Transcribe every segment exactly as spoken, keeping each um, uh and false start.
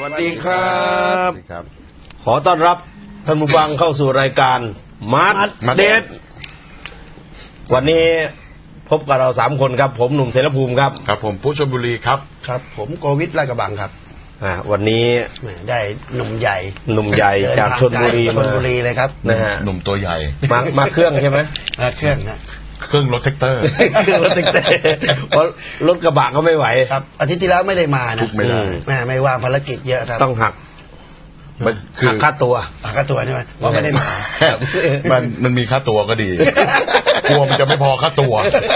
วัสดีครับขอต้อนรับท่านผู้ฟังเข้าสู่รายการมาร์ทเดทวันนี้พบกับเราสามคนครับผมหนุ่มเสรภูมิครับครับผมผู้ชลบุรีครับครับผมโกวิทลาดกระบังครับอ่าวันนี้ได้หนุ่มใหญ่หนุ่มใหญ่จากชลบุรีมาชลบุรีเลยครับนะฮะหนุ่มตัวใหญ่มามาเครื่องใช่ไหมมาเครื่องฮะเครื่องรถแท็กเตอร์เครื่องรถแท็กเตอร์เพราะรถกระบะก็ไม่ไหวครับอาทิตย์ที่แล้วไม่ได้มานะไม่ได้แม่ไม่ว่างภารกิจเยอะครับต้องหักหักค่าตัวหักค่าตัวใช่ไหมเพราะไม่ได้มามันมันมีค่าตัวก็ดีกลัวมันจะไม่พอค่าตัว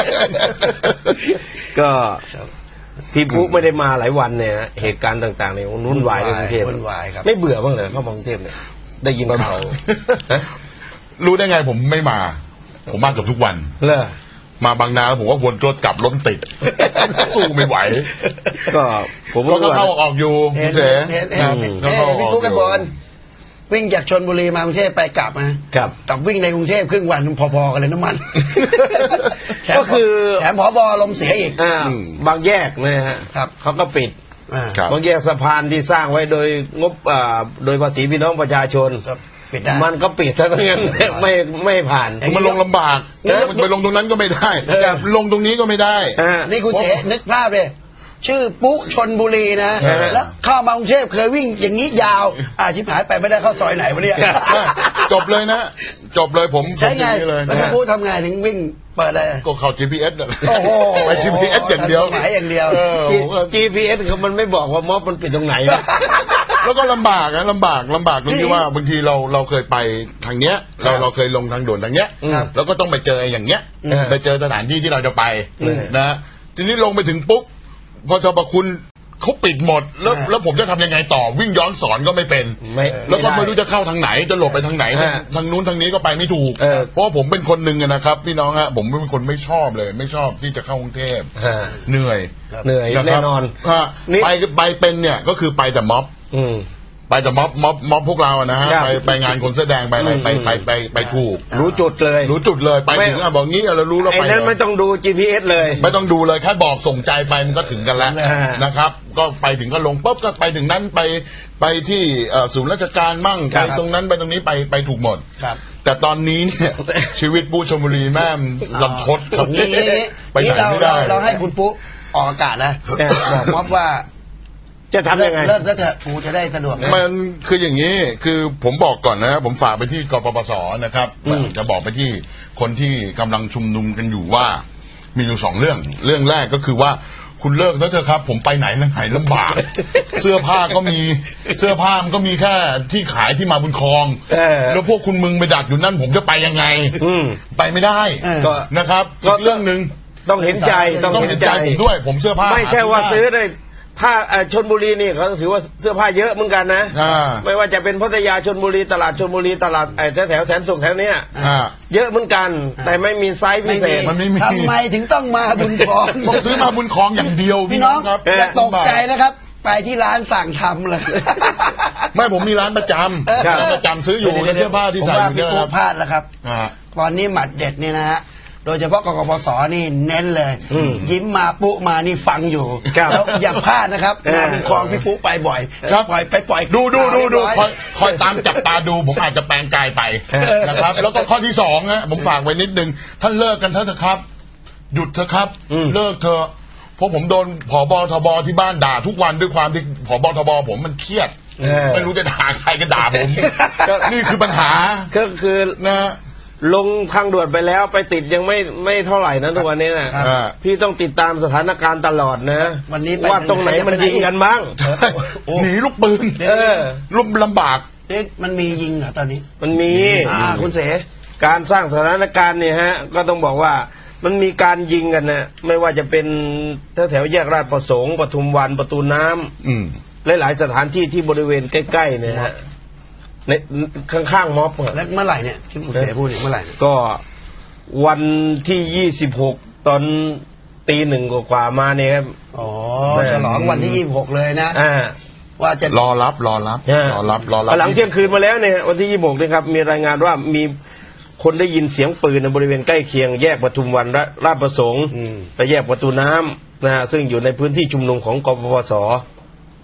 ก็พี่ปุ๊กไม่ได้มาหลายวันเนี่ยเหตุการณ์ต่างๆเนี่ยวุ่นวายในกรุงเทพวุ่นวายครับไม่เบื่อบ้างเลยเข้ามากรุงเทพเนี่ยได้ยินข่าวรู้ได้ไงผมไม่มาผมมาเกือบทุกวันเหรอมาบางนาผมว่าวนรถกลับรถติดสู้ไม่ไหวก็ผมก็เข้าออกอยู่เห็นเห็นเห็นพี่ปุ๊กกันบอลวิ่งจากชลบุรีมากรุงเทพไปกลับนะครับกับวิ่งในกรุงเทพครึ่งวันพอๆกันเลยน้ำมันก็คือแถมผบลมเสียอีกบางแยกนะฮะเขาก็ปิดบางแยกสะพานที่สร้างไว้โดยงบโดยภาษีพี่น้องประชาชนมันก็ปิดซะงั้นไม่ไม่ผ่านมันลงลำบากมันไปลงตรงนั้นก็ไม่ได้ลงตรงนี้ก็ไม่ได้นี่คุณเจ๊นึกภาพเลยชื่อปุ๊ชลบุรีนะแล้วเข้ามากรุงเทพเคยวิ่งอย่างนี้ยาวอ่าชิบหายไปไม่ได้เข้าซอยไหนวะเนี่ยจบเลยนะจบเลยผมใช่ไงแล้วปุ๊ทำไงถึงวิ่งเปิดอะไรก็เข้า จี พี เอสโอ้โหไป จี พี เอส อย่างเดียวหมายอย่างเดียวจี พี เอส เขามันไม่บอกว่าม็อบมันปิดตรงไหนแล้วก็ลำบากนะลำบากลำบากตรงที่ว่าบางทีเราเราเคยไปทางเนี้ยเราเราเคยลงทางด่วนทางเนี้ยแล้วก็ต้องไปเจออย่างเงี้ยไปเจอสถานที่ที่เราจะไปนะทีนี้ลงไปถึงปุ๊บพอชปคุณเขาปิดหมดแล้วแล้วผมจะทำยังไงต่อวิ่งย้อนสอนก็ไม่เป็นแล้วก็ไม่รู้จะเข้าทางไหนจะหลบไปทางไหนทางนู้นทางนี้ก็ไปไม่ถูกเพราะผมเป็นคนหนึ่งนะครับพี่น้องฮะผมเป็นคนไม่ชอบเลยไม่ชอบที่จะเข้ากรุงเทพเหนื่อยเหนื่อยแน่นอนไปไปเป็นเนี่ยก็คือไปแต่ม็อบไปแต่ม็อบม็อบม็อบพวกเรานะฮะไปไปงานคนแสดงไปอะไรไปไปไปไปถูกรู้จุดเลยรู้จุดเลยไปถึงอ่ะบอกงี้เรารู้แล้วไปนั้นไม่ต้องดู จี พี เอส เลยไม่ต้องดูเลยแค่บอกส่งใจไปมันก็ถึงกันแล้วนะครับก็ไปถึงก็ลงปุ๊บก็ไปถึงนั้นไปไปที่ศูนย์ราชการมั่งไปตรงนั้นไปตรงนี้ไปไปถูกหมดแต่ตอนนี้เนี่ยชีวิตปุ๊ชลบุรีแม่ลำทดครับไปไหนไม่ได้เราให้คุณปุ๊ออกอากาศนะบอกม็อบว่าจะทำยังไงแล้วแล้วจะปูจะได้สะดวกมันคืออย่างนี้คือผมบอกก่อนนะผมฝากไปที่กปปสนะครับจะบอกไปที่คนที่กำลังชุมนุมกันอยู่ว่ามีอยู่สองเรื่องเรื่องแรกก็คือว่าคุณเลิกแล้วเถอะครับผมไปไหนแล้วไหนลำบากเสื้อผ้าก็มีเสื้อผ้ามันก็มีแค่ที่ขายที่มาบุญคลองแล้วพวกคุณมึงไปดักอยู่นั่นผมจะไปยังไงไปไม่ได้นะครับอีกเรื่องนึงต้องเห็นใจต้องเห็นใจผมด้วยผมเสื้อผ้าไม่ใช่ว่าซื้อได้ถ้าชลบุรีนี่เขาถือว่าเสื้อผ้าเยอะเหมือนกันนะไม่ว่าจะเป็นพัทยาชลบุรีตลาดชลบุรีตลาดไอ้แถวแสนสุขแถวเนี้ยเยอะเหมือนกันแต่ไม่มีไซส์พิเศษมันไม่มีทำไมถึงต้องมาบุญคลองต้องซื้อมาบุญคลองอย่างเดียวพี่น้องอย่าตกใจนะครับไปที่ร้านสั่งทำเลยไม่ผมมีร้านประจำร้านประจำซื้ออยู่เสื้อผ้าที่ใส่อยู่เนี่ยครับพลาดแล้วครับตอนนี้หมัดเด็ดเนี่ยนะฮะโดยเฉพาะกกปสนี่เน้นเลยยิ้มมาปุ๊มานี่ฟังอยู่แล้วอย่าพลาดนะครับงานคลองพี่ปุ๊ไปบ่อยปล่อยไปปล่อยดูดูดูดูคอยคอยตามจับตาดูผมอาจจะแปลงกายไปนะครับแล้วก็ข้อที่สองนะผมฝากไว้นิดนึงท่านเลิกกันเถอะครับหยุดเถอะครับเลิกเถอะเพราะผมโดนผบทบที่บ้านด่าทุกวันด้วยความที่ผบทบผมมันเครียดไม่รู้จะด่าใครก็ด่าผมนี่คือปัญหาก็คือนะลงทางด่วนไปแล้วไปติดยังไม่ไม่เท่าไหร่นะทุกวันนี้นะพี่ต้องติดตามสถานการณ์ตลอดนะวันนี้ว่าตรงไหนมันยิงกันบ้างหนีลูกปืนลุ่มลำบากมันมียิงเหรอตอนนี้มันมีคุณเสการสร้างสถานการณ์เนี่ยฮะก็ต้องบอกว่ามันมีการยิงกันนะไม่ว่าจะเป็นแถวแถวแยกราชประสงค์ปทุมวันประตูน้ำหลายๆสถานที่ที่บริเวณใกล้ๆเนี่ยฮะในข้างๆม็อบแล้วเมื่อไหร่เนี่ยที่คุณเสพูดเมื่อไหร่ก็วันที่ยี่สิบหกตอนตีหนึ่งกว่ามาเนี่ยครับอ๋อฉลองวันที่ยี่สิบหกเลยนะว่าจะรอรับรอรับรอรับรอรับหลังเที่ยงคืนมาแล้วเนี่ยวันที่ยี่สิบหกนะครับมีรายงานว่ามีคนได้ยินเสียงปืนในบริเวณใกล้เคียงแยกปทุมวันราชประสงค์และแยกประตูน้ำนะซึ่งอยู่ในพื้นที่ชุมนุมของกปปส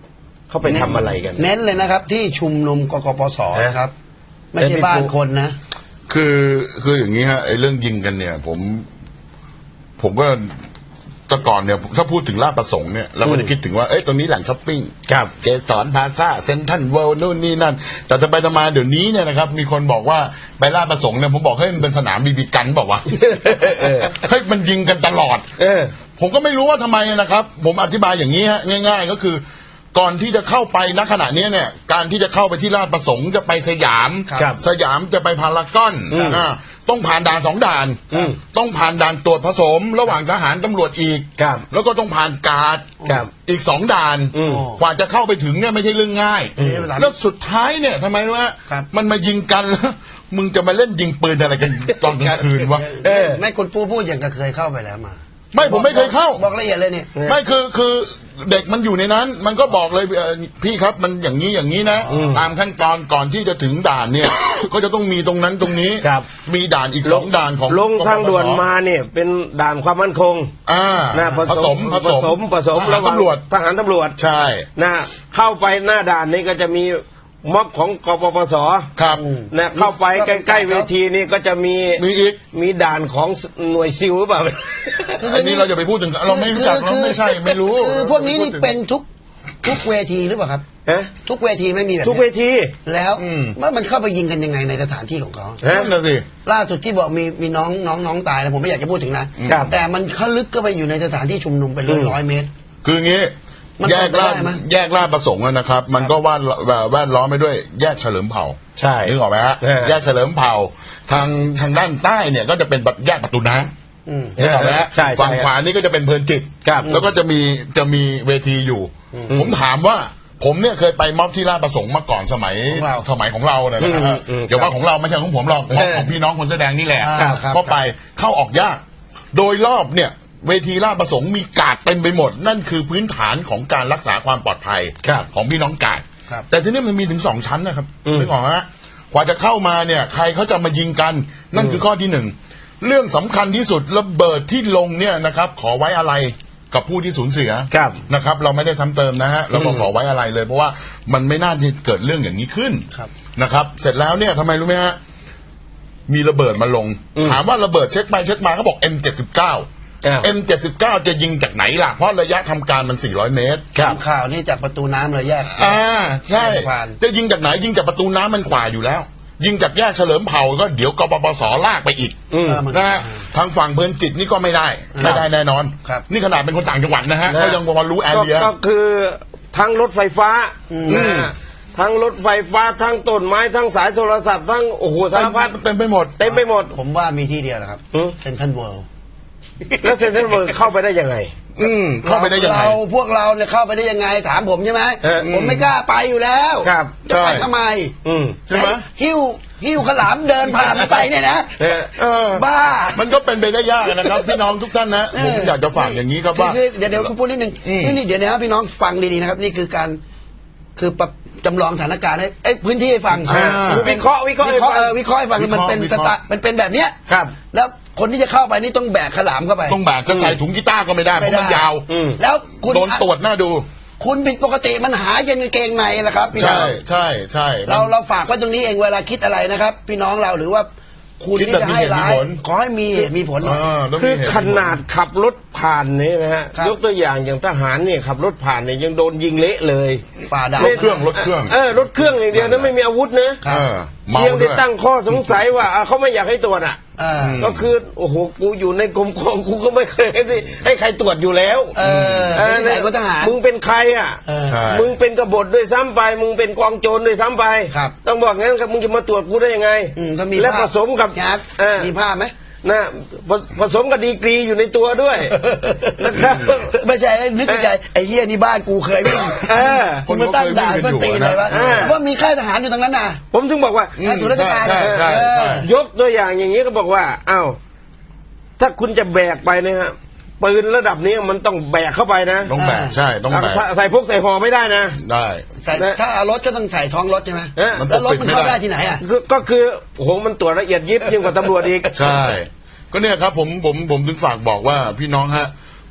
เขาไปทำอะไรกันเน้นเลยนะครับที่ชุมนุมกกปสนะครับไม่ใช่บ้านคนนะคือคืออย่างนี้ฮะไอ้เรื่องยิงกันเนี่ยผมผมก็แต่ก่อนเนี่ยถ้าพูดถึงลาดประสงค์เนี่ยเราก็จะคิดถึงว่าเอ้ยตรงนี้แหล่งช้อปปิ้งเกสรพลาซ่าเซ็นทรัลเวิลด์นู่นนี่นั่นแต่จะไปทำมาเดี๋ยวนี้เนี่ยนะครับมีคนบอกว่าไปลาดประสงค์เนี่ยผมบอกเฮ้ยมันเป็นสนามบีบีกันบอกว่าเฮ้ยมันยิงกันตลอดผมก็ไม่รู้ว่าทำไมนะครับผมอธิบายอย่างนี้ฮะง่ายๆก็คือก่อนที่จะเข้าไปณขณะนี้เนี่ยการที่จะเข้าไปที่ลาดประสงค์จะไปสยามสยามจะไปพารากอนต้องผ่านด่านสองด่านต้องผ่านด่านตรวจผสมระหว่างทหารตำรวจอีกแล้วก็ต้องผ่านการ์ดอีกสองด่านกว่าจะเข้าไปถึงเนี่ยไม่ใช่เรื่องง่ายแล้วสุดท้ายเนี่ยทำไมวะมันมายิงกันแล้วมึงจะมาเล่นยิงปืนอะไรกันตอนกลางคืนวะไม่คุณปูพูดอย่างก็เคยเข้าไปแล้วมาไม่ผมไม่เคยเข้าบอกละเอียดเลยนี่ไม่คือคือเด็กมันอยู่ในนั้นมันก็บอกเลยพี่ครับมันอย่างนี้อย่างนี้นะตามขั้นตอนก่อนที่จะถึงด่านเนี่ยก็จะต้องมีตรงนั้นตรงนี้มีด่านอีกสองด่านของลงทางด่วนมาเนี่ยเป็นด่านความมั่นคงอ่าผสมผสมผสมระหว่างตำรวจทหารตำรวจใช่นะเข้าไปหน้าด่านนี้ก็จะมีม็อบของกปปสครับนะเข้าไปใกล้ๆเวทีนี่ก็จะมีมีอีกมีด่านของหน่วยซิลหรือเปล่าอันนี้เราจะไปพูดถึงเราไม่รู้จักเราไม่ใช่ไม่รู้คือพวกนี้นี่เป็นทุกทุกเวทีหรือเปล่าครับทุกเวทีไม่มีแบบทุกเวทีแล้วว่ามันเข้าไปยิงกันยังไงในสถานที่ของเขานั่นน่ะสิล่าสุดที่บอกมีมีน้องน้องน้องตายแล้วผมไม่อยากจะพูดถึงนะแต่มันเข้าลึกก็ไปอยู่ในสถานที่ชุมนุมเป็นร้อยร้อยเมตรคืองี้แยกลาดแยกลาดประสงค์นะครับมันก็วาดแวดล้อมไปด้วยแยกเฉลิมเผ่าใช่นึกออกไหมฮะแยกเฉลิมเผ่าทางทางด้านใต้เนี่ยก็จะเป็นแยกประตูน้ำนึกออกไหมฮะฝั่งขวานี่ก็จะเป็นเพลินจิตแล้วก็จะมีจะมีเวทีอยู่ผมถามว่าผมเนี่ยเคยไปม็อบที่ลาดประสงค์มาก่อนสมัยสมัยของเราเนี่ยนะครับเดี๋ยวว่าของเราไม่ใช่ของผมหรอกม็อบของพี่น้องคนแสดงนี่แหละก็ไปเข้าออกยากโดยรอบเนี่ยเวทีลาดประสงค์มีกาดเต็มไปหมดนั่นคือพื้นฐานของการรักษาความปลอดภัยของพี่น้องกาดแต่ที่นี่มันมีถึงสองชั้นนะครับนึกออกไหมกว่าจะเข้ามาเนี่ยใครเขาจะมายิงกันนั่นคือข้อที่หนึ่งเรื่องสำคัญที่สุดระเบิดที่ลงเนี่ยนะครับขอไว้อะไรกับผู้ที่สูญเสียนะครับเราไม่ได้ซ้ำเติมนะฮะเราก็ขอไว้อะไรเลยเพราะว่ามันไม่น่าจะเกิดเรื่องอย่างนี้ขึ้นนะครับเสร็จแล้วเนี่ยทำไมรู้ไหมฮะมีระเบิดมาลงถามว่าระเบิดเช็คไปเช็คมาเขาบอก เอ็ม เจ็ดสิบเก้าเอ็ม เจ็ดสิบเก้า จะยิงจากไหนล่ะเพราะระยะทำการมันสี่ร้อยเมตรข่าวนี่จากประตูน้ำเลยแยกอ่าใช่จะยิงจากไหนยิงจากประตูน้ำมันขวาอยู่แล้วยิงจากแยกเฉลิมเผ่าก็เดี๋ยวกปปสลากไปอีกนะฮะทางฝั่งเพลินจิตนี่ก็ไม่ได้ไม่ได้แน่นอนนี่ขนาดเป็นคนต่างจังหวัดนะฮะก็ยังพอรู้แอเรียก็คือทั้งรถไฟฟ้าทั้งรถไฟฟ้าทั้งต้นไม้ทั้งสายโทรศัพท์ทั้งโอ้โหสารพัดเต็มไปหมดเต็มไปหมดผมว่ามีที่เดียวนะครับเซ็นทรัลเวิลด์แล้วเซ็นทรัลเวิลด์เข้าไปได้ยังไงอืมเข้าไปได้ยังไงเราพวกเราเนี่ยเข้าไปได้ยังไงถามผมใช่ไหมผมไม่กล้าไปอยู่แล้วครับจะไปทำไมใช่ไหมหิ้วหิ้วขลามเดินผ่านไปเนี่ยนะบ้ามันก็เป็นไปได้ยากนะครับพี่น้องทุกท่านนะผมอยากจะฝากอย่างนี้ครับว่าเดี๋ยวเดี๋ยวคุณพูดนิดนึงนี่เดี๋ยวนะพี่น้องฟังดีๆนะครับนี่คือการคือจำลองสถานการณ์ให้ไอ้พื้นที่ให้ฟังวิเคราะห์วิเคราะห์วิเคราะห์วิเคราะห์ให้ฟังมันเป็นสตามันเป็นแบบเนี้ยครับแล้วคนที่จะเข้าไปนี่ต้องแบกขลามเข้าไปต้องแบกจะใส่ถุงกีตาร์ก็ไม่ได้เพราะมันยาวแล้วคุณโดนตรวจหน้าดูคุณผิดปกติมันหายในกางเกงในแหละครับพี่น้องใช่ใช่ใช่เราเราฝากไว้ตรงนี้เองเวลาคิดอะไรนะครับพี่น้องเราหรือว่าคุณที่จะให้ร้ายขอให้มีเหตุมีผลคือขนาดขับรถผ่านนี่นะฮะยกตัวอย่างอย่างทหารเนี่ยขับรถผ่านเนี่ยยังโดนยิงเละเลยฝ่าด่านรถเครื่องรถเครื่องเออรถเครื่องอย่างเดียวนั้นไม่มีอาวุธนะเพียงได้ตั้งข้อสงสัยว่าเขาไม่อยากให้ตรวจอ่ะก็คือโอ้โหกูอยู่ในกรมกองกูก็ไม่เคยให้ให้ใครตรวจอยู่แล้วเออในทหารมึงเป็นใครอ่ะมึงเป็นกบฏด้วยซ้ำไปมึงเป็นกองโจรด้วยซ้ำไปต้องบอกงั้นครับมึงจะมาตรวจกูได้ยังไงและผสมกับมีภาพไหมนะผสมกับดีกรีอยู่ในตัวด้วยนะครับไม่ใช่นึกในใจไอ้เหี้ยนี่บ้านกูเคยวิ่งคุณมาตั้งด่านก็ตีเลยว่าว่ามีค่ายทหารอยู่ตรงนั้นน่ะผมถึงบอกว่าส่วนราชการยกตัวอย่างอย่างนี้ก็บอกว่าอ้าวถ้าคุณจะแบกไปนะฮะปืนระดับนี้มันต้องแบกเข้าไปนะต้องแบกใช่ต้องแบกใส่พกใส่ห่อไม่ได้นะได้ถ้าเอารถก็ต้องใส่ท้องรถใช่ไหมแล้วรถมันเข้าได้ที่ไหนอ่ะก็คือโอ้โหมันตรวจละเอียดยิบยิ่งกว่าตำรวจอีกใช่ก็เนี่ยครับผมผมผมถึงฝากบอกว่าพี่น้องฮะ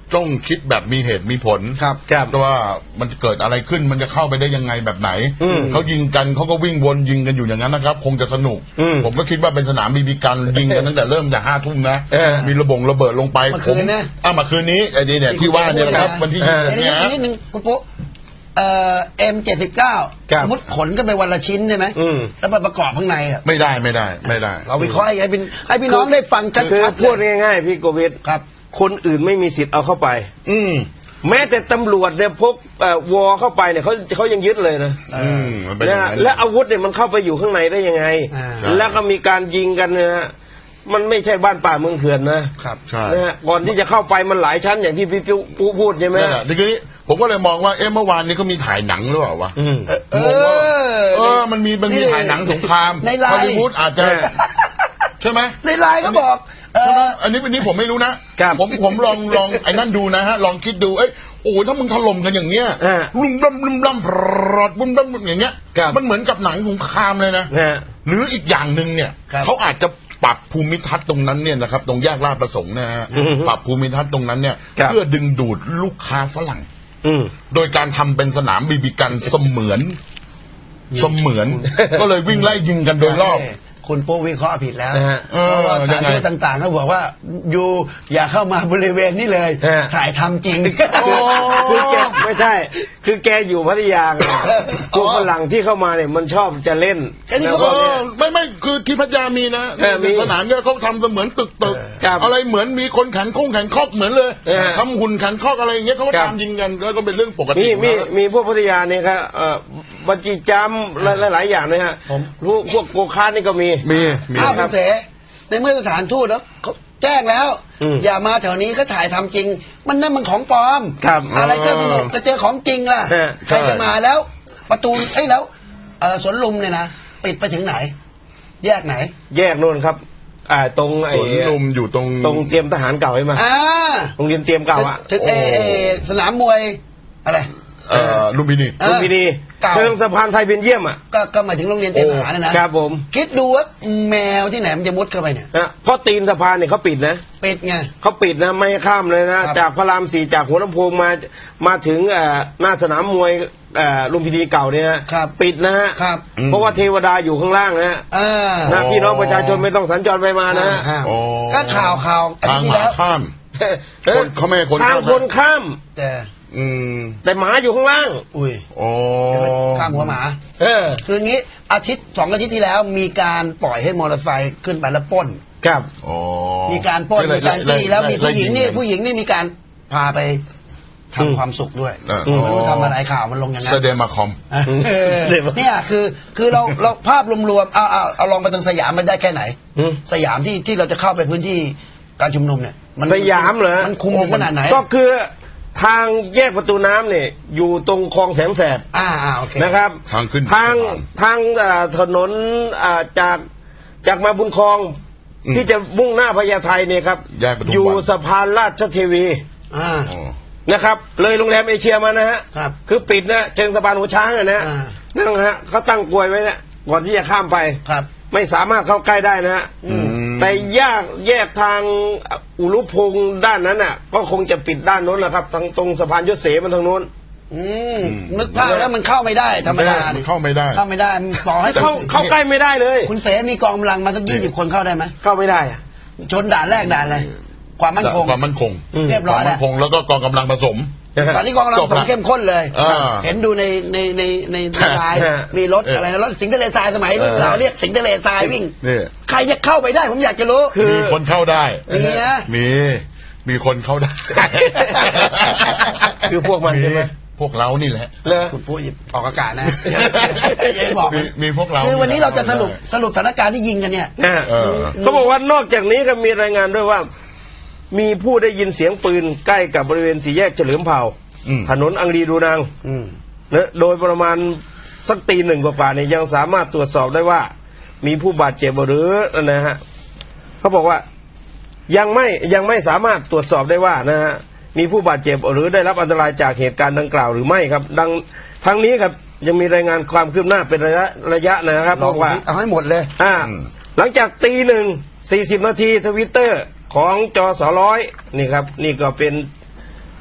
ต้องคิดแบบมีเหตุมีผลครับว่ามันเกิดอะไรขึ้นมันจะเข้าไปได้ยังไงแบบไหนเขายิงกันเขาก็วิ่งวนยิงกันอยู่อย่างนั้นนะครับคงจะสนุกผมก็คิดว่าเป็นสนามบีบีกันยิงกันตั้งแต่เริ่มจากห้าทุ่มนะมีระบงระเบิดลงไปผมอ่ะมาคืนนี้ไอ้นี่เนี่ยที่ว่าเนี่ยครับวันที่ยี่สิบเนี่ยนิดนึงคุณปุ๊เอ่อเอ็มเจ็ดสิบเก้ามุดขนก็ไปวันละชิ้นใช่ไหมแล้วมาประกอบข้างในอ่ะไม่ได้ไม่ได้ไม่ได้เราวิเคราะห์ให้เป็นให้พี่น้องได้ฟังชัดๆพูดง่ายๆพี่โกวิทครับคนอื่นไม่มีสิทธิ์เอาเข้าไปอืมแม้แต่ตำรวจเนี่ยพกวอเข้าไปเนี่ยเขาเขายังยึดเลยนะนะและอาวุธเนี่ยมันเข้าไปอยู่ข้างในได้ยังไงแล้วก็มีการยิงกันนะฮะมันไม่ใช่บ้านป่าเมืองเถื่อนนะครับใช่นะฮะก่อนที่จะเข้าไปมันหลายชั้นอย่างที่พี่ปุ๊พูดใช่ไหมนั่นแหละทีนี้ผมก็เลยมองว่าเอ๊ะเมื่อวานนี้เขามีถ่ายหนังหรือเปล่าวะเออเออมันมีมันมีถ่ายหนังสงครามฮอลลีวูดอาจจะใช่ไหมในไลน์ก็บอกอันนี้วันนี้ผมไม่รู้นะผมผมลองลองไอ้นั่นดูนะฮะลองคิดดูเอ้ยโอ้ถ้ามึงถล่มกันอย่างเงี้ยลุ่มล่ำลุ่มล่ำพรอดบุ้มล่ำอย่างเงี้ยมันเหมือนกับหนังสงครามเลยนะหรืออีกอย่างหนึ่งเนี่ยเขาอาจจะปรับภูมิทัศน์ตรงนั้นเนี่ยนะครับตรงแยกลาดประสงค์นะฮะปรับภูมิทัศน์ตรงนั้นเนี่ยเพื่อดึงดูดลูกค้าฝรั่งโดยการทำเป็นสนามบีบีกันเสมือนเสมือนก็เลยวิ่งไล่ยิงกันโดยรอบคุณปุ๊วิเคราะห์ผิดแล้วเพราะว่าสถานที่ต่างๆเขาบอกว่าอยู่อย่าเข้ามาบริเวณนี้เลยถ่ายทำจริงคือแกไม่ใช่คือแกอยู่พัทยาพวกฝรั่งที่เข้ามาเนี่ยมันชอบจะเล่นไม่ไม่คือที่พัทยามีนะสนามเนี่ยเขาทำเสมือนตึกตึกอะไรเหมือนมีคนแข่งคงแข่งคอกเหมือนเลยทำหุ่นแข่งคอกอะไรอย่างเงี้ยเขาก็ทำยิงกันแล้วก็เป็นเรื่องปกติมีมีมีพวกพัทยาเนี่ยครับบัญชีจำหลายๆอย่างนะฮะพวกโกคาร์นี่ก็มีมีมีครับเสในเมื่อสถานทูตแล้วเขาแจ้งแล้วอย่ามาแถวนี้เขาถ่ายทำจริงมันนั่นมันของปลอมอะไรก็สนุกจะเจอของจริงล่ะใครจะมาแล้วประตูเอ้ยแล้วสวนลุมเนี่ยนะปิดไปถึงไหนแยกไหนแยกนู่นครับอ่าตรงไอ้สวนลุมอยู่ตรงตรงเตรียมทหารเก่าใช่ไหมอ่าโรงเรียนเตรียมเก่าอ่ะถึงเอสนามมวยอะไรเอ่อลุมพินีลุมพินีเชิงสะพานไทยเบนเยี่ยมอ่ะก็ก็หมายถึงโรงเรียนเตรียมทหารนะครับผมคิดดูว่าแมวที่ไหนมันจะมุดเข้าไปเนี่ยเพราะตีนสะพานเนี่ยเขาปิดนะปิดไงเขาปิดนะไม่ข้ามเลยนะจากพระรามสี่จากหัวลำโพงมามาถึงหน้าสนามมวยลุมพินีเก่าเนี่ยปิดนะฮะเพราะว่าเทวดาอยู่ข้างล่างนะฮะนะพี่น้องประชาชนไม่ต้องสัญจรไปมานะก็ข่าวข่าวทางหมาข้ามคนเขาไม่คนทางคนข้ามแต่อืมแต่หมาอยู่ข้างล่างอุ้ยโอ้ข้ามหัวหมาเออคืองี้อาทิตย์สองอาทิตย์ที่แล้วมีการปล่อยให้มอเตอร์ไซค์ขึ้นไปแล้วปล้นครับอ๋อมีการปล้นมีการจี้แล้วมีผู้หญิงนี่ผู้หญิงนี่มีการพาไปทำความสุขด้วยทำอะไรข่าวมันลงอย่างนั้นแสดงมาคอมเนี่ยคือคือเราเราภาพรวมๆเอาเอาเอาลองไปทางสยามมันได้แค่ไหนสยามที่ที่เราจะเข้าไปพื้นที่การชุมนุมเนี่ยสยามเหรอมันคุมขนาดไหนก็คือทางแยกประตูน้ำเนี่ยอยู่ตรงคลองแสงแสบอ่าโอเคนะครับทางขึ้นทางทางถนนจากจากมาบุญคลองที่จะมุ่งหน้าพญาไทเนี่ยครับอยู่สะพานราชเทวีอ่านะครับเลยโรงแรมเอเชียมานะฮะคือปิดนะเชิงสะพานหัวช้างนะนั่งฮะเขาตั้งกลวยไว้เนี่ยก่อนที่จะข้ามไปครับไม่สามารถเข้าใกล้ได้นะฮะแต่แยกแยกทางอุรุพงษ์ด้านนั้นน่ะก็คงจะปิดด้านโน้นแหละครับทางตรงสะพานยศเสมันทางโน้นอืมนึกภาพแล้วมันเข้าไม่ได้ธรรมดาเข้าไม่ได้เข้าไม่ได้ต่อให้เข้าเข้าใกล้ไม่ได้เลยคุณเสมีกองกำลังมาสักยี่สิบคนเข้าได้ไหมเข้าไม่ได้อะชนด่านแรกด่านอะไรความมั่นคงความมั่นคงเรียบร้อยแล้วความมั่นคงแล้วก็กองกำลังผสมตอนนี้กองกำลังผสมเข้มข้นเลยเห็นดูในในในในทรายมีรถอะไรนะรถสิงห์ทะเลทรายสมัยเราเรียกสิงห์ทะเลทรายวิ่งใครจะเข้าไปได้ผมอยากจะรู้มีคนเข้าได้มีนะมีมีคนเข้าได้คือพวกมันใช่ไหมพวกเรานี่แหละคุณปุ้ยออกอากาศนะบอกมีพวกเราคือวันนี้เราจะสรุปสรุปสถานการณ์ที่ยิงกันเนี่ยเขาบอกว่านอกจากนี้ก็มีรายงานด้วยว่ามีผู้ได้ยินเสียงปืนใกล้กับบริเวณสี่แยกเฉลิมเผ่าถนนอังรีดูนางนะโดยประมาณสักตีหนึ่งกว่าเนี่ยยังสามารถตรวจสอบได้ว่ามีผู้บาดเจ็บหรือนะฮะเขาบอกว่ายังไม่ยังไม่สามารถตรวจสอบได้ว่านะฮะมีผู้บาดเจ็บหรือได้รับอันตรายจากเหตุการณ์ดังกล่าวหรือไม่ครับดังทั้งนี้ครับยังมีรายงานความคืบหน้าเป็นระยะระยะนะครับบอกว่าเอาให้หมดเลยอ่าหลังจากตีหนึ่งสี่สิบนาทีทวิตเตอร์ของจสร้อยนี่ครับนี่ก็เป็น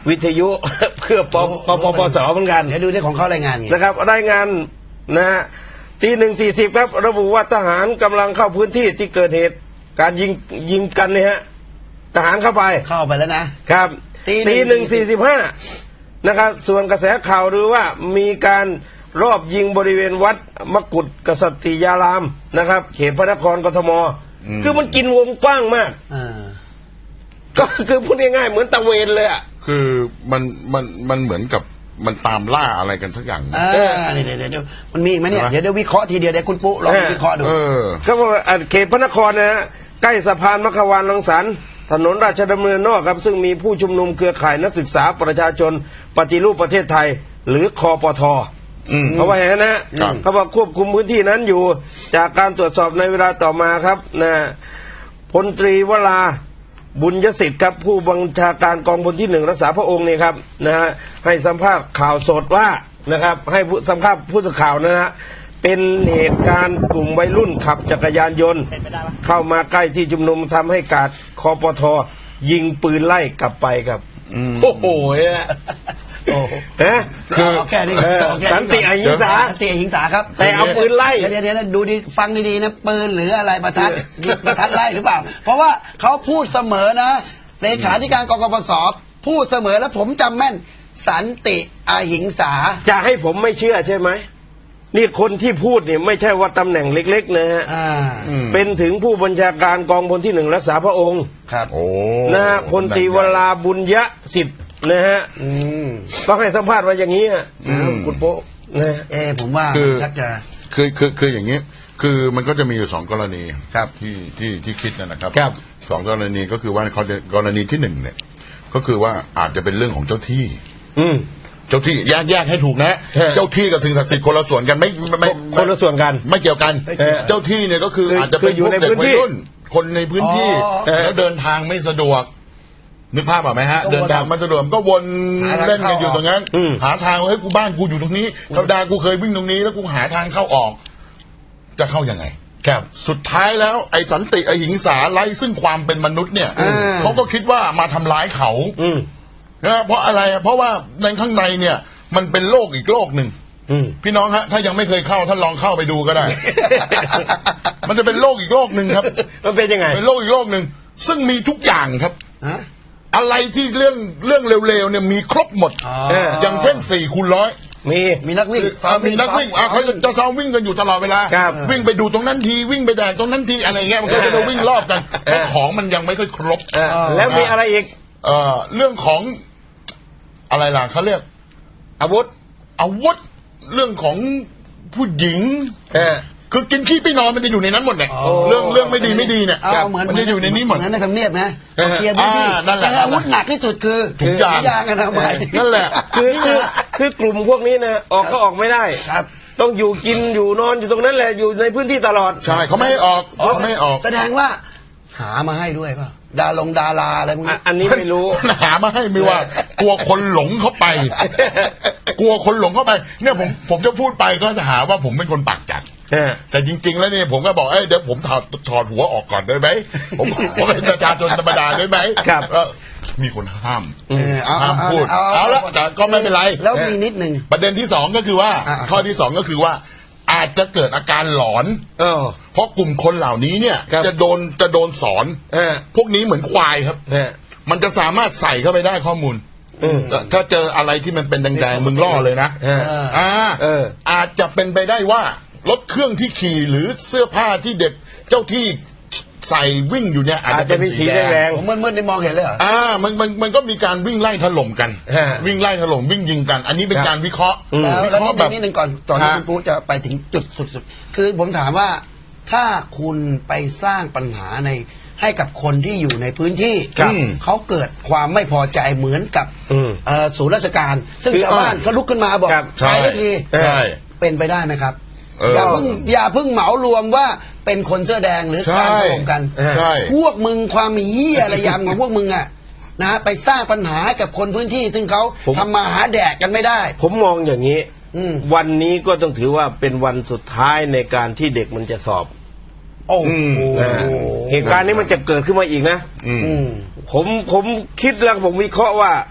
วิทยุเพื่อปปปปสเหมือนกันเดี๋ยวดูที่ของเขารายงานนะครับรายงานนะฮะตีหนึ่งสี่สิบครับระบุว่าทหารกำลังเข้าพื้นที่ที่เกิดเหตุการยิงยิงกันเนี่ยฮะทหารเข้าไปเข้าไปแล้วนะครับตีหนึ่งสี่สิบห้านะครับส่วนกระแสข่าวหรือว่ามีการรอบยิงบริเวณวัดมกุฏกษัตริยารามนะครับเขตพระนครกทมคือมันกินวงกว้างมากก็คือพูดง่ายๆเหมือนตะเวนเลยอ่ะคือมันมันมันเหมือนกับมันตามล่าอะไรกันสักอย่างเออเดี๋ยวเดี๋ยวมันมีไหมเนี่ยเดี๋ยวเดี๋ยววิเคราะห์ทีเดียวเดี๋ยวคุณปุ๊ลองวิเคราะห์ดูก็ว่าเขตพระนครนะฮะใกล้สะพานมัขวานรังสรรค์ถนนราชดำเนินนอกครับซึ่งมีผู้ชุมนุมเครือข่ายนักศึกษาประชาชนปฏิรูปประเทศไทยหรือคปท.เขาว่าอย่างนั้นนะเขาบอกควบคุมพื้นที่นั้นอยู่จากการตรวจสอบในเวลาต่อมาครับนะพลตรีวราบุญยสิทธิ์ครับผู้บัญชาการกองพลที่หนึ่งรักษาพระองค์นี่ครับนะฮะให้สัมภาษณ์ข่าวสดว่านะครับให้สัมภาษณ์ผู้สื่อข่าวนะฮะเป็นเหตุการณ์กลุ่มวัยรุ่นขับจักรยานยนต์เข้ามาใกล้ที่ชุมนุมทำให้กาดคปท.ยิงปืนไล่กลับไปครับโอ้โหโอ้ฮะคือแค่นี้สันติอหิงสาสันติอหิงสาครับแต่เอาปืนไล่เดี๋ยวเดี๋ยวดูดีฟังดีๆนะปืนหรืออะไรประทัดประทัดไล่หรือเปล่าเพราะว่าเขาพูดเสมอนะเลขาธิการกกปส.พูดเสมอแล้วผมจำแม่นสันติอหิงสาจะให้ผมไม่เชื่อใช่ไหมนี่คนที่พูดเนี่ยไม่ใช่ว่าตำแหน่งเล็กๆนะฮะเป็นถึงผู้บัญชาการกองพลที่หนึ่งรักษาพระองค์ครับโอ้นะฮะพลตรีวราบุญยสิทธิ์นะฮะต้องให้สัมภาษณ์ว่าอย่างนี้อ่ะคุณโป๊ะนะเออผมว่าชักจะคือคือคืออย่างนี้คือมันก็จะมีอยู่สองกรณีครับที่ที่ที่คิดนะครับครับสองกรณีก็คือว่ากรณีที่หนึ่งเนี่ยก็คือว่าอาจจะเป็นเรื่องของเจ้าที่อืมเจ้าที่แยกแยกให้ถูกนะเจ้าที่กับสิ่งศักดิ์สิทธิ์คนละส่วนกันไม่ไม่คนละส่วนกันไม่เกี่ยวกันเจ้าที่เนี่ยก็คืออาจจะเป็นพวกเด็กวัยรุ่นคนในพื้นที่แล้วเดินทางไม่สะดวกนึกภาพออกไหมฮะเดินทางไม่สะดวกก็วนเล่นกันอยู่ตรงนั้นหาทางเฮ้ยกูบ้านกูอยู่ตรงนี้ธรรมดากูเคยวิ่งตรงนี้แล้วกูหาทางเข้าออกจะเข้ายังไงครับสุดท้ายแล้วไอ้สันติอหิงสาไร้ซึ่งความเป็นมนุษย์เนี่ยเขาก็คิดว่ามาทำร้ายเขานะเพราะอะไรเพราะว่าในข้างในเนี่ยมันเป็นโลกอีกโลกหนึ่งพี่น้องฮะถ้ายังไม่เคยเข้าท่านลองเข้าไปดูก็ได้ มันจะเป็นโลกอีกโลกหนึ่งครับมันเป็นยังไงเป็นโลกอีกโลกหนึ่งซึ่งมีทุกอย่างครับอะไรที่เรื่องเรื่องเร็วๆเนี่ยมีครบหมดอย่างเช่นสี่คูณร้อยมีมีนักวิ่งมีนักวิ่งอ่ะเขาจะซ้อมวิ่งกันอยู่ตลอดเวลาวิ่งไปดูตรงนั้นทีวิ่งไปแดกตรงนั้นทีอะไรเงี้ยมันก็จะวิ่งรอบกันเพราะของมันยังไม่ค่อยครบแล้วมีอะไรอีกเอ่อเรื่องของอะไรล่ะเขาเรียกอาวุธอาวุธเรื่องของผู้หญิงคือกินขี้พี่นอนมันจะอยู่ในนั้นหมดเนี่ยเรื่องเรื่องไม่ดีไม่ดีเนี่ยมันจะอยู่ในนี้หมดนั้นในทำเนียบนะเกียร์พี่นั่นแหละอาวุธหนักที่สุดคือถุงยางยางกันทำไมนั่นแหละคือคือคือกลุ่มพวกนี้นะออกก็ออกไม่ได้ครับต้องอยู่กินอยู่นอนอยู่ตรงนั้นแหละอยู่ในพื้นที่ตลอดใช่เขาไม่ให้ออกเขาไม่ให้ออกแสดงว่าหามาให้ด้วยป่ะดาลงดาราอะไรพวกนี้อันนี้ไม่รู้หามาให้ไม่ว่ากลัวคนหลงเข้าไปกลัวคนหลงเข้าไปเนี่ยผมผมจะพูดไปก็จะหาว่าผมเป็นคนปากจัดแต่จริงๆแล้วเนี่ยผมก็บอกเอ้ยเดี๋ยวผมถอดถอดหัวออกก่อนได้ไหมผมผมเป็นประชาชนธรรมดาได้ไหมครับมีคนห้ามห้ามพูดเอาละแต่ก็ไม่เป็นไรแล้วมีนิดหนึ่งประเด็นที่สองก็คือว่าข้อที่สองก็คือว่าอาจจะเกิดอาการหลอนเพราะกลุ่มคนเหล่านี้เนี่ยจะโดนจะโดนสอนพวกนี้เหมือนควายครับมันจะสามารถใส่เข้าไปได้ข้อมูลถ้าเจออะไรที่มันเป็นแดงๆมึงล่อเลยนะอ่าอาจจะเป็นไปได้ว่ารถเครื่องที่ขี่หรือเสื้อผ้าที่เด็กเจ้าที่ใส่วิ่งอยู่เนี่ยอาจจะเป็นสีแดงๆมืดๆได้มองเห็นเลยเหรออ่ามันมันมันก็มีการวิ่งไล่ถล่มกันวิ่งไล่ถล่มวิ่งยิงกันอันนี้เป็นการวิเคราะห์วิเคราะห์แบบนี้หนึ่งก่อนตอนที่คุณปุ๊จะไปถึงจุดสุดๆคือผมถามว่าถ้าคุณไปสร้างปัญหาในให้กับคนที่อยู่ในพื้นที่เขาเกิดความไม่พอใจเหมือนกับศูนย์ราชการซึ่งชาวบ้านเขาลุกขึ้นมาบอกไปทันทีเป็นไปได้ไหมครับอย่าเพิ่งอย่าเพิ่งเหมารวมว่าเป็นคนเสื้อแดงหรือการรวมกันพวกมึงความมีเหี้ยอะไรยำของพวกมึงอ่ะนะไปสร้างปัญหากับคนพื้นที่ซึ่งเขาทำมาหาแดกกันไม่ได้ผมมองอย่างนี้วันนี้ก็ต้องถือว่าเป็นวันสุดท้ายในการที่เด็กมันจะสอบโอ้เหตุการณ์นี้มันจะเกิดขึ้นมาอีกนะผมผมคิดแล้วผมวิเคราะห์ว่า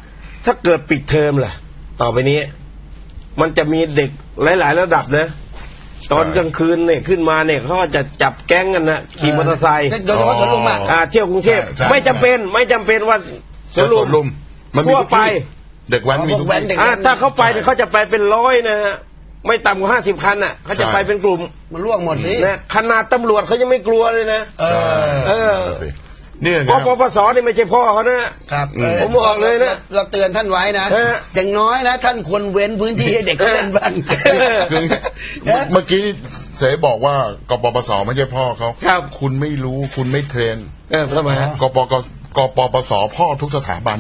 ถ้าเกิดปิดเทอมล่ะต่อไปนี้มันจะมีเด็กหลายๆระดับนะตอนกลางคืนเนี่ยขึ้นมาเนี่ยเขาจะจับแก๊งกันนะขี่มอเตอร์ไซค์โดยเฉพาะสวนลุมอ่ะเที่ยวกรุงเทพไม่จำเป็นไม่จำเป็นว่าสวนลุมมันมีทั่วไปเด็กแว้นมีทุกที่ถ้าเขาไปเนี่ยเขาจะไปเป็นร้อยนะฮะไม่ต่ำกว่าห้าสิบคันอ่ะเขาจะไปเป็นกลุ่มมันล่วงหมดนี่นะขนาดตำรวจเขายังไม่กลัวเลยนะเออเออเนี่ยปปสนี่ไม่ใช่พ่อเขานะครับผมบอกเลยนะเราเตือนท่านไว้นะอย่างน้อยนะท่านควรเว้นพื้นที่ให้เด็กเขาเล่นบ้างเมื่อกี้เสบอกว่ากปปสไม่ใช่พ่อเขาคุณไม่รู้คุณไม่เทรนเออทำไมกปกกปปสพ่อทุกสถาบัน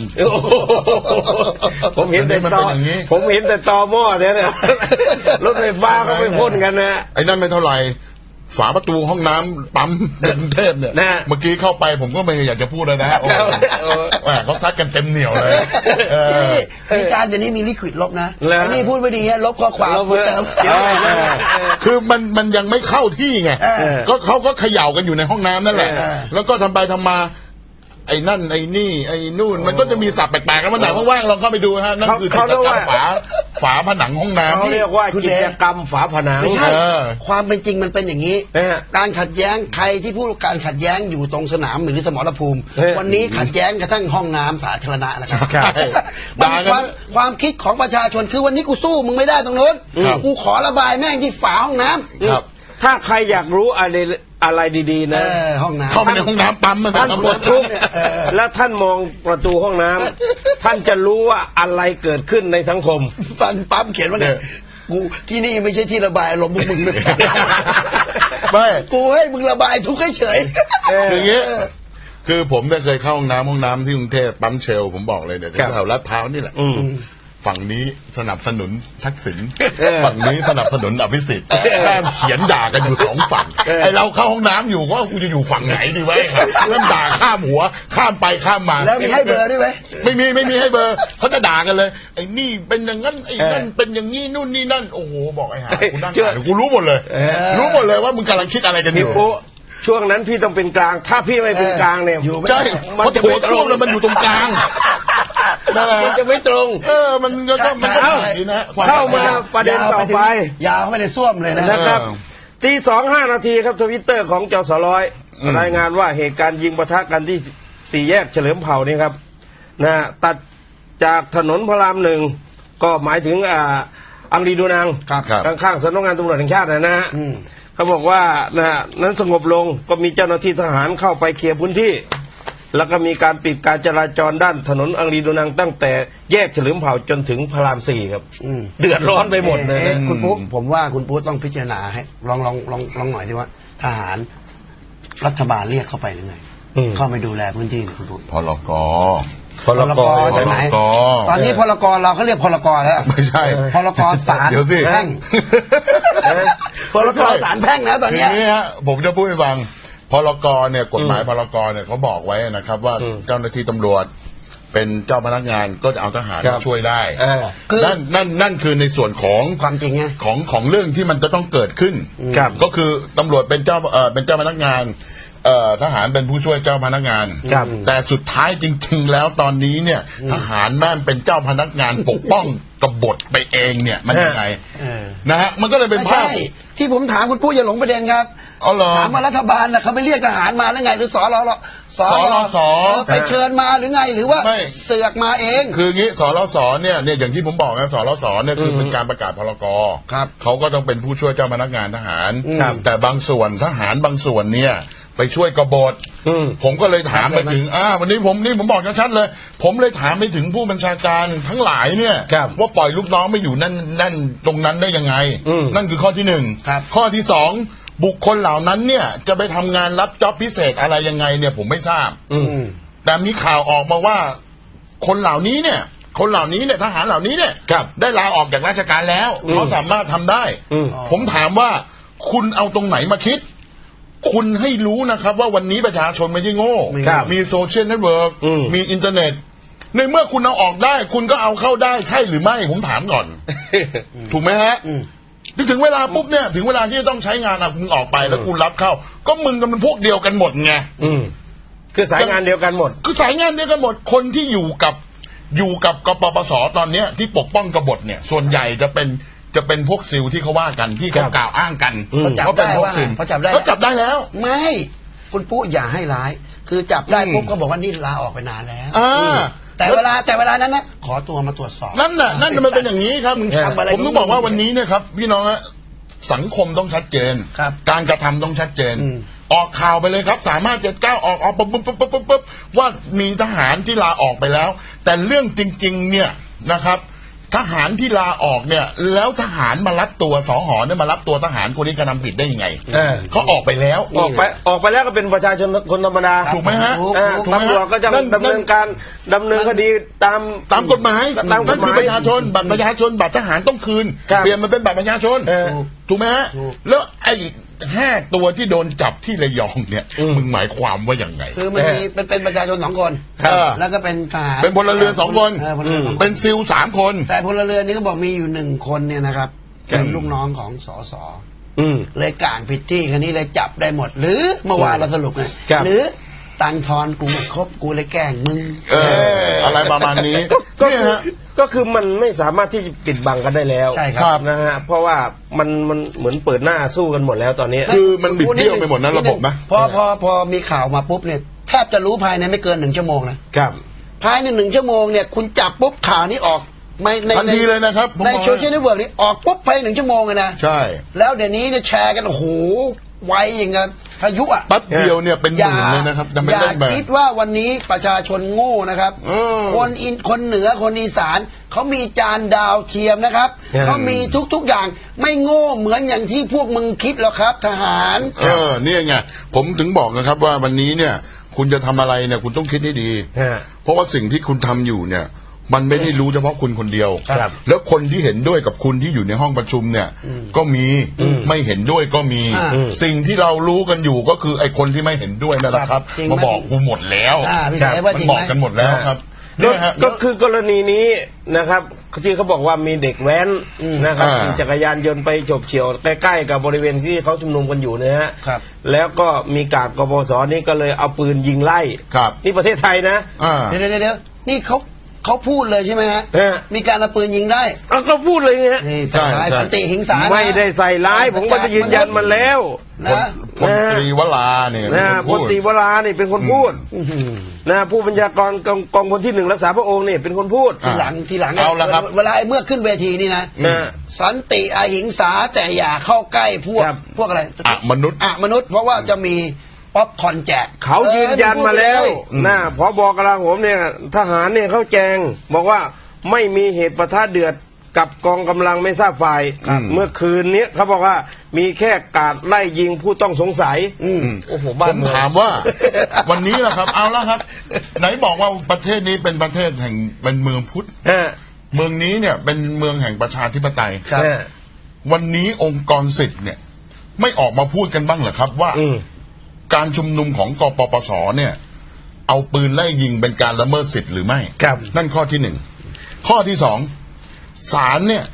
ผมเห็นแต่ตอผมเห็นแต่ตอหม้อเนี่ยนะรถไฟฟ้าก็ไปพ่นกันนะไอ้นั่นไม่เท่าไหร่ฝาประตูห้องน้ำปั๊มในกรุงเทพเนี่ยเมื่อกี้เข้าไปผมก็ไม่อยากจะพูดเลยนะเขาซัดกันเต็มเหนียวเลยมีการเดี๋ยวนี้มีลิควิดลบนะไอ้นี่พูดไม่ดีฮะลบข้อความคือมันมันยังไม่เข้าที่ไงก็เขาก็เขย่ากันอยู่ในห้องน้ำนั่นแหละแล้วก็ทำไปทำมาไอ้นั่นไอ้นี่ไอ้นู่นมันก็จะมีศัพท์แปลกๆกันมันหนังว่างๆลองเข้าไปดูฮะนั่นคือกิจกรรมฝาฝาผนังห้องน้ำเขาเรียกว่ากิจกรรมฝาผนังไม่ใช่ความเป็นจริงมันเป็นอย่างนี้การขัดแย้งใครที่พูดการขัดแย้งอยู่ตรงสนามหรือสมรภูมิวันนี้ขัดแย้งกระทั่งห้องน้ำสาธารณะนะครับความความคิดของประชาชนคือวันนี้กูสู้มึงไม่ได้ตรงนู้นกูขอระบายแม่งที่ฝาห้องน้ำถ้าใครอยากรู้อะไรอะไรดีๆนะห้องน้ำเข้าไปในห้องน้ำปั๊มมันท่านปวดทุกข์แล้วท่านมองประตูห้องน้ำท่านจะรู้ว่าอะไรเกิดขึ้นในสังคมปั๊มปั๊มเขียนว่าไงกูที่นี่ไม่ใช่ที่ระบายอารมณ์มึงเลยไม่กูให้มึงระบายทุกข์ให้เฉยอย่างเงี้ยคือผมได้เคยเข้าห้องน้ำห้องน้ำที่กรุงเทพปั๊มเชลผมบอกเลยเนี่ยแถวลาดพร้าวนี่แหละฝั่งนี้สนับสนุนทักษิณฝั่งนี้สนับสนุนอภิสิทธิ์แต้มเขียนด่ากันอยู่สองฝั่งไอเราเข้าห้องน้ำอยู่ว่ากูจะอยู่ฝั่งไหนดีวะครับเริ่มด่าข้ามหัวข้ามไปข้ามมาแล้วมีให้เบอร์ด้วยไหมไม่มีไม่มีให้เบอร์เขาจะด่ากันเลยไอ้นี่เป็นอย่างนั้นไอ้นั่นเป็นอย่างนี้นู่นนี่นั่นโอ้โหบอกไอ้ห่ากูนั่งอ่านกูรู้หมดเลยรู้หมดเลยว่ามึงกำลังคิดอะไรกันอยู่ช่วงนั้นพี่ต้องเป็นกลางถ้าพี่ไม่เป็นกลางเนี่ยใช่เพราะโถส้วมแล้วมันอยู่ตรงกลางมันจะไม่ตรงเออมันก็ต้องมันเข้าเข้ามาประเด็นต่อไปยาวไม่ได้ส้วมเลยนะครับตีสองห้านาทีครับทวิตเตอร์ของจสร้อยรายงานว่าเหตุการณ์ยิงปะทะกันที่สี่แยกเฉลิมเผ่านี่ครับนะตัดจากถนนพระรามหนึ่งก็หมายถึงอ่าอังรีดูนางข้างๆสำนักงานตำรวจแห่งชาตินะฮะเขาบอกว่านะนั้นสงบลงก็มีเจ้าหน้าที่ทหารเข้าไปเคลียร์พื้นที่แล้วก็มีการปิดการจราจรด้านถนนอังรีดูนังตั้งแต่แยกเฉลิมเผ่าจนถึงพระรามสี่ครับเดือดร้อนไปหมดเลยคุณปุ๊ผมว่าคุณปุ๊ต้องพิจารณาให้ลองลองลองลองหน่อยดีว่าทหารรัฐบาลเรียกเข้าไปหรือไงเข้าไปดูแลพื้นที่คุณปุ๊พลกพลกจากไหนตอนนี้พลกเราเขาเรียกพลกแล้วไม่ใช่พลกศาลแพ่งพลกศาลแพ่งนะตอนนี้นี่ฮะผมจะพูดให้ฟังพลกเนี่ยกฎหมายพลกเนี่ยเขาบอกไว้นะครับว่าเจ้าหน้าที่ตำรวจเป็นเจ้าพนักงานก็จะเอาทหารช่วยได้นั่นนั่นนั่นคือในส่วนของความจริงไงของของเรื่องที่มันจะต้องเกิดขึ้นก็คือตำรวจเป็นเจ้าเอ่อเป็นเจ้าพนักงานเอ่อทหารเป็นผู้ช่วยเจ้าพนักงานแต่สุดท้ายจริงๆแล้วตอนนี้เนี่ยทหารนั่นเป็นเจ้าพนักงานปกป้องกบฏไปเองเนี่ยมันยังไงนะฮะมันก็เลยเป็นภาพที่ผมถามคุณปุ้ยอย่าหลงประเด็นครับถามว่ารัฐบาลน่ะเขาไม่เรียกทหารมาหรือไงหรือสรสสรสไปเชิญมาหรือไงหรือว่าเสือกมาเองคืองี้สรสเนี่ยเนี่ยอย่างที่ผมบอกนะสรสเนี่ยคือเป็นการประกาศพรกเขาก็ต้องเป็นผู้ช่วยเจ้าพนักงานทหารแต่บางส่วนทหารบางส่วนเนี่ยไปช่วยกบฏผมก็เลยถามไปถึงอ่าวันนี้ผมนี่ผมบอกชัดๆเลยผมเลยถามไปถึงผู้บัญชาการทั้งหลายเนี่ยว่าปล่อยลูกน้องไม่อยู่นั่นนั่นตรงนั้นได้ยังไงนั่นคือข้อที่หนึ่งข้อที่สองบุคคลเหล่านั้นเนี่ยจะไปทำงานรับจ็อบพิเศษอะไรยังไงเนี่ยผมไม่ทราบแต่มีข่าวออกมาว่าคนเหล่านี้เนี่ยคนเหล่านี้เนี่ยทหารเหล่านี้เนี่ยได้ลาออกจากราชการแล้วเขาสามารถทำได้ผมถามว่าคุณเอาตรงไหนมาคิดคุณให้รู้นะครับว่าวันนี้ประชาชนไม่ใช่โง่มีโซเชียลเน็ตเวิร์กมีอินเทอร์เน็ตในเมื่อคุณเอาออกได้คุณก็เอาเข้าได้ใช่หรือไม่ผมถามก่อน ถูกไหมฮะถึงเวลาปุ๊บเนี่ยถึงเวลาที่จะต้องใช้งานอ่ะคุณออกไปแล้วคุณรับเข้าก็มึงกันเป็นพวกเดียวกันหมดไงคือสายงานเดียวกันหมดคือสายงานเดียวกันหมดคนที่อยู่กับอยู่กับกปปสตอนเนี้ยที่ปกป้องกบฏเนี่ยส่วนใหญ่จะเป็นจะเป็นพวกซิลที่เขาว่ากันที่เขากล่าวอ้างกันเขาเป็นพวกซิลเขาจับได้เขาจับได้แล้วไม่คุณปุ๊อย่าให้ร้ายคือจับได้ปุ๊บก็บอกว่านี่ลาออกไปนานแล้วแต่เวลาแต่เวลานั้นนะขอตัวมาตรวจสอบนั่นน่ะนั่นมันเป็นอย่างนี้ครับผมต้องบอกว่าวันนี้เนี่ยครับพี่น้องฮะสังคมต้องชัดเจนการกระทำต้องชัดเจนออกข่าวไปเลยครับสามารถจะก้าวออกออกปุ๊บปุ๊บปุ๊บปุ๊บปุ๊บว่ามีทหารที่ลาออกไปแล้วแต่เรื่องจริงๆเนี่ยนะครับทหารที่ลาออกเนี่ยแล้วทหารมารับตัวสหเนี่ยมารับตัวทหารคนนี้กระทำผิดได้ยังไงเขาออกไปแล้วออกไปออกไปแล้วก็เป็นประชาชนคนธรรมดาถูกไหมฮะตำรวจก็จะดำเนินการดำเนินคดีตามตามกฎหมายนั่นคือประชาชนบัตรประชาชนบัตรทหารต้องคืนเปลี่ยนมาเป็นบัตรประชาชนถูกไหมฮะแล้วไอ้ห้าตัวที่โดนจับที่ระยองเนี่ยมึงหมายความว่าอย่างไงคือมันมีเป็นเป็นประชาชนสองคนแล้วก็เป็นทหารเป็นพลเรือนสองคนเป็นซิลสามคนแต่พลเรือนนี่ก็บอกมีอยู่หนึ่งคนเนี่ยนะครับเป็นลูกน้องของสสเลยกลางผิดที่คันนี้เลยจับได้หมดหรือเมื่อวานเราสรุปไงหรือตังทอนกูไม่ครบกูเลยแกล้งมึงเอออะไรประมาณนี้ก็คือก็คือมันไม่สามารถที่จะปิดบังกันได้แล้วใช่ครับนะฮะเพราะว่ามันมันเหมือนเปิดหน้าสู้กันหมดแล้วตอนนี้คือมันบิดเบี้ยวไปหมดนะระบบนะพอพอพอมีข่าวมาปุ๊บเนี่ยแทบจะรู้ภายในไม่เกินหนึ่งชั่วโมงนะครับภายในหนึ่งชั่วโมงเนี่ยคุณจับปุ๊บข่าวนี้ออกไม่ในทันทีเลยนะครับในโซเชียลเน็ตเวิร์กนี่ออกปุ๊บภายในหนึ่งชั่วโมงเลยนะใช่แล้วเดี๋ยวนี้เนี่ยแชร์กันโอ้โหไวอย่างเงี้ยพายุอ่ะแป๊บเดียวเนี่ยเป็นหมื่นเลยนะครับจะไม่เล่นแบบคิดว่าวันนี้ประชาชนโง่นะครับคนอินคนเหนือคนอีสานเขามีจานดาวเทียมนะครับเขามีทุกๆอย่างไม่โง่เหมือนอย่างที่พวกมึงคิดหรอกครับทหารเออเนี่ยไงผมถึงบอกนะครับว่าวันนี้เนี่ยคุณจะทำอะไรเนี่ยคุณต้องคิดให้ดีเพราะว่าสิ่งที่คุณทำอยู่เนี่ยมันไม่ได้รู้เฉพาะคุณคนเดียวแล้วคนที่เห็นด้วยกับคุณที่อยู่ในห้องประชุมเนี่ยก็มีไม่เห็นด้วยก็มีสิ่งที่เรารู้กันอยู่ก็คือไอ้คนที่ไม่เห็นด้วยนั่นแหละครับมาบอกกูหมดแล้วมันบอกกันหมดแล้วครับก็คือกรณีนี้นะครับที่เขาบอกว่ามีเด็กแว้นนะครับขี่จักรยานยนต์ไปฉกเฉี่ยวใกล้ๆกับบริเวณที่เขาชุมนุมกันอยู่นะฮะแล้วก็มีกาดกปปสนี่ก็เลยเอาปืนยิงไล่นี่ประเทศไทยนะเดี๋ยวเดี๋ยวนี่เขาเขาพูดเลยใช่ไหมฮะมีการเอาปืนยิงได้เขาพูดเลยเนี่ยใช่สันติหิงสาไม่ได้ใส่ร้ายผมก็จะยืนยันมันแล้วนะพลตรีวราเนี่ยนะพลตรีวราเนี่ยเป็นคนพูดนะผู้บัญชาการกองพลที่หนึ่งรักษาพระองค์เนี่ยเป็นคนพูดทีหลังทีหลังเอาละครับเวลาเมื่อขึ้นเวทีนี่นะสันติอหิงสาแต่อย่าเข้าใกล้พวกพวกอะไรอะมนุษย์อะมนุษย์เพราะว่าจะมีป๊อปคอนแจกเขายืนยันมาแล้วนะพอบอกกลาโหมเนี่ยทหารเนี่ยเขาแจงบอกว่าไม่มีเหตุปะทะเดือดกับกองกำลังไม่ทราบฝ่ายเมื่อคืนนี้เขาบอกว่ามีแค่กาดไล่ยิงผู้ต้องสงสัยโอ้โหบ้านผมถามว่าวันนี้แหละครับเอาแล้วครับไหนบอกว่าประเทศนี้เป็นประเทศแห่งเป็นเมืองพุทธเมืองนี้เนี่ยเป็นเมืองแห่งประชาธิปไตยวันนี้องค์กรสิทธิ์เนี่ยไม่ออกมาพูดกันบ้างเหรอครับว่าการชุมนุมของกปปสเนี่ยเอาปืนไล่ยิงเป็นการละเมิดสิทธิ์หรือไม่นั่นข้อที่หนึ่งข้อที่สองศาลเนี่ย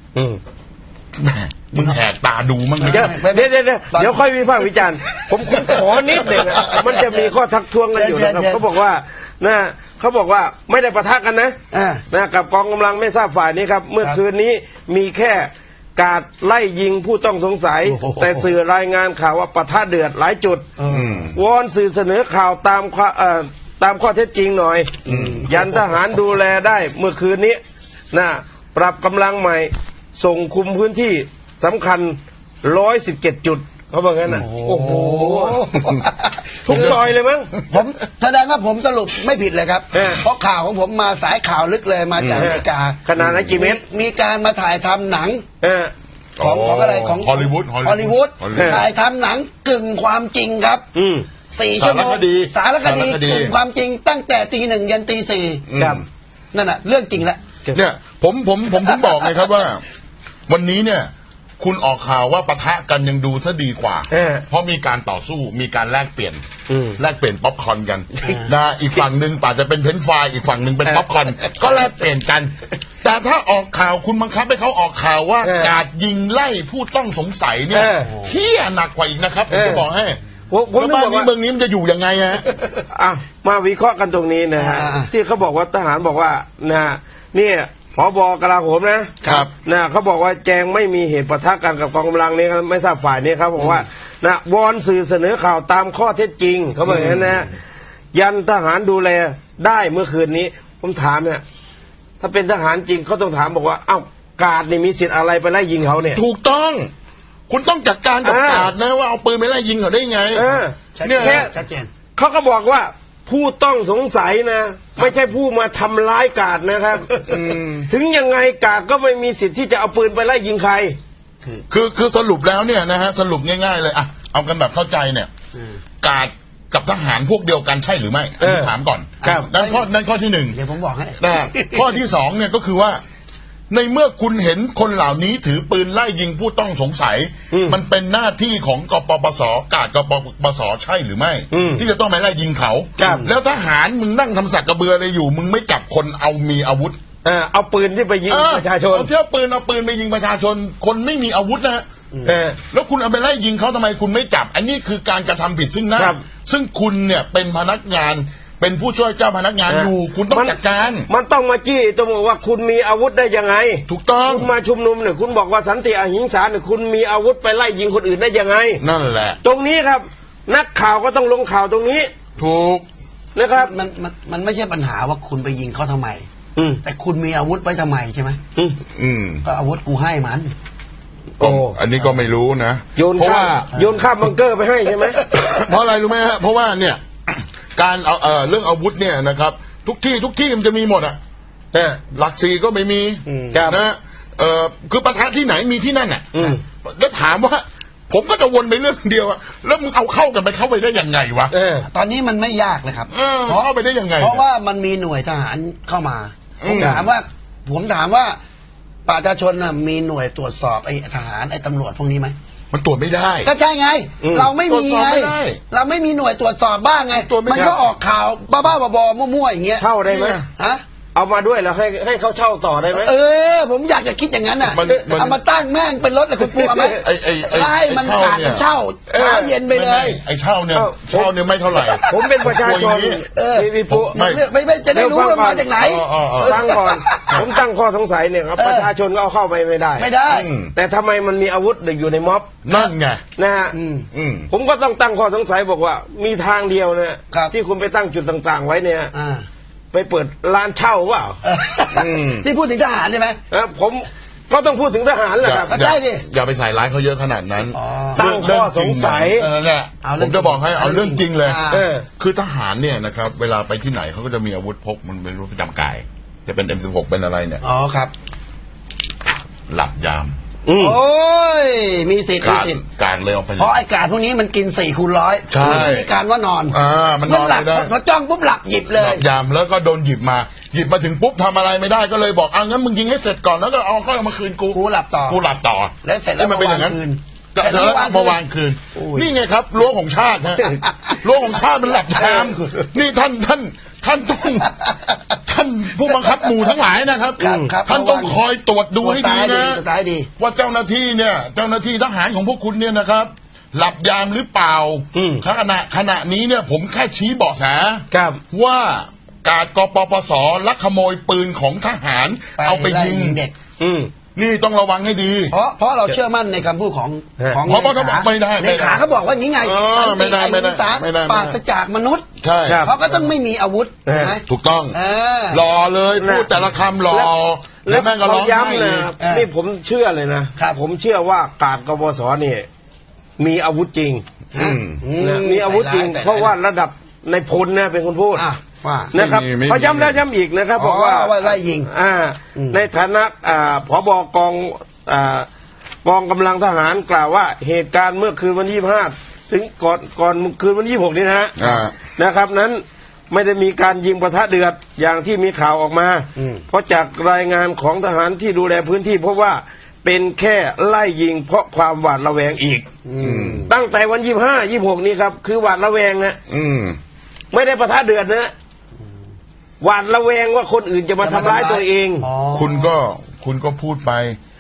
มึงแหกตาดูมั้งเดี๋ยวเดี๋ยวเดี๋ยวเดี๋ยวค่อยวิพากษ์วิจารณ์ผมขอนิดหนึ่งมันจะมีข้อทักท้วงกันอยู่นะครับเขาบอกว่านะเขาบอกว่าไม่ได้ปะทะกันนะนะกับกองกำลังไม่ทราบฝ่ายนี้ครับเมื่อคืนนี้มีแค่กาดไล่ยิงผู้ต้องสงสัยแต่สื่อรายงานข่าวว่าปะทะเดือดหลายจุดวอนสื่อเสนอข่าวตามตามข้อเท็จจริงหน่อยยันทหารดูแลได้เมื่อคืนนี้นะปรับกำลังใหม่ส่งคุมพื้นที่สำคัญร้อยสิบเจ็ดจุดเขาบอกงั้นนะโอ้โหทุกซอยเลยมั้งผมแสดงว่าผมสรุปไม่ผิดเลยครับเพราะข่าวของผมมาสายข่าวลึกเลยมาจากอเมริกาขนาดนั้นกี่เมตรมีการมาถ่ายทำหนังของของอะไรของฮอลลีวูดฮอลลีวูดถ่ายทำหนังกึ่งความจริงครับสี่ชั่วโมงสารคดีกึ่งความจริงตั้งแต่ตีหนึ่งยันตีสี่ครับนั่นแหะเรื่องจริงแหละเนี่ยผมผมผมผมบอกเลยครับว่าวันนี้เนี่ยคุณออกข่าวว่าปะทะกันยังดูซะดีกว่าเพราะมีการต่อสู้มีการแลกเปลี่ยนแลกเปลี่ยนป๊อปคอร์นกันนะอีกฝั่งหนึ่งอาจจะเป็นเพนฟรายอีกฝั่งหนึ่งเป็นป๊อปคอร์นก็แลกเปลี่ยนกันแต่ถ้าออกข่าวคุณบังคับให้เขาออกข่าวว่ากาดยิงไล่ผู้ต้องสงสัยเนี่ยเหี้ยหนักกว่าอีกนะครับผมจะบอกให้แล้วบ้านนี้เมืองนี้มันจะอยู่ยังไงฮะอ่ะมาวิเคราะห์กันตรงนี้นะฮะที่เขาบอกว่าทหารบอกว่านะนี่ผบ.กลาโหมนะครับนะเขาบอกว่าแจงไม่มีเหตุปะทะกันกับกองกำลังนี้ไม่ทราบฝ่ายนี้ครับบอกว่านะวอนสื่อเสนอข่าวตามข้อเท็จจริงเขาบอกอย่างนั้นนะยันทหารดูแลได้เมื่อคืนนี้ผมถามเนี่ยถ้าเป็นทหารจริงเขาต้องถามบอกว่าเอ้ากาดนี่มีสิทธิ์อะไรไปไล่ยิงเขาเนี่ยถูกต้องคุณต้องจัดการกับกาดนะว่าเอาปืนไปไล่ยิงเขาได้ไงเนี่ยแค่ชัดเจนเขาก็บอกว่าผู้ต้องสงสัยนะไม่ใช่ผู้มาทำร้ายกาดนะครับถึงยังไงกาดก็ไม่มีสิทธิ์ที่จะเอาปืนไปไล่ยิงใครคือคือสรุปแล้วเนี่ยนะฮะสรุปง่ายๆเลยอ่ะเอากันแบบเข้าใจเนี่ยกาดกับทหารพวกเดียวกันใช่หรือไม่ถามก่อนนั่นข้อนั่นข้อที่หนึ่งเดี๋ยวผมบอกให้นะข้อที่สองเนี่ยก็คือว่าในเมื่อคุณเห็นคนเหล่านี้ถือปืนไล่ยิงผู้ต้องสงสัยมันเป็นหน้าที่ของกปปส.กาดกปปส.ใช่หรือไม่ที่จะต้องไปไล่ยิงเขาแล้วทหารมึงนั่งทำสักกระเบืออะไรอยู่มึงไม่จับคนเอามีอาวุธเอาปืนที่ไปยิงประชาชนเอาเที่ยวปืนเอาปืนไปยิงประชาชนคนไม่มีอาวุธนะแล้วคุณเอาไปไล่ยิงเขาทำไมคุณไม่จับอันนี้คือการกระทำผิดซึ่งหน้าซึ่งคุณเนี่ยเป็นพนักงานเป็นผู้ช่วยเจ้าพนักงานอยู่คุณต้องจัดการมันต้องมาจี้ต้องบอกว่าคุณมีอาวุธได้ยังไงถูกต้องคุณมาชุมนุมเนี่ยคุณบอกว่าสันติอหิงสาเนี่ยคุณมีอาวุธไปไล่ยิงคนอื่นได้ยังไงนั่นแหละตรงนี้ครับนักข่าวก็ต้องลงข่าวตรงนี้ถูกนะครับมันมันมันไม่ใช่ปัญหาว่าคุณไปยิงเขาทำไมแต่คุณมีอาวุธไว้ทำไมใช่ไหมอืมก็อาวุธกูให้มันโอ้อันนี้ก็ไม่รู้นะเพราะว่าโยนข้ามบังเกอร์ไปให้ใช่ไหมเพราะอะไรรู้ไหมฮะเพราะว่าเนี่ยการเอาเอ่อเรื่องอาวุธเนี่ยนะครับทุกที่ทุกที่มันจะมีหมดอ่ะหลักสี่ก็ไม่มีนะเอ่อคือปะทะที่ไหนมีที่นั่นอ่ะแล้วถามว่าผมก็จะวนไปเรื่องเดียวอ่ะแล้วมึงเอาเข้ากันไปเข้าไปได้ยังไงวะตอนนี้มันไม่ยากเลยครับเพราะเข้าไปได้ยังไงเพราะว่ามันมีหน่วยทหารเข้ามาผมถามว่าผมถามว่าประชาชนน่ะมีหน่วยตรวจสอบไอ้ทหารไอ้ตำรวจพวกนี้ไหมมันตรวจไม่ได้ก็ใช่ไงเราไม่มีไงเราไม่มีหน่วยตรวจสอบบ้างไงมันก็ออกข่าวบ้าๆบอๆมั่วๆอย่างเงี้ยเช่าได้ไหมฮะเอามาด้วยแล้วให้ให้เขาเช่าต่อได้ไหมเออผมอยากจะคิดอย่างนั้นน่ะเอามาตั้งแม่งเป็นรถเลยคุณปูเอาไหมไอ้ไอ้ไอ้มันขาดเช่าเช้าเย็นไปเลยไอ้เช่าเนี่ยเช่าเนี่ยไม่เท่าไหร่ผมเป็นประชาชนพี่ปูไม่ไม่จะได้รู้ว่ามาจากไหนตั้งก่อนผมตั้งข้อสงสัยเนี่ยครับประชาชนก็เอาเข้าไปไม่ได้ไม่ได้แต่ทำไมมันมีอาวุธอยู่ในม็อบนั่นไงนะฮะผมก็ต้องตั้งข้อสงสัยบอกว่ามีทางเดียวนะที่คุณไปตั้งจุดต่างๆไว้เนี่ยไปเปิดร้านเช่าเปล่าที่พูดถึงทหารใช่ไหมผมก็ต้องพูดถึงทหารแหละครับใช่ดิอย่าไปใส่ร้ายเขาเยอะขนาดนั้นตั้งข้อสงสัยเนี่ยผมจะบอกให้เอาเรื่องจริงเลยคือทหารเนี่ยนะครับเวลาไปที่ไหนเขาก็จะมีอาวุธพกมันเป็นอาวุธประจำกายจะเป็น เอ็ม สิบหก เป็นอะไรเนี่ยอ๋อครับหลับยามโอ้ยมีสิทธิ์มีสิทธิ์การเลยออกไปเพราะไอ้การพวกนี้มันกินสี่คูณร้อยใช่การว่านอนอ่ามันนอนไม่ได้พอจ้องปุ๊บหลับหยิบเลยหลับยามแล้วก็โดนหยิบมาหยิบมาถึงปุ๊บทำอะไรไม่ได้ก็เลยบอกอ่ะงั้นมึงยิงให้เสร็จก่อนแล้วก็เอาค่อยเอามาคืนกูกูหลับต่อกูหลับต่อแล้วเสร็จแล้วมันเป็นอย่างนั้นแล้วมาวางคืนนี่ไงครับรั้วของชาติฮะรั้วของชาติมันหลับยามนี่ท่านท่านท่านต้องท่านผู้บังคับหมู่ทั้งหลายนะครับท่านต้องคอยตรวจดูให้ดีนะว่าเจ้าหน้าที่เนี่ยเจ้าหน้าที่ทหารของพวกคุณเนี่ยนะครับหลับยามหรือเปล่าขณะขณะนี้เนี่ยผมแค่ชี้เบาะแสว่ากาดกปปส.ลักขโมยปืนของทหารเอาไปยิงเด็กนี่ต้องระวังให้ดีเพราะเพราะเราเชื่อมั่นในคำพูดของของเพราะเขาบอกไม่ได้เลขาเขาบอกว่านี้ไงไม่ได้ไม่ได้ไม่ได้ปราศจากมนุษย์ใช่เขาก็ต้องไม่มีอาวุธถูกต้องรอเลยพูดแต่ละคำรอแล้วแม่งก็ร้องย้ำเลยนี่ผมเชื่อเลยนะผมเชื่อว่ากาดกปปส.นี่มีอาวุธจริงมีอาวุธจริงเพราะว่าระดับในพลเนี่ยเป็นคนพูดนะครับเขาย้ำแล้วย้ำอีกนะครับบอกว่าไล่ยิงในฐานะผบ.กองกองกำลังทหารกล่าวว่าเหตุการณ์เมื่อคืนวันที่ยี่สิบห้าถึงก่อนก่อนคืนวันที่ยี่สิบหกนี่นะฮะนะครับนั้นไม่ได้มีการยิงปะทะเดือดอย่างที่มีข่าวออกมาเพราะจากรายงานของทหารที่ดูแลพื้นที่พบว่าเป็นแค่ไล่ยิงเพราะความหวาดระแวงอีกตั้งแต่วันยี่สิบห้ายี่สิบหกนี้ครับคือหวาดระแวงนะไม่ได้ปะทะเดือดนะหวาดระแวงว่าคนอื่นจะมาทำร้ายตัวเองคุณก็คุณก็พูดไป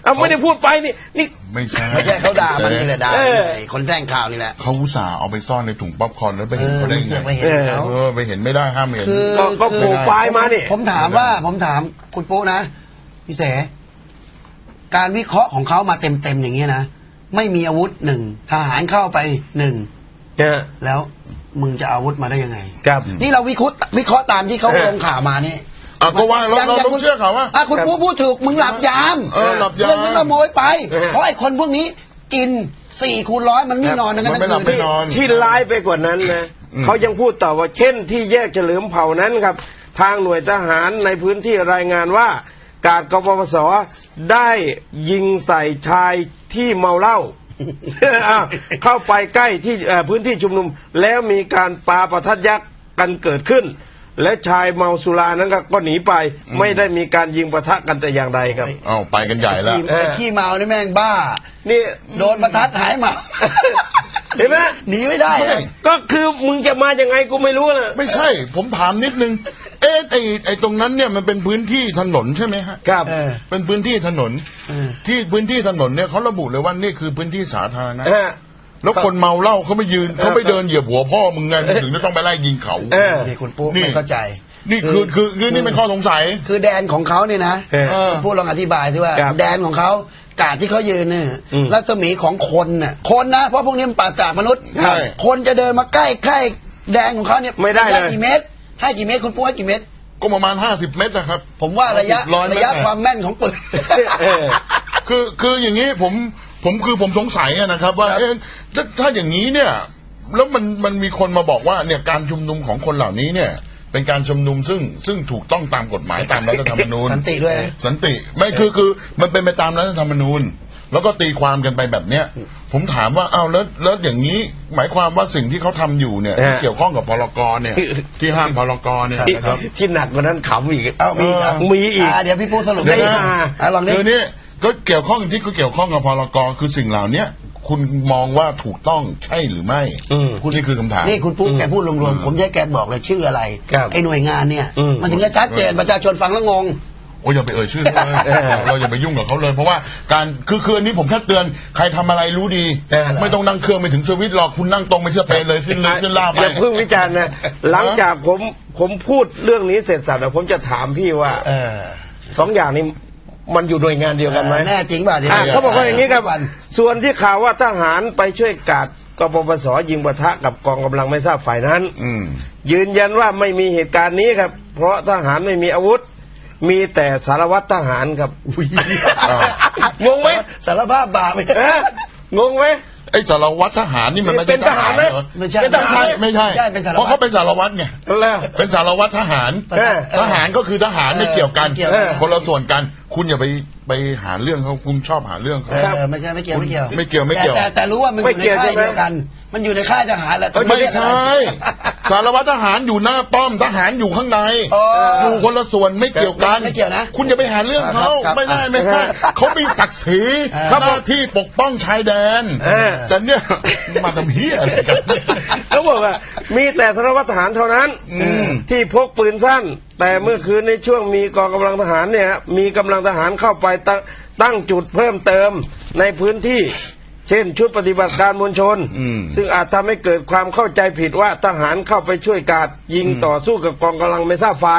เอาไม่ได้พูดไปนี่นี่ไม่ใช่ไม่ใช่เขาด่ามันนี่แหละด่าคนแจ้งข่าวนี่แหละเขาอุตส่าห์เอาไปซ่อนในถุงป๊อปคอร์นแล้วไปเห็นเขาได้ไงไปเห็นเขาเออไปเห็นไม่ได้ห้ามเห็นก็โผล่ปลายมานี่ผมถามว่าผมถามคุณปุ๊นะพี่เสการวิเคราะห์ของเขามาเต็มๆอย่างเงี้ยนะไม่มีอาวุธหนึ่งทหารเข้าไปหนึ่งแล้วมึงจะอาวุธมาได้ยังไงครับนี่เราวิเคราะห์วิเคราะห์ตามที่เขาลงข่าวมานี่อ่ะก็ว่าเราเราต้องเชื่อเขาว่าอ่ะคุณปุ๊พูดถูกมึงหลับยามเออหลับยามเรื่องนั้นขโมยไปเพราะไอ้คนพวกนี้กินสี่คูณร้อยมันไม่นอนมันไม่หลับไม่นอนที่ร้ายไปกว่านั้นนะเขายังพูดต่อว่าเช่นที่แยกเฉลิมเผ่านั้นครับทางหน่วยทหารในพื้นที่รายงานว่าการกปปสได้ยิงใส่ชายที่เมาเหล้าเข้าไปใกล้ที่พื้นที่ชุมนุมแล้วมีการปาประทัดยักษ์กันเกิดขึ้นและชายเมาสุรานั้นก็หนีไปไม่ได้มีการยิงปะทะกันแต่อย่างใดครับอ้าวไปกันใหญ่แล้วไอ้ขี้เมานี่แม่งบ้านี่โดนประทัดหายมาเห็นไหมหนีไม่ได้ก็คือมึงจะมายังไงกูไม่รู้นะไม่ใช่ผมถามนิดนึงเอ๊ะไอ้ไอ้ตรงนั้นเนี่ยมันเป็นพื้นที่ถนนใช่ไหมฮะครับเป็นพื้นที่ถนนที่พื้นที่ถนนเนี่ยเขาระบุเลยว่านี่คือพื้นที่สาธารณะแล้วคนเมาเหล้าเขาไม่ยืนเขาไม่เดินเหยียบหัวพ่อมึงไงถึงจะต้องไปไล่ยิงเขานี่คุณปุ๊ไม่เข้าใจนี่คือคือคือนี่เป็นข้อสงสัยคือแดนของเขาเนี่ยนะคุณปุ๊ลองอธิบายสิว่าแดนของเขากาดที่เขายืนเนี่ยรัศมีของคนน่ะคนนะเพราะพวกนี้มันปราศจากมนุษย์คนจะเดินมาใกล้ใกล้แดนของเขาเนี่ยไม่ได้เลยกี่เมตรให้กี่เมตรคุณปุ๊ให้กี่เมตรก็ประมาณห้าสิบเมตรนะครับผมว่าระยะระยะความแม่นของปืนคือคืออย่างนี้ผมผมคือผมสงสัยนะครับว่าเอ๊ะถ้าถ้าอย่างนี้เนี่ยแล้วมันมันมีคนมาบอกว่าเนี่ยการชุมนุมของคนเหล่านี้เนี่ยเป็นการชุมนุมซึ่งซึ่งถูกต้องตามกฎหมายตามรัฐธรรมนูญสันติด้วยสันติไม่คือคือมันเป็นไปตามรัฐธรรมนูญแล้วก็ตีความกันไปแบบเนี้ยผมถามว่าอ้าวแล้วแล้วอย่างนี้หมายความว่าสิ่งที่เขาทำอยู่เนี่ยเกี่ยวข้องกับพรกเนี่ยที่ห้ามพรกเนี่ยนะครับที่หนักกว่านั้นขำอีกอ้าวมีมีอีกเดี๋ยวพี่พูดสรุปให้มาลองคือนี่ก็เกี่ยวข้องที่เขาเกี่ยวข้องกับพรกคือสิ่งเหล่านี้คุณมองว่าถูกต้องใช่หรือไม่คุณนี่คือคำถามนี่คุณปุ๊แกพูดรวมๆผมจะแกบอกเลยชื่ออะไรไอ้หน่วยงานเนี่ยมันถึงจะชัดเจนประชาชนฟังแล้วงงโอ้ยอย่าไปเอ่ยชื่อเลยเราอย่าไปยุ่งกับเขาเลยเพราะว่าการคือคืนนี้ผมแค่เตือนใครทำอะไรรู้ดีไม่ต้องนั่งเครื่องไปถึงสวิตหรอกคุณนั่งตรงไปเชื่อเป็นเลยสิ้นเลยสิ้นลาไปอย่าเพิ่งวิจารณ์นะหลังจากผมผมพูดเรื่องนี้เสร็จสับแล้วผมจะถามพี่ว่าสองอย่างนี้มันอยู่หน่วยงานเดียวกันไหมแน่จริงป่ะเขาบอกว่าอย่างนี้ครับส่วนที่ข่าวว่าทหารไปช่วยกาดกปปสยิงปะทะกับกองกำลังไม่ทราบฝ่ายนั้นยืนยันว่าไม่มีเหตุการณ์นี้ครับเพราะทหารไม่มีอาวุธมีแต่สารวัตรทหารครับงงไหมสารภาพบาปไหมงงไหมไอ้สารวัตรทหารนี่มันไม่ใช่ทหารเหรอไม่ใช่ไม่ใช่ไม่ใช่เพราะเขาเป็นสารวัตรไงเป็นสารวัตรทหารทหารก็คือทหารไม่เกี่ยวกันคนละส่วนกันคุณอย่าไปไปหาเรื่องเขาคุณชอบหาเรื่องเขาไม่ใช่ไม่เกี่ยวไม่เกี่ยวไม่เกี่ยวไม่เกี่ยวแต่แต่รู้ว่ามันอยู่ในค่ายเดียวกันมันอยู่ในค่ายทหารแหละไม่ใช่สารวัตรทหารอยู่หน้าป้อมทหารอยู่ข้างในอยู่คนละส่วนไม่เกี่ยวกันไม่เกี่ยวนะคุณอย่าไปหาเรื่องเขาไม่ได้ไม่ได้เขามีศักดิ์ศรีหน้าที่ปกป้องชายแดนแต่เนี่ยมาทำเหี้ยอะไรกันเขาบอกว่ามีแต่สารวัตรทหารเท่านั้นที่พกปืนสั้นแต่เมื่อคืนในช่วงมีกองกำลังทหารเนี่ยมีกำลังทหารเข้าไปตั้งตั้งจุดเพิ่มเติมในพื้นที่เช่นชุดปฏิบัติการมวลชนซึ่งอาจทำให้เกิดความเข้าใจผิดว่าทหารเข้าไปช่วยกาดยิงต่อสู้กับกองกำลังไม่ทราบฝ่าย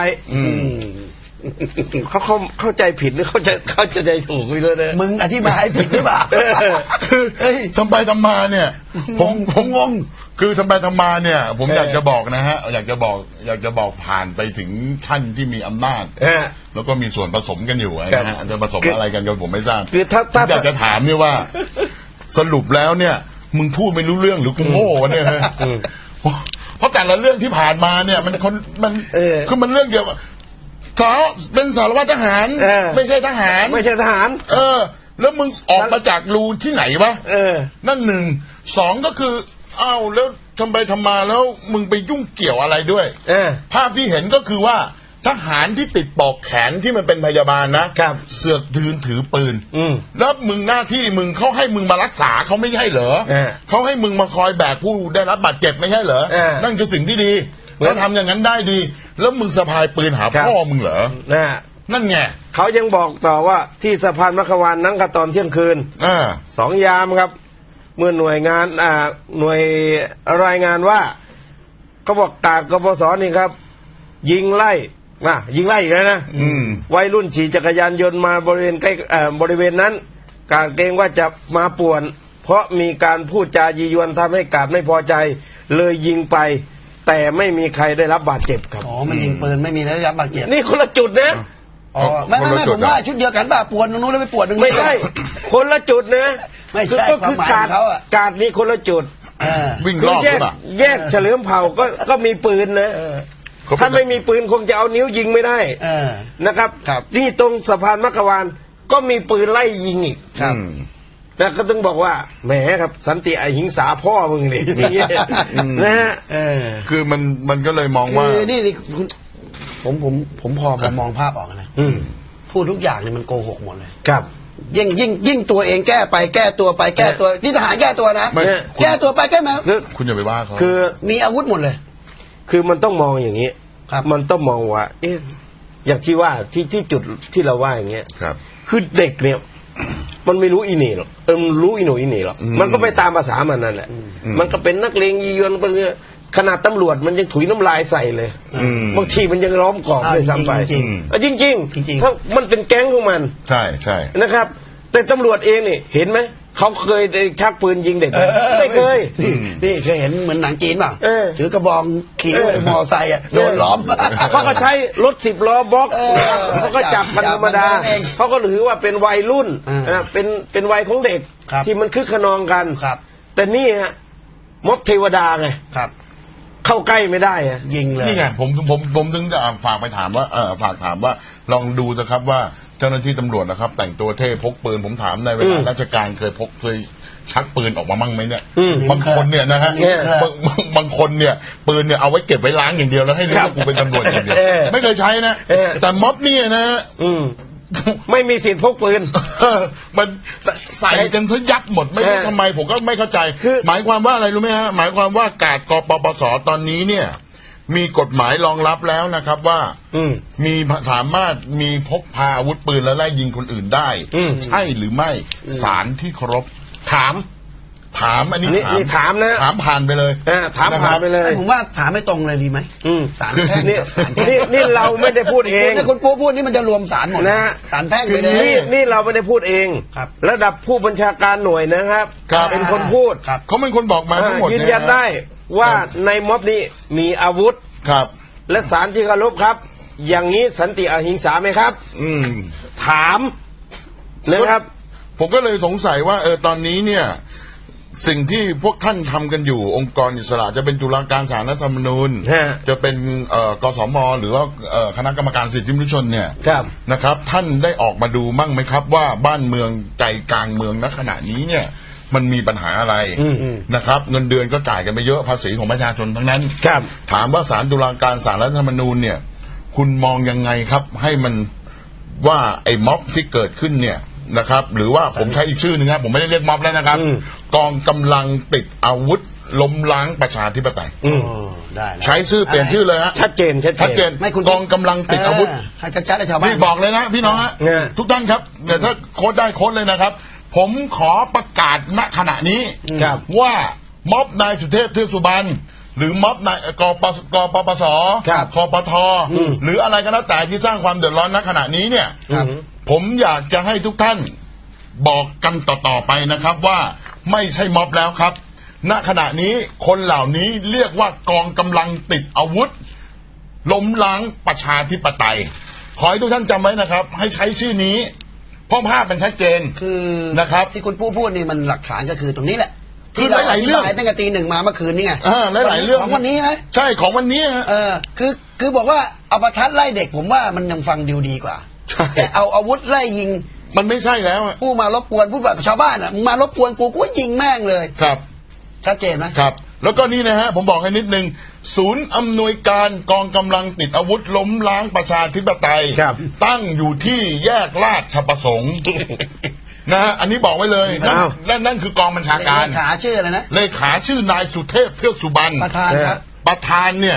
เขาเขาเข้าใจผิดหรือเขาจะเขาจะใจถูกไปเลยนะมึงอธิบายผิดหรือเปล่าคือทำไปทำมาเนี่ยผมผมงงคือทำไปทำมาเนี่ยผมอยากจะบอกนะฮะอยากจะบอกอยากจะบอกผ่านไปถึงท่านที่มีอำนาจแล้วก็มีส่วนผสมกันอยู่นะฮะจะผสมอะไรกันกันผมไม่ทราบคือถ้าอยากจะถามเนี่ยว่าสรุปแล้วเนี่ยมึงพูดไม่รู้เรื่องหรือกูโง่เนี่ยฮะเพราะแต่ละเรื่องที่ผ่านมาเนี่ยมันคนมันคือมันเรื่องเดียวสาวเป็นสารวัตรทหารไม่ใช่ทหารไม่ใช่ทหารเออแล้วมึงออกมาจากรูที่ไหนวะเออนั่นหนึ่งสองก็คืออ้าวแล้วทำไปทำมาแล้วมึงไปยุ่งเกี่ยวอะไรด้วยเออภาพที่เห็นก็คือว่าทหารที่ติดปลอกแขนที่มันเป็นพยาบาลนะครับเสือกถือถือปืนแล้วมึงหน้าที่มึงเขาให้มึงมารักษาเขาไม่ใช่เหรอเขาให้มึงมาคอยแบกผู้ได้รับบาดเจ็บไม่ใช่เหรอนั่นคือสิ่งที่ดีเขาทำอย่างนั้นได้ดีแล้วมึงสะพายปืนหาพ่อมึงเหรอนั่นไงเขายังบอกต่อว่าที่สะพานมัขวานนั้นก็ตอนเที่ยงคืนสองยามครับเมื่อหน่วยงานอ่าหน่วยรายงานว่าเขาบอกกาดกปสนี่ครับยิงไล่นะยิงไล่อีกแล้วนะวัยรุ่นขี่จักรยานยนต์มาบริเวณใกล้บริเวณนั้นกาดเกรงว่าจะมาป่วนเพราะมีการพูดจายียวนทำให้กาดไม่พอใจเลยยิงไปแต่ไม่มีใครได้รับบาดเจ็บครับอ๋อมันยิงปืนไม่มีได้รับบาดเจ็บนี่คนละจุดนะอ๋อไม่ไม่ไม่ผมว่าชุดเดียวกันป่ะป่วนตรงนู้นแล้วไปป่วนตรงนี้ไม่ใช่คนละจุดนะไม่ใช่ก็คือการการนี้คนละจุดวิ่งรอบหรือเปล่าแยกเฉลิมเผ่าก็ก็มีปืนนะถ้าไม่มีปืนคงจะเอานิ้วยิงไม่ได้นะครับนี่ตรงสะพานมัขวานก็มีปืนไล่ยิงอีกนะก็ต้องบอกว่าแหมครับสันติอหิงสาพ่อมึงนี่นะฮะคือมันมันก็เลยมองว่านี่นี่ผมผมผมพอผมมองภาพออกนะพูดทุกอย่างเนี่ยมันโกหกหมดเลยครับยิ่งยิ่งยิ่งตัวเองแก้ไปแก้ตัวไปแก้ตัวที่ทหารแก้ตัวนะแก้ตัวไปแก้มาคุณอย่าไปว่าเขาคือมีอาวุธหมดเลยคือมันต้องมองอย่างนี้มันต้องมองว่าเอ๊ะอย่างที่ว่าที่ที่จุดที่เราว่าอย่างเงี้ยคือเด็กเนี่ยมันไม่รู้อีนี่หรอกเออมันรู้อีหนูอีนี่หรอกมันก็ไปตามภาษามันนั่นแหละมันก็เป็นนักเลงยียวนไปเนี่ยขนาดตำรวจมันยังถุยน้ำลายใส่เลยบางทีมันยังล้อมกรอบเลยทำไปจริงจริงจริงเพราะมันเป็นแก๊งของมันใช่ใช่นะครับแต่ตำรวจเองนี่เห็นไหมเขาเคยชักปืนยิงเด็กไม่เคยนี่เคยเห็นเหมือนหนังจีนเปล่าถือกระบองขี่มอไซค์อ่ะโดนล้อมเขาก็ใช้รถสิบล้อบล็อกเขาก็จับมันธรรมดาเขาก็ถือว่าเป็นวัยรุ่นนะเป็นเป็นวัยของเด็กที่มันคึกขนองกันแต่นี่ฮะม็อบเทวดาไงเข้าใกล้ไม่ได้อะยิงเลยนี่ไงผมผมผมถึงจะฝากไปถามว่าเออฝากถามว่าลองดูนะครับว่าเจ้าหน้าที่ตำรวจนะครับแต่งตัวเท่พกปืนผมถามในเวลาราชการเคยพกเคยชักปืนออกมามั่งไหมเนี่ยบางคนเนี่ยนะฮะบางบางคนเนี่ยปืนเนี่ยเอาไว้เก็บไว้ล้างอย่างเดียวแล้วให้รู้ว่ากูเป็นตำรวจอย่างเดียวไม่เคยใช้นะแต่ม็อบนี่นะไม่มีสิทธิ์พกปืนมันใส่กันทะยับหมดไม่รู้ทำไมผมก็ไม่เข้าใจหมายความว่าอะไรรู้ไหมฮะหมายความว่ากาดกปปสตอนนี้เนี่ยมีกฎหมายรองรับแล้วนะครับว่ามีสามารถมีพกพาอาวุธปืนแล้วไล่ยิงคนอื่นได้ใช่หรือไม่ศาลที่เคารพถามถามอันนี้ถามถามนะถามผ่านไปเลยถามผ่านไปเลยผมว่าถามไม่ตรงเลยดีไหมศาลแพ่งนี่นี่นี่เราไม่ได้พูดเองถ้าคุณปูพูดนี่มันจะรวมศาลหมดนะศาลแพ่งไปเลยนี่นี่เราไม่ได้พูดเองระดับผู้บัญชาการหน่วยนะครับเป็นคนพูดเขาเป็นคนบอกมาทั้งหมดยืนยันได้ว่าในม็อบนี้มีอาวุธครับและศาลที่เคารพครับอย่างนี้สันติอหิงสาไหมครับอืมถามนะครับผมก็เลยสงสัยว่าเออตอนนี้เนี่ยสิ่งที่พวกท่านทำกันอยู่องค์กรอิสระจะเป็นตุลาการศาลรัฐธรรมนูญจะเป็นกสมหรือว่าคณะกรรมการสิทธิมนุษยชนเนี่ยนะครับท่านได้ออกมาดูมั่งไหมครับว่าบ้านเมืองใจกลางเมืองณขณะนี้เนี่ยมันมีปัญหาอะไรนะครับเงินเดือนก็จ่ายกันไปเยอะภาษีของประชาชนทั้งนั้นถามว่าศาลตุลาการศาลรัฐธรรมนูญเนี่ยคุณมองยังไงครับให้มันว่าไอ้ม็อบที่เกิดขึ้นเนี่ยนะครับหรือว่าผมใช้อีกชื่อหนึ่งครับผมไม่ได้เรียกม็อบแล้วนะครับกองกำลังติดอาวุธล้มล้างประชาธิปไตยใช้ชื่อเปลี่ยนชื่อเลยฮะชัดเจนชัดเจนกองกำลังติดอาวุธให้ชัดๆให้ชาวบ้านนี่บอกเลยนะพี่น้องฮะทุกท่านครับเนี่ยถ้าโค้ดได้โค้ดเลยนะครับผมขอประกาศณขณะนี้ว่าม็อบนายสุเทพเทือกสุบรรณหรือม็อบนายกปกปปสคปทหรืออะไรก็แล้วแต่ที่สร้างความเดือดร้อนณขณะนี้เนี่ยผมอยากจะให้ทุกท่านบอกกันต่อๆไปนะครับว่าไม่ใช่ม็อบแล้วครับณขณะนี้คนเหล่านี้เรียกว่ากองกำลังติดอาวุธล้มล้างประชาธิปไตยขอให้ทุกท่านจำไว้นะครับให้ใช้ชื่อนี้เพราะภาพมันชัดเจนคือนะครับที่คุณผู้พูดนี่มันหลักฐานก็คือตรงนี้แหละคือหลายๆเรื่องตั้งแต่ตีหนึ่งมาเมื่อคืนนี่ไงอ่าหลายๆเรื่องของวันนี้ฮะใช่ของวันนี้ฮะเออคือคือบอกว่าเอาประทัดไล่เด็กผมว่ามันยังฟังดีดีกว่าแต่เอาอาวุธไล่ยิงมันไม่ใช่แล้วผู้มารบกวนผู้แบบชาวบ้านอ่ะมึงมารบกวนกูกูยิงแม่งเลยครับชัดเจนไหมครับแล้วก็นี่นะฮะผมบอกให้นิดนึงศูนย์อำนวยการกองกำลังติดอาวุธล้มล้างประชาธิปไตยตั้งอยู่ที่แยกราชประสงค์นะฮะอันนี้บอกไว้เลยนั่นนั่นคือกองบัญชาการเลขาชื่ออะไรนะเลขาชื่อนายสุเทพเทือกสุบรรณประธานครับประธานเนี่ย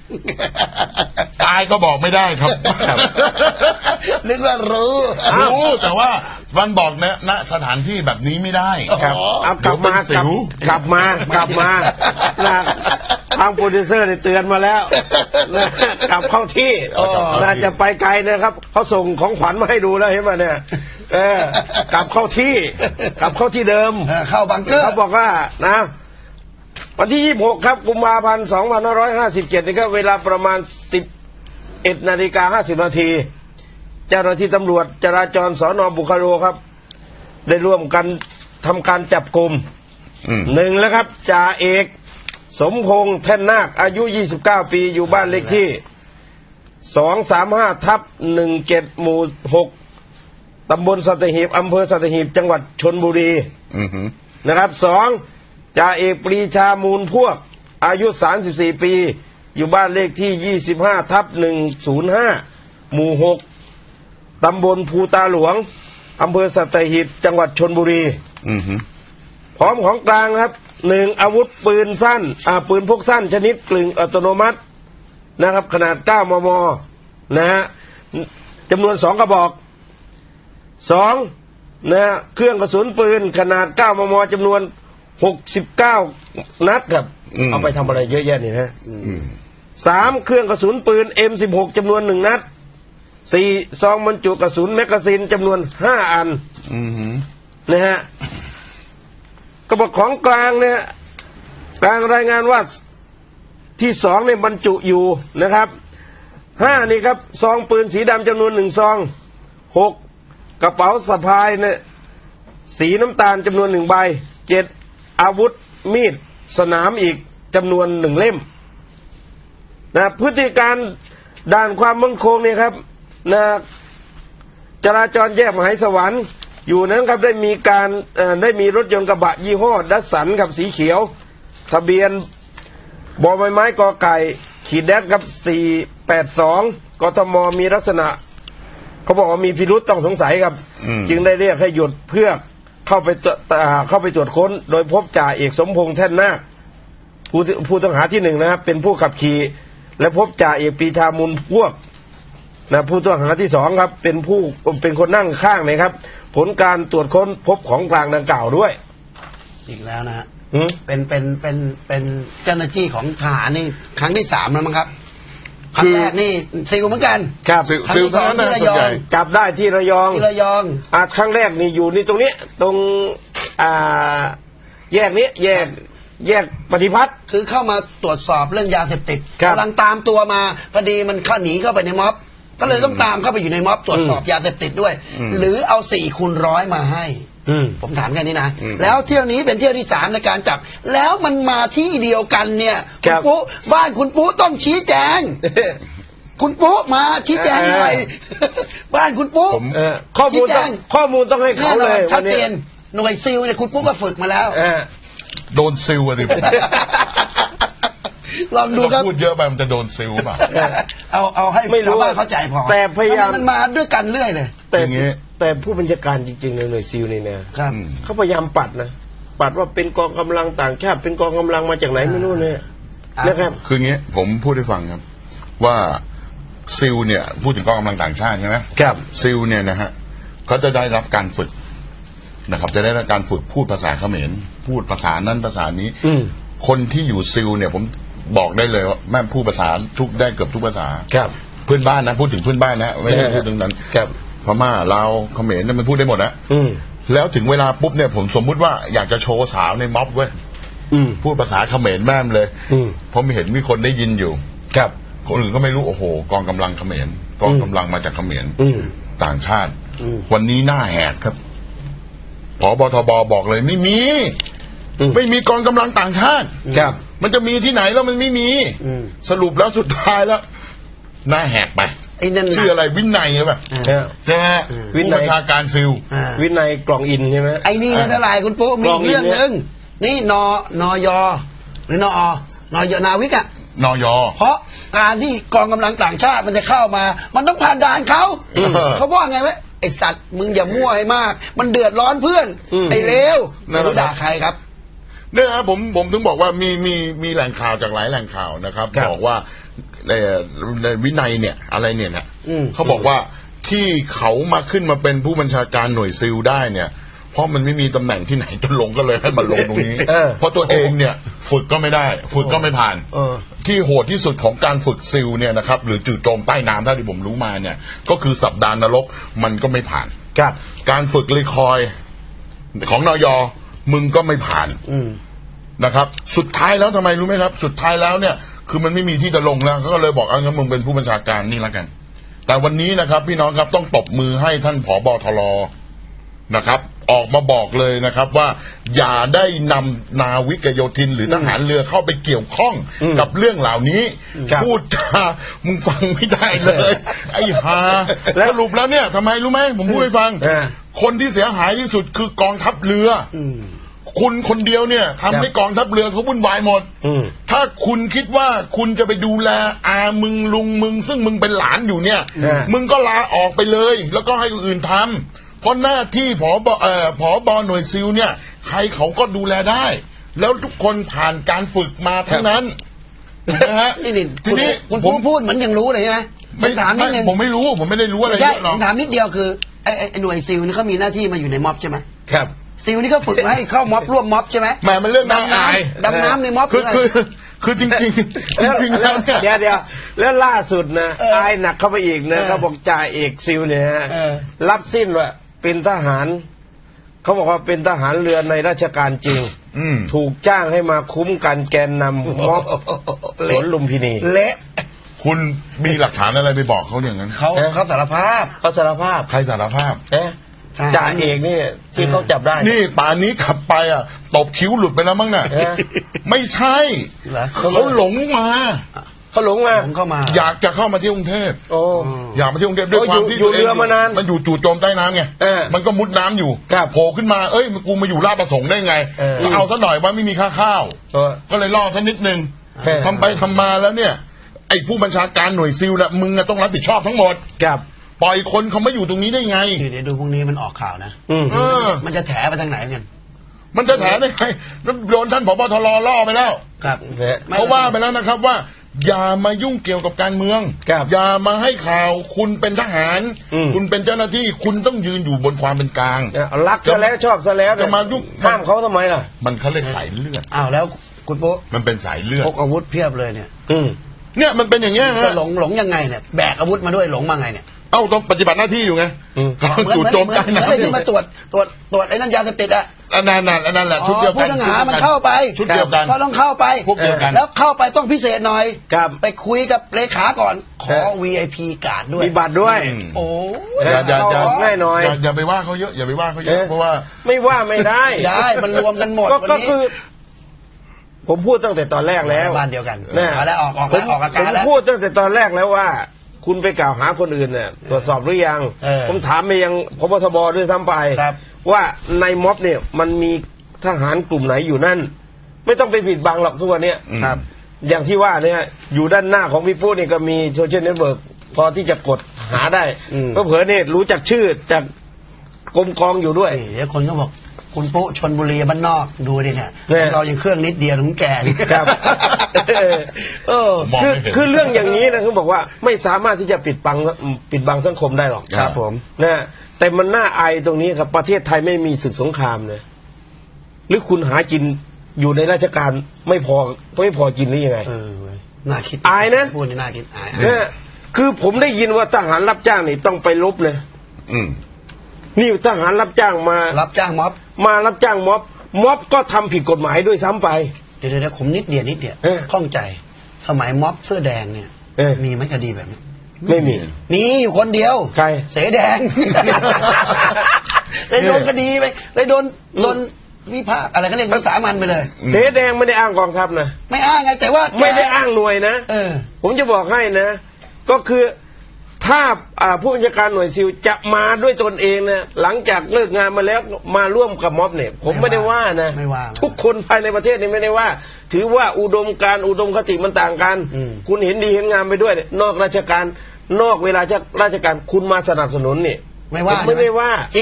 ตายก็บอกไม่ได้ครับนึกว่ารู้รู้แต่ว่ามันบอกนะณสถานที่แบบนี้ไม่ได้ครับเอากลับมากลับมากลับมาทางโปรดิวเซอร์ได้เตือนมาแล้วกลับเข้าที่น่าจะไปไกลนะครับเขาส่งของขวัญมาให้ดูแล้วเห็นไหมเนี่ยเออกลับเข้าที่กลับเข้าที่เดิมเข้าบังเกอร์เขาบอกว่านะวันที่ยี่สิบหกครับกุมภาพันธ์สองพันห้าร้อยห้าสิบเจ็ดนี่ครับเวลาประมาณสิบเอ็ดนาฬิกาห้าสิบนาทีเจ้าหน้าที่ตำรวจจราจรสน.บุคโลครับได้ร่วมกันทำการจับกุมหนึ่งแล้วครับจ่าเอกสมพงษ์แท่นนาคอายุยี่สิบเก้าปีอยู่บ้านเลขที่สองสามห้าทับหนึ่งเจ็ดหมู่หกตำบลสัตหีบอำเภอสัตหีบจังหวัดชลบุรีนะครับสองจ่าเอกปรีชามูลพวกอายุสามสิบสี่ปีอยู่บ้านเลขที่ยี่สิบห้าทับหนึ่งศูนย์ห้าหมู่หกตำบลภูตาหลวงอำเภอสัตหีบจังหวัดชลบุรีพร้อมของกลางครับหนึ่งอาวุธปืนสั้นอ่าปืนพกสั้นชนิดกลึงอัตโนมัตินะครับขนาดเก้ามมนะฮะจำนวนสองกระบอกสองนะฮะเครื่องกระสุนปืนขนาดเก้ามมจำนวนหกสิบเก้านัดครับเอาไปทำอะไรเยอะแยะนี่ฮะสามเครื่องกระสุนปืน เอ็ม สิบหก จำนวนหนึ่งนัดสี่ซองบรรจุกระสุนแมกกาซีนจำนวนห้าอันนะฮะกระบอกของกลางเนี่ยกลางรายงานว่าที่สองเนี่ยบรรจุอยู่นะครับห้านี่ครับซองปืนสีดำจำนวนหนึ่งซองหกกระเป๋าสะพายเนี่ยสีน้ำตาลจำนวนหนึ่งใบเจ็ดอาวุธมีดสนามอีกจำนวนหนึ่งเล่มนะพฤติการด่านความมั่นคงเนี่ยครับนะจราจรแยกมหาสวรรค์อยู่นั้นครับได้มีการได้มีรถยนต์กระบะยี่ห้อดัสสันครับสีเขียวทะเบียนบอใบไม้กอไก่ขีดแดดครับสี่แปดสองกทมมีลักษณะเขาบอกว่ามีพิรุษต้องสงสัยครับจึงได้เรียกให้หยุดเพื่อเข้าไปเข้าไปตรวจค้นโดยพบจ่าเอกสมพงษ์แท่นนาคผู้ผู้ต้องหาที่หนึ่งนะครับเป็นผู้ขับขี่และพบจ่าเอกปรีชามูลพวกนะผู้ต้องหาที่สองครับเป็นผู้เป็นคนนั่งข้างนะครับผลการตรวจค้นพบของกลางดังกล่าวด้วยอีกแล้วนะฮะเป็นเป็นเป็นเป็นเจ้าหน้าที่ของทหารนี่ครั้งที่สามแล้วมั้งครับครั้งแรกนี่ซิลเหมือนกันครับซิลที่ระยองจับได้ที่ระยองที่ระยองอ่าครั้งแรกนี่อยู่นี่ตรงนี้ตรงอ่าแยกนี้แยกแยกปฏิพัฒน์คือเข้ามาตรวจสอบเรื่องยาเสพติดกำลังตามตัวมาพอดีมันเข้าหนีเข้าไปในม็อบก็เลยต้องตามเข้าไปอยู่ในม็อบตรวจสอบยาเสพติดด้วยหรือเอาสี่คูณร้อยมาให้ผมถามแค่นี้นะแล้วเที่ยวนี้เป็นเที่ยวที่สามในการจับแล้วมันมาที่เดียวกันเนี่ยคุณปุ๊บ้านคุณปุ๊ต้องชี้แจงคุณปุ๊มาชี้แจงหน่อยบ้านคุณปุ๊ข้อมูลข้อมูลต้องให้เขาเลยชัดเจนหน่วยซิลเนี่ยคุณปุ๊ก็ฝึกมาแล้วโดนซิลอะดิลองดูครับพูดเยอะไปมันจะโดนซิลป่ะเอาเอาให้ไม่รู้ว่าเข้าใจพอแต่พยายามมันมาด้วยกันเรื่อยเลยแต่แต่ผู้บัญชาการจริงๆในหน่วยซิลนี่นะเขาพยายามปัดนะปัดว่าเป็นกองกำลังต่างชาติเป็นกองกำลังมาจากไหนไม่รู้เนี่ยนะครับคืองี้ผมพูดให้ฟังครับว่าซิลเนี่ยพูดถึงกองกำลังต่างชาติใช่ไหมครับซิลเนี่ยนะฮะเขาจะได้รับการฝึกนะครับจะได้รับการฝึกพูดภาษาเขมรพูดภาษานั้นภาษานี้คนที่อยู่ซิลเนี่ยผมบอกได้เลยว่าแม่พูดภาษาทุกได้เกือบทุกภาษาครับเพื่อนบ้านนะพูดถึงเพื่อนบ้านนะไม่ได้พูดถึงนั้นครับพม่าลาวเขมรเนี่ยมันพูดได้หมดนะแล้วถึงเวลาปุ๊บเนี่ยผมสมมุติว่าอยากจะโชว์สาวในม็อบเว้ยพูดภาษาเขมรแม่มเลยเพราะไม่เห็นมีคนได้ยินอยู่ครับคนอื่นก็ไม่รู้โอ้โหกองกำลังเขมรกองกำลังมาจากเขมรต่างชาติวันนี้หน้าแหกครับผบทบบอกเลยไม่มีไม่มีกองกำลังต่างชาติครับมันจะมีที่ไหนแล้วมันไม่มีสรุปแล้วสุดท้ายแล้วหน้าแหกไปชื่ออะไรวินัยใช่ป่ะใช่ไหมวินัยชาการซิลวินัยกล่องอินใช่ไหมไอ้นี่เท่าไหร่คุณปุ๊มีเรื่องหนึ่งนี่นนอยหรือนอนอยนาวิกอะนอยเพราะการที่กองกำลังต่างชาติมันจะเข้ามามันต้องผ่านด่านเขาเขาว่าไงวะไอสัตว์มึงอย่ามั่วให้มากมันเดือดร้อนเพื่อนไอเลวไม่รู้ด่าใครครับเนี่ยครับผมผมถึงบอกว่ามีมีมีแหล่งข่าวจากหลายแหล่งข่าวนะครับบอกว่าในในวินัยเนี่ยอะไรเนี่ยนะเขาบอกว่าที่เขามาขึ้นมาเป็นผู้บัญชาการหน่วยซิลได้เนี่ยเพราะมันไม่มีตำแหน่งที่ไหนจะลงก็เลยให้มาลงตรงนี้เพราะตัวเองเนี่ยฝึกก็ไม่ได้ฝึกก็ไม่ผ่านที่โหดที่สุดของการฝึกซิลเนี่ยนะครับหรือจู่โจมใต้น้ำเท่าที่ผมรู้มาเนี่ยก็คือสัปดาห์นรกมันก็ไม่ผ่านการฝึกรีคอยของนย.มึงก็ไม่ผ่านนะครับสุดท้ายแล้วทำไมรู้ไหมครับสุดท้ายแล้วเนี่ยคือมันไม่มีที่จะลงแล้วเขาก็เลยบอกเอางั้นมึงเป็นผู้บัญชาการนี่แล้วกันแต่วันนี้นะครับพี่น้องครับต้องตบมือให้ท่านผบ.ทร.นะครับออกมาบอกเลยนะครับว่าอย่าได้นำนาวิกโยธินหรือทหารเรือเข้าไปเกี่ยวข้องกับเรื่องเหล่านี้พูดจามึงฟังไม่ได้เลยไอ้ฮาสรุปแล้วเนี่ยทำไมรู้ไหมผมพูดให้ฟังคนที่เสียหายที่สุดคือกองทัพเรือคุณคนเดียวเนี่ยทำให้กองทัพเรือเขาวุ่นวายหมดถ้าคุณคิดว่าคุณจะไปดูแลอามึงลุงมึงซึ่งมึงเป็นหลานอยู่เนี่ยมึงก็ลาออกไปเลยแล้วก็ให้คนอื่นทำเพราะหน้าที่ผบเอ่อผบหน่วยซิลเนี่ยใครเขาก็ดูแลได้แล้วทุกคนผ่านการฝึกมาทั้งนั้นนะฮะทีนี้ผมพูดเหมือนยังรู้เลยใช่ไหมไม่ถามนิดนึงผมไม่รู้ผมไม่ได้รู้อะไรเยอะหรอกถามนิดเดียวคือไอ้หน่วยซิลนี่เขามีหน้าที่มาอยู่ในม็อบใช่ไหมครับซิลนี่เขาฝึกมาให้เข้าม็อบร่วมม็อบใช่ไหมแหมมันเรื่องน่าอายดำน้ำในม็อบคือคือคือจริงจริงจริงแล้วเนี่ยเดี๋ยวเดี๋ยวแล้วล่าสุดนะอายหนักเข้าไปอีกนะเขาบอกจ่าเอกซิลเนี่ยฮะรับสิ้นว่าเป็นทหารเขาบอกว่าเป็นทหารเรือในราชการจริงถูกจ้างให้มาคุ้มกันแกนนำม็อบสวนลุมพินีเละคุณมีหลักฐานอะไรไปบอกเขาอย่างนั้นเขาเขาสารภาพเขาสารภาพใครสารภาพเอ๊ะจ่าเอกนี่ที่เขาจับได้นี่ป่านนี้ขับไปอ่ะตบคิ้วหลุดไปแล้วมั้งน่ะไม่ใช่เขาหลงมาเขาหลงมาเข้ามาอยากจะเข้ามาที่กรุงเทพโอ้อยากมาที่กรุงเทพด้วยความที่อยู่เรือมานานมันอยู่จู่โจมใต้น้ำไงมันก็มุดน้ำอยู่โผล่ขึ้นมาเอ้ยกูมาอยู่ราชประสงค์ได้ไงก็เอาซะหน่อยว่าไม่มีค่าข้าวก็เลยล่อซะนิดนึงทำไปทำมาแล้วเนี่ยไอ้ผู้บัญชาการหน่วยซิลน่ะมึงต้องรับผิดชอบทั้งหมดครับปล่อยคนเขาไม่อยู่ตรงนี้ได้ไงเดี๋ยวดูพรุ่งนี้มันออกข่าวนะมันจะแถไปทางไหนกันมันจะแถได้ไงโดนท่านผบ.ทร.ล่อไปแล้วครับเขาว่าไปแล้วนะครับว่าอย่ามายุ่งเกี่ยวกับการเมืองอย่ามาให้ข่าวคุณเป็นทหารคุณเป็นเจ้าหน้าที่คุณต้องยืนอยู่บนความเป็นกลางรักซะแล้วชอบซะแล้วจะมายุ่งห้ามเขาทำไมล่ะมันเขาเรียกสายเลือดอ้าวแล้วคุณโป๊ะมันเป็นสายเลือดพกอาวุธเพียบเลยเนี่ยเนี่ยมันเป็นอย่างเงี้ยฮะหลงหลงยังไงเนี่ยแบกอาวุธมาด้วยหลงมาไงเนี่ยเอ้าต้องปฏิบัติหน้าที่อยู่ไงจู่โจมใต้น้ำที่มาตรวจตรวจตรวจไอ้นั่นยาเสพติดอะอันนั้นนั่นอันนั้นแหละชุดเดียวกันผู้ต้องหามันเข้าไปชุดเดียวกันก็ต้องเข้าไปพวกเดียวกันแล้วเข้าไปต้องพิเศษหน่อยไปคุยกับเลขาก่อนขอ วี ไอ พี การ์ดด้วยมีบัตรด้วยโอ้อย่าอย่าอย่าง่ายหน่อยอย่าไปว่าเขาเยอะอย่าไปว่าเขาเยอะเพราะว่าไม่ว่าไม่ได้ได้มันรวมกันหมดก็คือผมพูดตั้งแต่ตอนแรกแล้วบ้านเดียวกันแล้วออกออกแล้วออกอาการแล้วผมพูดตั้งแต่ตอนแรกแล้วว่าคุณไปกล่าวหาคนอื่นเนี่ยตรวจสอบหรือยังผมถามไปยังพบทบด้วยซ้ำไปว่าในม็อบเนี่ยมันมีทหารกลุ่มไหนอยู่นั่นไม่ต้องไปปิดบังหรอกทุกวันนี้ครับอย่างที่ว่าเนี่ยอยู่ด้านหน้าของพี่ปุ๊นี่ก็มีโซเชียลเน็ตเวิร์กพอที่จะกดหาได้ก็เผลอเนี่ยรู้จักชื่อจากกรมกองอยู่ด้วยเดี๋ยวคนก็บอกคุณปุ๊ชนบุรีบ้านนอกดูดิเนี่ยเรายังเครื่องนิดเดียวถึงแก่ครับเออคือคือเรื่องอย่างนี้นะคือบอกว่าไม่สามารถที่จะปิดบังปิดบังสังคมได้หรอกครับผมนะแต่มันน่าอายตรงนี้ครับประเทศไทยไม่มีศึกสงครามเลยหรือคุณหากินอยู่ในราชการไม่พอไม่พอกินหรือยังไงเออน่าคิดอายนะพูดน่าคิดอายนะคือผมได้ยินว่าทหารรับจ้างนี่ต้องไปลบเลยอืมนี่ทหารรับจ้างมารับจ้างม็อบมารับจ้างม็อบม็อบก็ทำผิดกฎหมายด้วยซ้ำไปเดี๋ยวเดี๋ยวผมนิดเดียวนิดเดียวข้องใจสมัยม็อบเสื้อแดงเนี่ยมีไหมคดีแบบนี้ไม่มีมีอยู่คนเดียวใครเสแดงเลยโดนคดีไปเลยโดนโดนวิพากษ์อะไรก็เรียกภาษามันไปเลยเสแดงไม่ได้อ้างกองทัพนะไม่อ้างไงแต่ว่าไม่ได้อ้างหน่วยนะเออผมจะบอกให้นะก็คือถ้าผู้บัญชาการหน่วยซิลจะมาด้วยตนเองนะหลังจากเลิกงานมาแล้วมาร่วมกับม็อบเนี่ยผมไม่ได้ว่านะไม่ว่าทุกคนภายในประเทศนี่ไม่ได้ว่าถือว่าอุดมการอุดมคติมันต่างกันคุณเห็นดีเห็นงามไปด้วยนอกราชการนอกเวลาราชการคุณมาสนับสนุนนี่ไม่ว่าไม่ได้ว่าจริงอ่ะ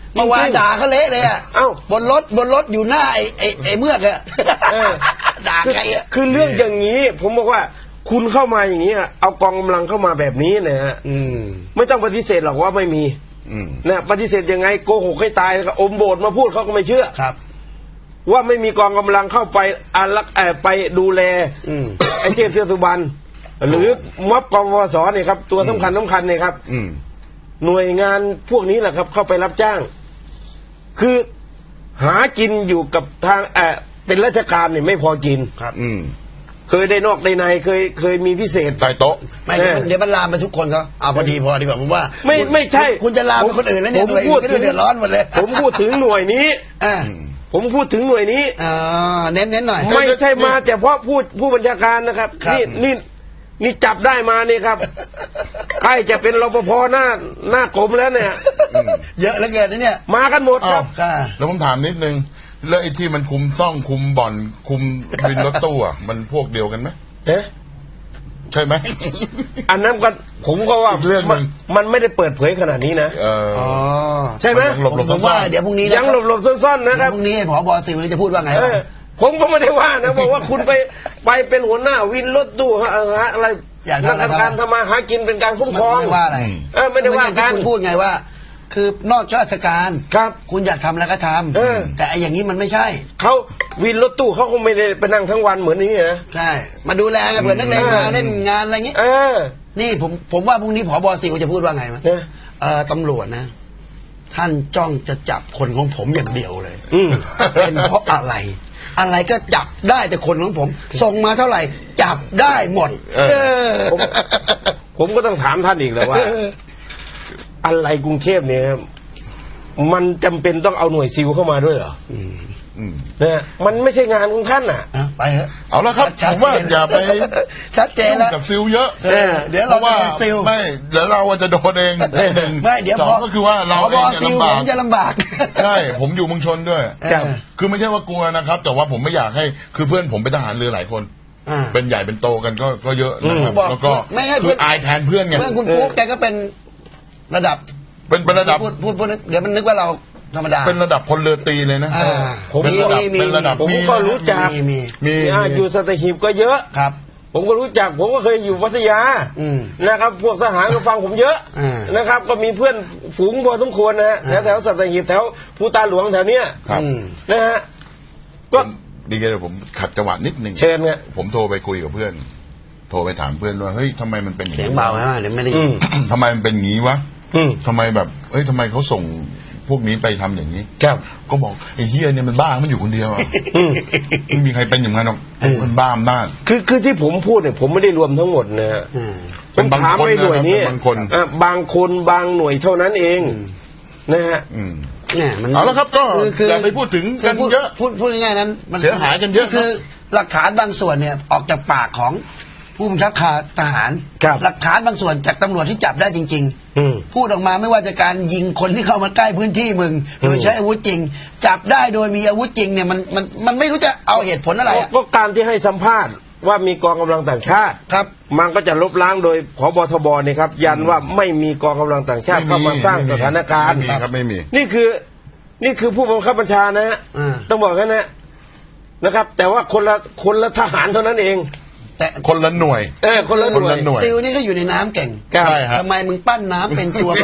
เมื่อวานด่าเขาเละเลยอ่ะเอ้าบนรถบนรถอยู่หน้าไอ้ไอ้ไอ้เมือกอะด่าใครอะคือเรื่องอย่างนี้ผมบอกว่าคุณเข้ามาอย่างนี้เอากองกำลังเข้ามาแบบนี้นะฮะไม่ต้องปฏิเสธหรอกว่าไม่มีนะปฏิเสธยังไงโกหกให้ตายก็อมโบสถ์มาพูดเขาก็ไม่เชื่อครับว่าไม่มีกองกำลังเข้าไปอารักษ์ไปดูแลไอ้เทพเทือกสุบรรณหรือม็อบกองวสเนี่ยครับตัวสำคัญสำคัญเนี่ยครับหน่วยงานพวกนี้แหละครับเข้าไปรับจ้างคือหากินอยู่กับทางเออเป็นราชการเนี่ยไม่พอกินครับเคยได้นอกได้ในเคยเคยมีพิเศษใต้โต๊ะไม่เดี๋ยวมันลามไปทุกคนเขาเอาพอดีพอดีกว่าผมว่าไม่ไม่ใช่คุณจะลามไปคนอื่นแล้วเนี่ยผมพูดถึงเดือดร้อนหมดเลยผมพูดถึงหน่วยนี้ผมพูดถึงหน่วยนี้อ่าเน้นเน้นหน่อยไม่ใช่มาแต่เพราะผู้ผู้บัญชาการนะครับนี่นี่นี่จับได้มานี่ครับใกล้จะเป็นรปภหน้าหน้ากรมแล้วเนี่ยเยอะแล้วเกินนะเนี่ยมากันหมดครับแล้วผมถามนิดนึงแล้วไอ้ที่มันคุมซ่องคุมบ่อนคุมวินรถตู้อ่ะมันพวกเดียวกันไหมเอ๊ะใช่ไหมอันนั้นก็ผมก็ว่าเรื่องนึงมันไม่ได้เปิดเผยขนาดนี้นะอ๋อใช่ไหมหลบหลบซ่อนเดี๋ยวพรุ่งนี้ยังหลบหลบซ่อนๆนะครับพรุ่งนี้ผบ.สิวจะพูดว่าไงผมก็ไม่ได้ว่านะบอกว่าคุณไปไปเป็นหัวหน้าวินรถตู้อะไรอย่างนั้นการทำมาหากินเป็นการคุ้มครองไม่ว่าอะไรเออไม่ได้ว่าการพูดไงว่าคือนอกราชการครับคุณอยากทำอะไรก็ทำแต่ไอ้อย่างนี้มันไม่ใช่เขาวินรถตู้เขาคงไม่ได้ไปนั่งทั้งวันเหมือนนี้นะใช่มาดูแลเผื่อนักเลงมาเล่นงานอะไรเงี้ยนี่ผมผมว่าพรุ่งนี้ผบ.สิวจะพูดว่าไงมั้ยเอ่อตำรวจนะท่านจ้องจะจับคนของผมอย่างเดียวเลยเป็นเพราะอะไรอะไรก็จับได้แต่คนของผมส่งมาเท่าไหร่จับได้หมดผมผมก็ต้องถามท่านอีกเลยว่าอะไรกรุงเทพเนี่ยมันจำเป็นต้องเอาหน่วยซิลเข้ามาด้วยเหรอเนี่ยมันไม่ใช่งานของท่านอ่ะไปเถอะเอาละครับผมว่าอย่าไปชัดเจนแล้วกับซิลเยอะเดี๋ยวเราว่าไม่เดี๋ยวเราจะโดนเองไม่เดี๋ยวพอก็คือว่าเราเองจะลำบากจะลำบากใช่ผมอยู่เมืองชนด้วยคือไม่ใช่ว่ากลัวนะครับแต่ว่าผมไม่อยากให้คือเพื่อนผมเป็นทหารเรือหลายคนเป็นใหญ่เป็นโตกันก็ก็เยอะนะครับแล้วก็คืออายแทนเพื่อนไงเพื่อนคุณปุ๊กแกก็เป็นระดับเป็นเป็นระดับพูดพูดพูดเดี๋ยวมันนึกว่าเราธรรมดาเป็นระดับพลเรือตีเลยนะผมเป็นระดับผมก็รู้จักมีมีอยู่สัตหีบก็เยอะครับผมก็รู้จักผมก็เคยอยู่พัทยานะครับพวกทหารก็ฟังผมเยอะนะครับก็มีเพื่อนฝูงพอสมควรนะฮะแถวแถวสัตหีบแถวภูตาหลวงแถวเนี้ยนะฮะก็ดีเลยผมขัดจังหวะนิดนึงเชิญเนี่ยผมโทรไปคุยกับเพื่อนโทรไปถามเพื่อนว่าเฮ้ยทำไมมันเป็นอย่างนี้เสียงเบาฮะเดี๋ยวไม่ได้ทำไมมันเป็นอย่างนี้วะทำไมแบบเอ้ยทำไมเขาส่งพวกนี้ไปทำอย่างนี้ครับก็บอกไอ้เฮียเนี่ยมันบ้ามันอยู่คนเดียวอ่ะไม่มีใครเป็นอย่างนั้นหรอกมันบ้าอำนาจคือคือที่ผมพูดเนี่ยผมไม่ได้รวมทั้งหมดนะฮะเป็นบางคนหน่วยนี้บางคนบางคนบางหน่วยเท่านั้นเองนะฮะเนี่ยมันเอาละครับก็อย่าไปพูดถึงกันเยอะพูดพูดง่ายๆนั้นเสียหายกันเยอะคือหลักฐานบางส่วนเนี่ยออกจากปากของผู้บัญชาการทหารหลักฐานบางส่วนจากตำรวจที่จับได้จริงๆพูดออกมาไม่ว่าจะการยิงคนที่เข้ามาใกล้พื้นที่มึงโดยใช้อาวุธจริงจับได้โดยมีอาวุธจริงเนี่ยมันมันมันไม่รู้จะเอาเหตุผลอะไรก็การที่ให้สัมภาษณ์ว่ามีกองกำลังต่างชาติครับมันก็จะลบล้างโดยผบ.ทบ.เนี่ยครับยันว่าไม่มีกองกำลังต่างชาติเข้ามาสร้างสถานการณ์ครับไม่มีนี่คือนี่คือผู้บังคับบัญชานะฮะต้องบอกกันนะนะครับแต่ว่าคนละคนละทหารเท่านั้นเองแต่คนละหน่วยเออคนละหน่วยซิลนี่ก็อยู่ในน้ำเก่งใช่ฮะทำไมมึงปั้นน้ำเป็นตัว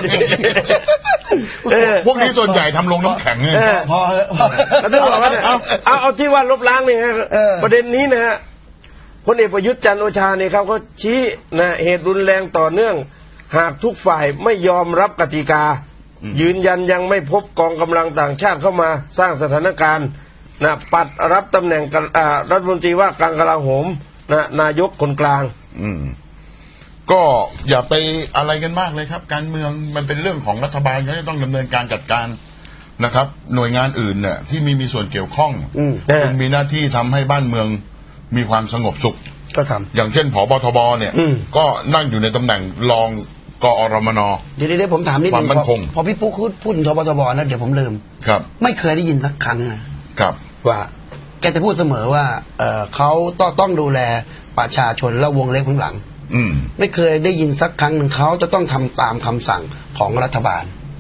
พวกนี้ส่วนใหญ่ทำลงน้ำแข็งไงพอเอเอาเอาเอาที่ว่าลบล้างนี่ฮะประเด็นนี้นะฮะพลเอกประยุทธ์จันทร์โอชาเนี่ยครับเขาชี้นะเหตุรุนแรงต่อเนื่องหากทุกฝ่ายไม่ยอมรับกติกายืนยันยังไม่พบกองกำลังต่างชาติเข้ามาสร้างสถานการณ์นะปัดรับตำแหน่งรัฐมนตรีว่าการกลาโหมนะนายกคนกลางอืมก็อย่าไปอะไรกันมากเลยครับการเมืองมันเป็นเรื่องของรัฐบาลเขาจะต้องดำเนินการจัดการนะครับหน่วยงานอื่นเนี่ยที่มีมีส่วนเกี่ยวข้องคุณมีหน้าที่ทำให้บ้านเมืองมีความสงบสุขก็ทำอย่างเช่นผบ.ทบ.เนี่ยก็นั่งอยู่ในตำแหน่งรองกอรมน. เดี๋ยวเดี๋ยวผมถามนิดนึงพอพี่ปุ๊กพูดพูดถึงผบ.ทบ.นะเดี๋ยวผมลืมครับไม่เคยได้ยินสักครั้งนะครับว่าแกจะพูดเสมอว่าเออเขาต้องต้องดูแลประชาชนและวงเล็บข้างหลังไม่เคยได้ยินสักครั้งหนึ่งเขาจะต้องทำตามคำสั่งของรัฐบาล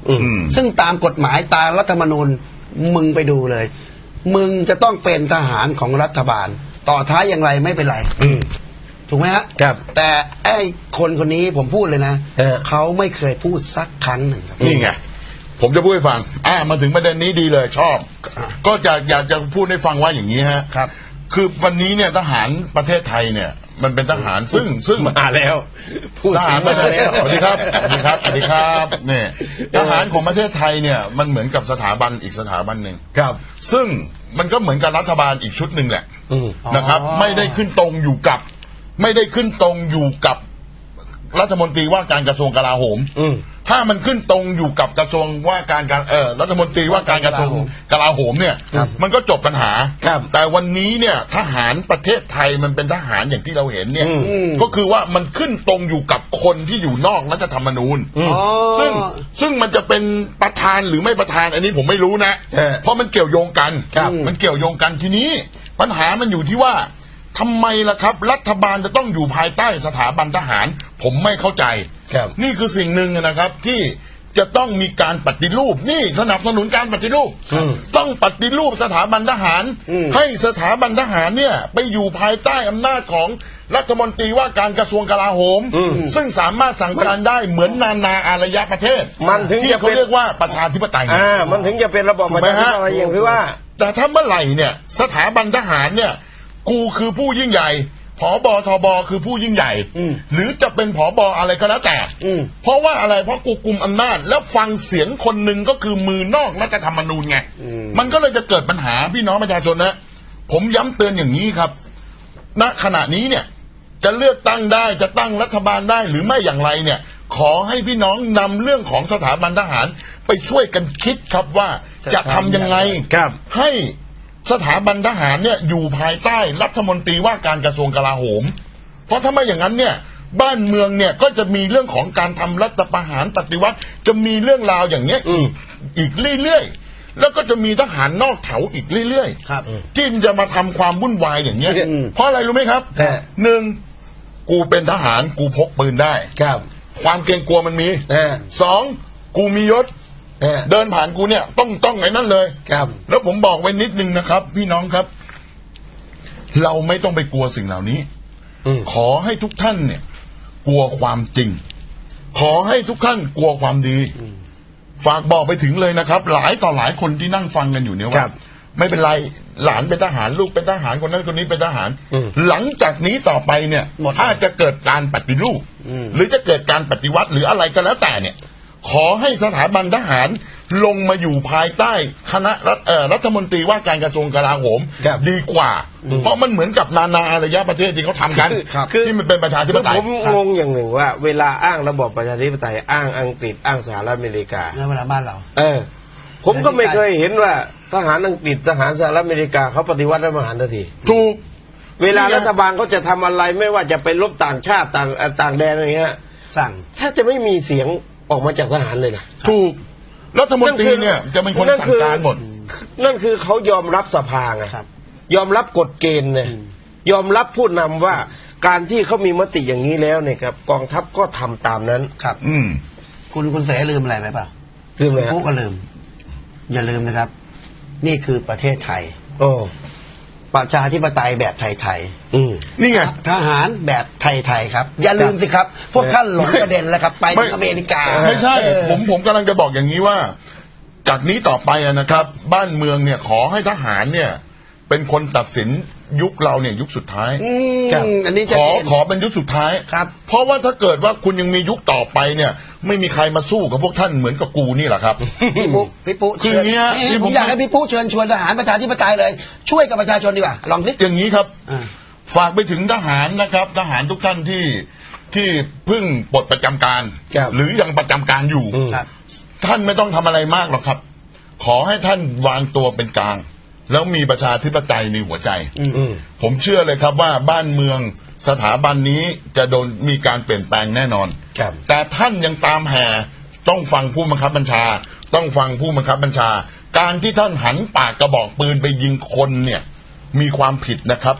ซึ่งตามกฎหมายตามรัฐธรรมนูญมึงไปดูเลยมึงจะต้องเป็นทหารของรัฐบาลต่อท้ายอย่างไรไม่เป็นไรถูกไหมฮะครับแต่ไอ้คนคนนี้ผมพูดเลยนะเขาไม่เคยพูดสักครั้งหนึ่งนี่ไงผมจะพูดให้ฟังอ่ามาถึงประเด็นนี้ดีเลยชอบก็จะอยากจะพูดให้ฟังว่าอย่างนี้ฮะครับคือวันนี้เนี่ยทหารประเทศไทยเนี่ยมันเป็นทหารซึ่งซึ่งมาแล้วทหารมาแล้วสวัสดีครับสวัสดีครับสวัสดีครับเนี่ยทหารของประเทศไทยเนี่ยมันเหมือนกับสถาบันอีกสถาบันหนึ่งครับซึ่งมันก็เหมือนกับรัฐบาลอีกชุดหนึ่งแหละนะครับไม่ได้ขึ้นตรงอยู่กับไม่ได้ขึ้นตรงอยู่กับรัฐมนตรีว่าการกระทรวงกลาโหมถ้ามันขึ้นตรงอยู่กับกระทรวงว่าการการเออรัฐมนตรีว่าการกระทรวงกลาโหมเนี่ยมันก็จบปัญหาแต่วันนี้เนี่ยทหารประเทศไทยมันเป็นทหารอย่างที่เราเห็นเนี่ยก็คือว่ามันขึ้นตรงอยู่กับคนที่อยู่นอกรัฐธรรมนูญซึ่งซึ่งมันจะเป็นประธานหรือไม่ประธานอันนี้ผมไม่รู้นะเพราะมันเกี่ยวโยงกันมันเกี่ยวโยงกันทีนี้ปัญหามันอยู่ที่ว่าทำไมล่ะครับรัฐบาลจะต้องอยู่ภายใต้สถาบันทหารผมไม่เข้าใจนี่คือสิ่งหนึ่งนะครับที่จะต้องมีการปฏิรูปนี่สนับสนุนการปฏิรูปต้องปฏิรูปสถาบันทหารให้สถาบันทหารเนี่ยไปอยู่ภายใต้อำนาจของรัฐมนตรีว่าการกระทรวงกลาโหมซึ่งสามารถสั่งการได้เหมือนนานาอารยประเทศมันถึงจะเขาเรียกว่าประชาธิปไตยอ่ามันถึงจะเป็นระบบประชาธิปไตยอย่างที่ว่าแต่ถ้าเมื่อไหร่เนี่ยสถาบันทหารเนี่ยกูคือผู้ยิ่งใหญ่ผบทบคือผู้ยิ่งใหญ่หรือจะเป็นผบอะไรก็แล้วแต่เพราะว่าอะไรเพราะกูกุมอำนาจแล้วฟังเสียงคนหนึ่งก็คือมือนอกรัฐธรรมนูญไงมันก็เลยจะเกิดปัญหาพี่น้องประชาชนนะผมย้ำเตือนอย่างนี้ครับณขณะนี้เนี่ยจะเลือกตั้งได้จะตั้งรัฐบาลได้หรือไม่อย่างไรเนี่ยขอให้พี่น้องนำเรื่องของสถาบันทหารไปช่วยกันคิดครับว่าจะทำยังไงให้สถาบันทหารเนี่ยอยู่ภายใต้รัฐมนตรีว่าการกระทรวงกลาโหมเพราะถ้าไม่อย่างนั้นเนี่ยบ้านเมืองเนี่ยก็จะมีเรื่องของการทำรัฐประหารปฏิวัติจะมีเรื่องราวอย่างเงี้ยอีกอีกเรื่อยๆแล้วก็จะมีทหารนอกแถวอีกเรื่อยๆที่จะมาทำความวุ่นวายอย่างเงี้ยเพราะอะไรรู้ไหมครับหนึ่งกูเป็นทหารกูพกปืนได้ความเกรงกลัวมันมีสองกูมียศเดินผ่านกูเนี่ยต้องต้องไอ้นั่นเลยครับแล้วผมบอกไว้นิดนึงนะครับพี่น้องครับเราไม่ต้องไปกลัวสิ่งเหล่านี้ขอให้ทุกท่านเนี่ยกลัวความจริงขอให้ทุกท่านกลัวความดีฝากบอกไปถึงเลยนะครับหลายต่อหลายคนที่นั่งฟังกันอยู่เนี่ยว่าไม่เป็นไรหลานเป็นทหารลูกเป็นทหารคนนั้นคนนี้เป็นทหารหลังจากนี้ต่อไปเนี่ยถ้าจะเกิดการปฏิรูปหรือจะเกิดการปฏิวัติหรืออะไรก็แล้วแต่เนี่ยขอให้สถาบันทหารลงมาอยู่ภายใต้คณะรัฐรัฐมนตรีว่าการกระทรวงกลาโหมดีกว่าเพราะมันเหมือนกับนานาอารยประเทศที่เขาทำกันที่มันเป็นประชาธิปไตยผมงงอย่างหนึ่งว่าเวลาอ้างระบบประชาธิปไตยอ้างอังกฤษอ้างสหรัฐอเมริกาแล้วเวลาบ้านเราเออผมก็ไม่เคยเห็นว่าทหารอังกฤษทหารสหรัฐอเมริกาเขาปฏิวัติรัฐประหารทันทีถูกเวลารัฐบาลเขาจะทำอะไรไม่ว่าจะไปลบต่างชาติต่างต่างแดนอะไรเงี้ยสั่งถ้าจะไม่มีเสียงออกมาจากทหารเลยนะถูกรัฐมนตรีเนี่ยจะเป็นคนสั่งการหมดนั่นคือเขายอมรับสภาไงยอมรับกฎเกณฑ์เนี่ยยอมรับผู้นำว่าการที่เขามีมติอย่างนี้แล้วเนี่ยครับกองทัพก็ทำตามนั้นครับอืมคุณคุณเสลืมอะไรไหมเปล่าลืมอะไรผู้ก็ลืมอย่าลืมนะครับนี่คือประเทศไทยโอ้ประชาธิปไตยแบบไทยๆนี่ไงทหารแบบไทยๆครับอย่าลืมสิครับพวกท่านหลงประเด็นแล้วครับไปอเมริกาไม่ใช่ผมผมกำลังจะบอกอย่างนี้ว่าจากนี้ต่อไปนะครับบ้านเมืองเนี่ยขอให้ทหารเนี่ยเป็นคนตัดสินยุคเราเนี่ยยุคสุดท้ายอันนี้ขอขอเป็นยุคสุดท้ายครับเพราะว่าถ้าเกิดว่าคุณยังมียุคต่อไปเนี่ยไม่มีใครมาสู้กับพวกท่านเหมือนกับกูนี่แหละครับพี่ปุ๊พี่ปุ๊คือเนี้ยผมอยากให้พี่ปุ๊เชิญชวนทหารประชาธิปไตยเลยช่วยกับประชาชนดีกว่าลองสิอย่างนี้ครับฝากไปถึงทหารนะครับทหารทุกท่านที่ที่เพิ่งปลดประจำการหรือยังประจำการอยู่ท่านไม่ต้องทำอะไรมากหรอกครับขอให้ท่านวางตัวเป็นกลางแล้วมีประชาธิปไตยในหัวใจผมเชื่อเลยครับว่าบ้านเมืองสถาบันนี้จะโดนมีการเปลี่ยนแปลงแน่นอนแต่ท่านยังตามแห่ต้องฟังผู้บังคับบัญชาต้องฟังผู้บังคับบัญชาการที่ท่านหันปากกระบอกปืนไปยิงคนเนี่ยมีความผิดนะครับ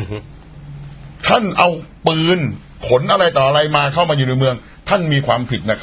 ท่านเอาปืนขนอะไรต่ออะไรมาเข้ามาอยู่ในเมืองท่านมีความผิดนะครับ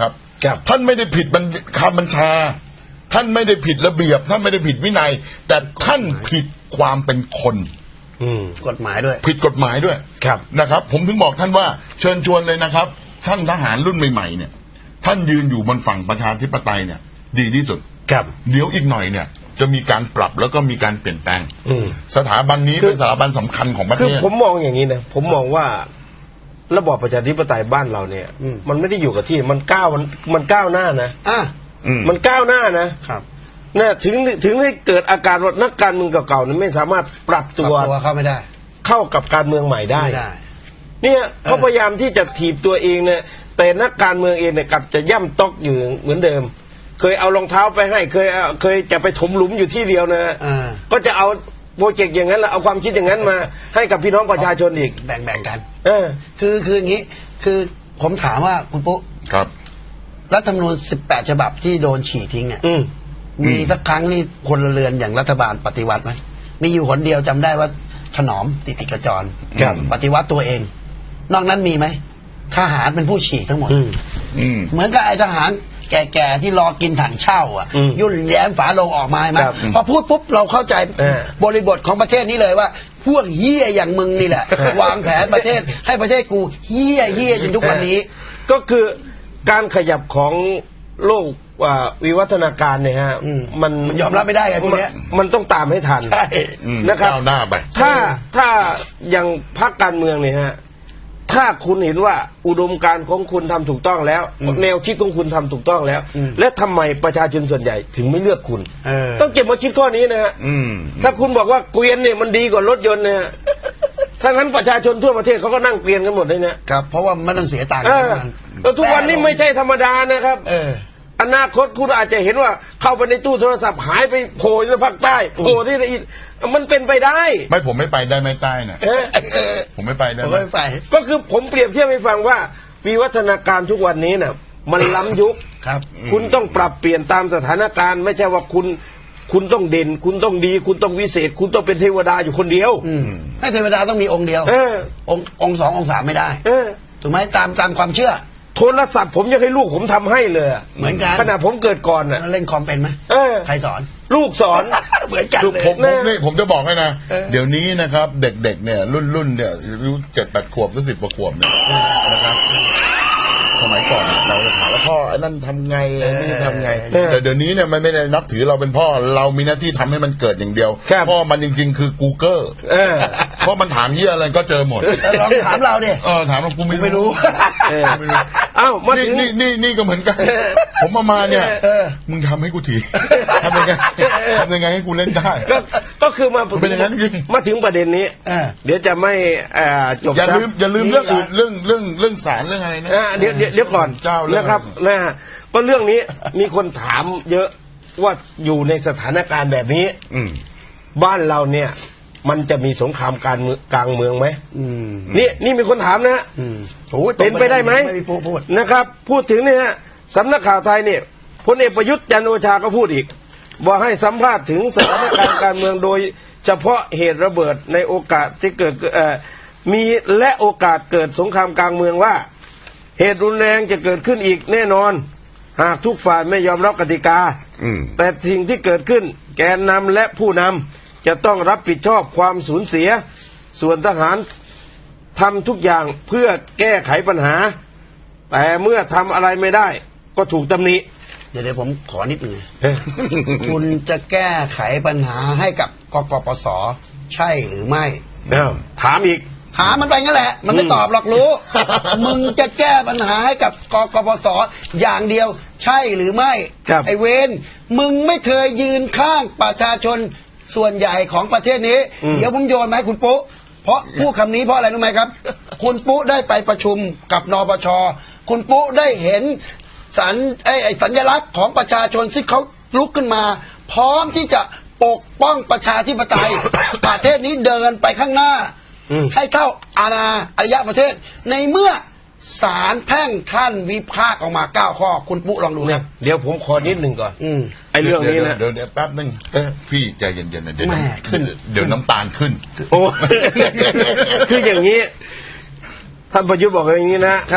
ท่านไม่ได้ผิดคำบัญชาท่านไม่ได้ผิดระเบียบท่านไม่ได้ผิดวินัยแต่ท่านผิดความเป็นคนกฎหมายด้วยผิดกฎหมายด้วยนะครับผมถึงบอกท่านว่าเชิญชวนเลยนะครับท่านทหารรุ่นใหม่ๆเนี่ยท่านยืนอยู่บนฝั่งประชาธิปไตยเนี่ยดีที่สุดเดี๋ยวอีกหน่อยเนี่ยจะมีการปรับแล้วก็มีการเปลี่ยนแปลงสถาบันนี้เป็นสถาบันสำคัญของประเทศคือผมมองอย่างนี้นะผมมองว่าระบอบประชาธิปไตยบ้านเราเนี่ยมันไม่ได้อยู่กับที่มันก้าวมันมันก้าวหน้านะอ่ะมันก้าวหน้านะครับเนี่ยถึงถึงให้เกิดอาการว่านักการเมืองเก่าๆนั้นไม่สามารถปรับตัวเข้าไม่ได้เข้ากับการเมืองใหม่ได้เนี่ยเขาพยายามที่จะถีบตัวเองเนี่ยแต่นักการเมืองเองเนี่ยกลับจะย่ำต๊อกอยู่เหมือนเดิมเคยเอารองเท้าไปให้เคยเคยจะไปถมหลุมอยู่ที่เดียวนะก็จะเอาโปรเจกต์อย่างนั้นแล้วเอาความคิดอย่างนั้นมาให้กับพี่น้องประชาชนอีกแบ่งๆกันเออคือคืออย่างนี้คือผมถามว่าคุณปุ๊ครับรัฐธรรมนูญสิบแปดฉบับที่โดนฉีกทิ้งเนี่ยมีสักครั้งนี่พลเรือนอย่างรัฐบาลปฏิวัติไหมมีอยู่คนเดียวจำได้ว่าถนอมติติกจรปฏิวัติตัวเองนอกนั้นมีไหมทหารเป็นผู้ฉีกทั้งหมดเหมือนกับไอ้ทหารแก่ๆที่รอกินถังเช่าอ่ะยุ่นแย้มฝาโลงออกมาไหมพอพูดปุ๊บเราเข้าใจบริบทของประเทศนี้เลยว่าพวกเหี้ยอย่างมึงนี่แหละวางแผนประเทศให้ประเทศกูเหี้ยเหี้ยจนทุกวันนี้ก็คือการขยับของโลกวิวัฒนาการเนี่ยฮะมันยอมรับไม่ได้ไงพวกนี้มันต้องตามให้ทันนะครับหน้าไปถ้าถ้าอย่างพรรคการเมืองเนี่ยฮะถ้าคุณเห็นว่าอุดมการณ์ของคุณทำถูกต้องแล้วแนวคิดของคุณทำถูกต้องแล้วและทำไมประชาชนส่วนใหญ่ถึงไม่เลือกคุณต้องเก็บมาคิดข้อนี้นะฮะถ้าคุณบอกว่าเกวียนเนี่ยมันดีกว่ารถยนต์เนี่ยถ้างั้นประชาชนทั่วประเทศเขาก็นั่งเกวียนกันหมดเลยเนี่ยครับเพราะว่ามันต้องเสียตังค์แต่ทุกวันนี้ไม่ใช่ธรรมดานะครับอนาคตคุณอาจจะเห็นว่าเข้าไปในตู้โทรศัพท์หายไปโผล่ในภาคใต้โผล่ที่อีมันเป็นไปได้ไม่ผมไม่ไปได้ไม่ใต้น่ะผมไม่ไปได้ไม่ไปก็คือผมเปรียบเทียบให้ฟังว่าวิวัฒนาการทุกวันนี้น่ะมันล้ำยุคครับคุณต้องปรับเปลี่ยนตามสถานการณ์ไม่ใช่ว่าคุณคุณต้องเด่นคุณต้องดีคุณต้องวิเศษคุณต้องเป็นเทวดาอยู่คนเดียวให้เทวดาต้องมีองค์เดียวองค์องค์สององค์สามไม่ได้ถูกไหมตามตามความเชื่อโทรศัพท์ผมยังให้ลูกผมทำให้เลยเหมือนกันขณะผมเกิดก่อนน่ะเล่นคอมเป็นไหมใครสอนลูกสอนเหมือนกันเลยผมนี่ผมจะบอกให้นะเดี๋ยวนี้นะครับเด็กๆเนี่ยรุ่นรุ่นเนี่ยอายุเจ็ดแปดขวบหรือสิบกว่าขวบเนี่ยนะครับสมัยก่อนเราจะถามว่าพ่อไอ้นั่นทำไงไอ้นี่ทำไงแต่เดี๋ยวนี้เนี่ยมันไม่ได้นับถือเราเป็นพ่อเรามีหน้าที่ทำให้มันเกิดอย่างเดียวพ่อมันจริงๆคือ Google เพราะมันถามเยี่ยอะไรก็เจอหมดลองถามเราดิเออถามเรากูไม่รู้อ้าวนี่นี่นี่นี่ก็เหมือนกันผมมามาเนี่ยมึงทำให้กูทีทำยังไงทำยังไงให้กูเล่นได้ก็คือมาเป็นอย่างนั้นจริงมาถึงประเด็นนี้เดี๋ยวจะไม่จบอย่าลืมอย่าลืมเรื่องอื่นเรื่องเรื่องเรื่องศาลเรื่องอะไรนะเดี๋ยวเดี๋ยวก่อนนะครับนะก็เรื่องนี้มีคนถามเยอะว่าอยู่ในสถานการณ์แบบนี้บ้านเราเนี่ยมันจะมีสงครามการเมืองกลางเมืองไหมนี่นี่มีคนถามนะเป็นไปได้ไหมนะครับ พูดถึงเนี่ยสำนักข่าวไทยเนี่ยพลเอกประยุทธ์จันทร์โอชาก็พูดอีกบอกให้สัมภาษณ์ถึงสถานการณ์การเมืองโดยเฉพาะเหตุระเบิดในโอกาสที่เกิดมีและโอกาสเกิดสงครามกลางเมืองว่าเหตุรุนแรงจะเกิดขึ้นอีกแน่นอนหากทุกฝ่ายไม่ยอมรับกติกาแต่สิ่งที่เกิดขึ้นแกนนำและผู้นำจะต้องรับผิดชอบความสูญเสียส่วนทหารทำทุกอย่างเพื่อแก้ไขปัญหาแต่เมื่อทำอะไรไม่ได้ก็ถูกตำหนิเดี๋ยวผมขอนิดนึงคุณจะแก้ไขปัญหาให้กับกกปส.ใช่หรือไม่ถามอีกถามมันไปงั้นแหละมันไม่ตอบหรอกรู้มึงจะแก้ปัญหาให้กับกกปส.อย่างเดียวใช่หรือไม่ไอเวนมึงไม่เคยยืนข้างประชาชนส่วนใหญ่ของประเทศนี้เดี๋ยวผมโยนมาให้คุณปุ๊เพราะพูดคำนี้เพราะอะไรรู้ไหมครับคุณปุ๊ได้ไปประชุมกับนปช.คุณปุ๊ได้เห็นสัญไอ้สัญลักษณ์ของประชาชนที่เขาลุกขึ้นมาพร้อมที่จะปกป้องประชาธิปไตย ประเทศนี้เดินไปข้างหน้าให้เท่าอาณาอารยประเทศในเมื่อศาลแพ่งท่านวิพากษ์ออกมาเก้าข้อคุณปุ๊ลองดูนะเดี๋ยวผมขอนิดหนึ่งก่อนไอ้เรื่องนี้นะเดี๋ยวเดี๋ยวแป๊บนึงพี่ใจเย็นๆนะเดี๋ยวขึ้นเดี๋ยวน้ำตาลขึ้นโอ้คืออย่างนี้ท่านประยุทธ์บอกอย่างนี้นะครับ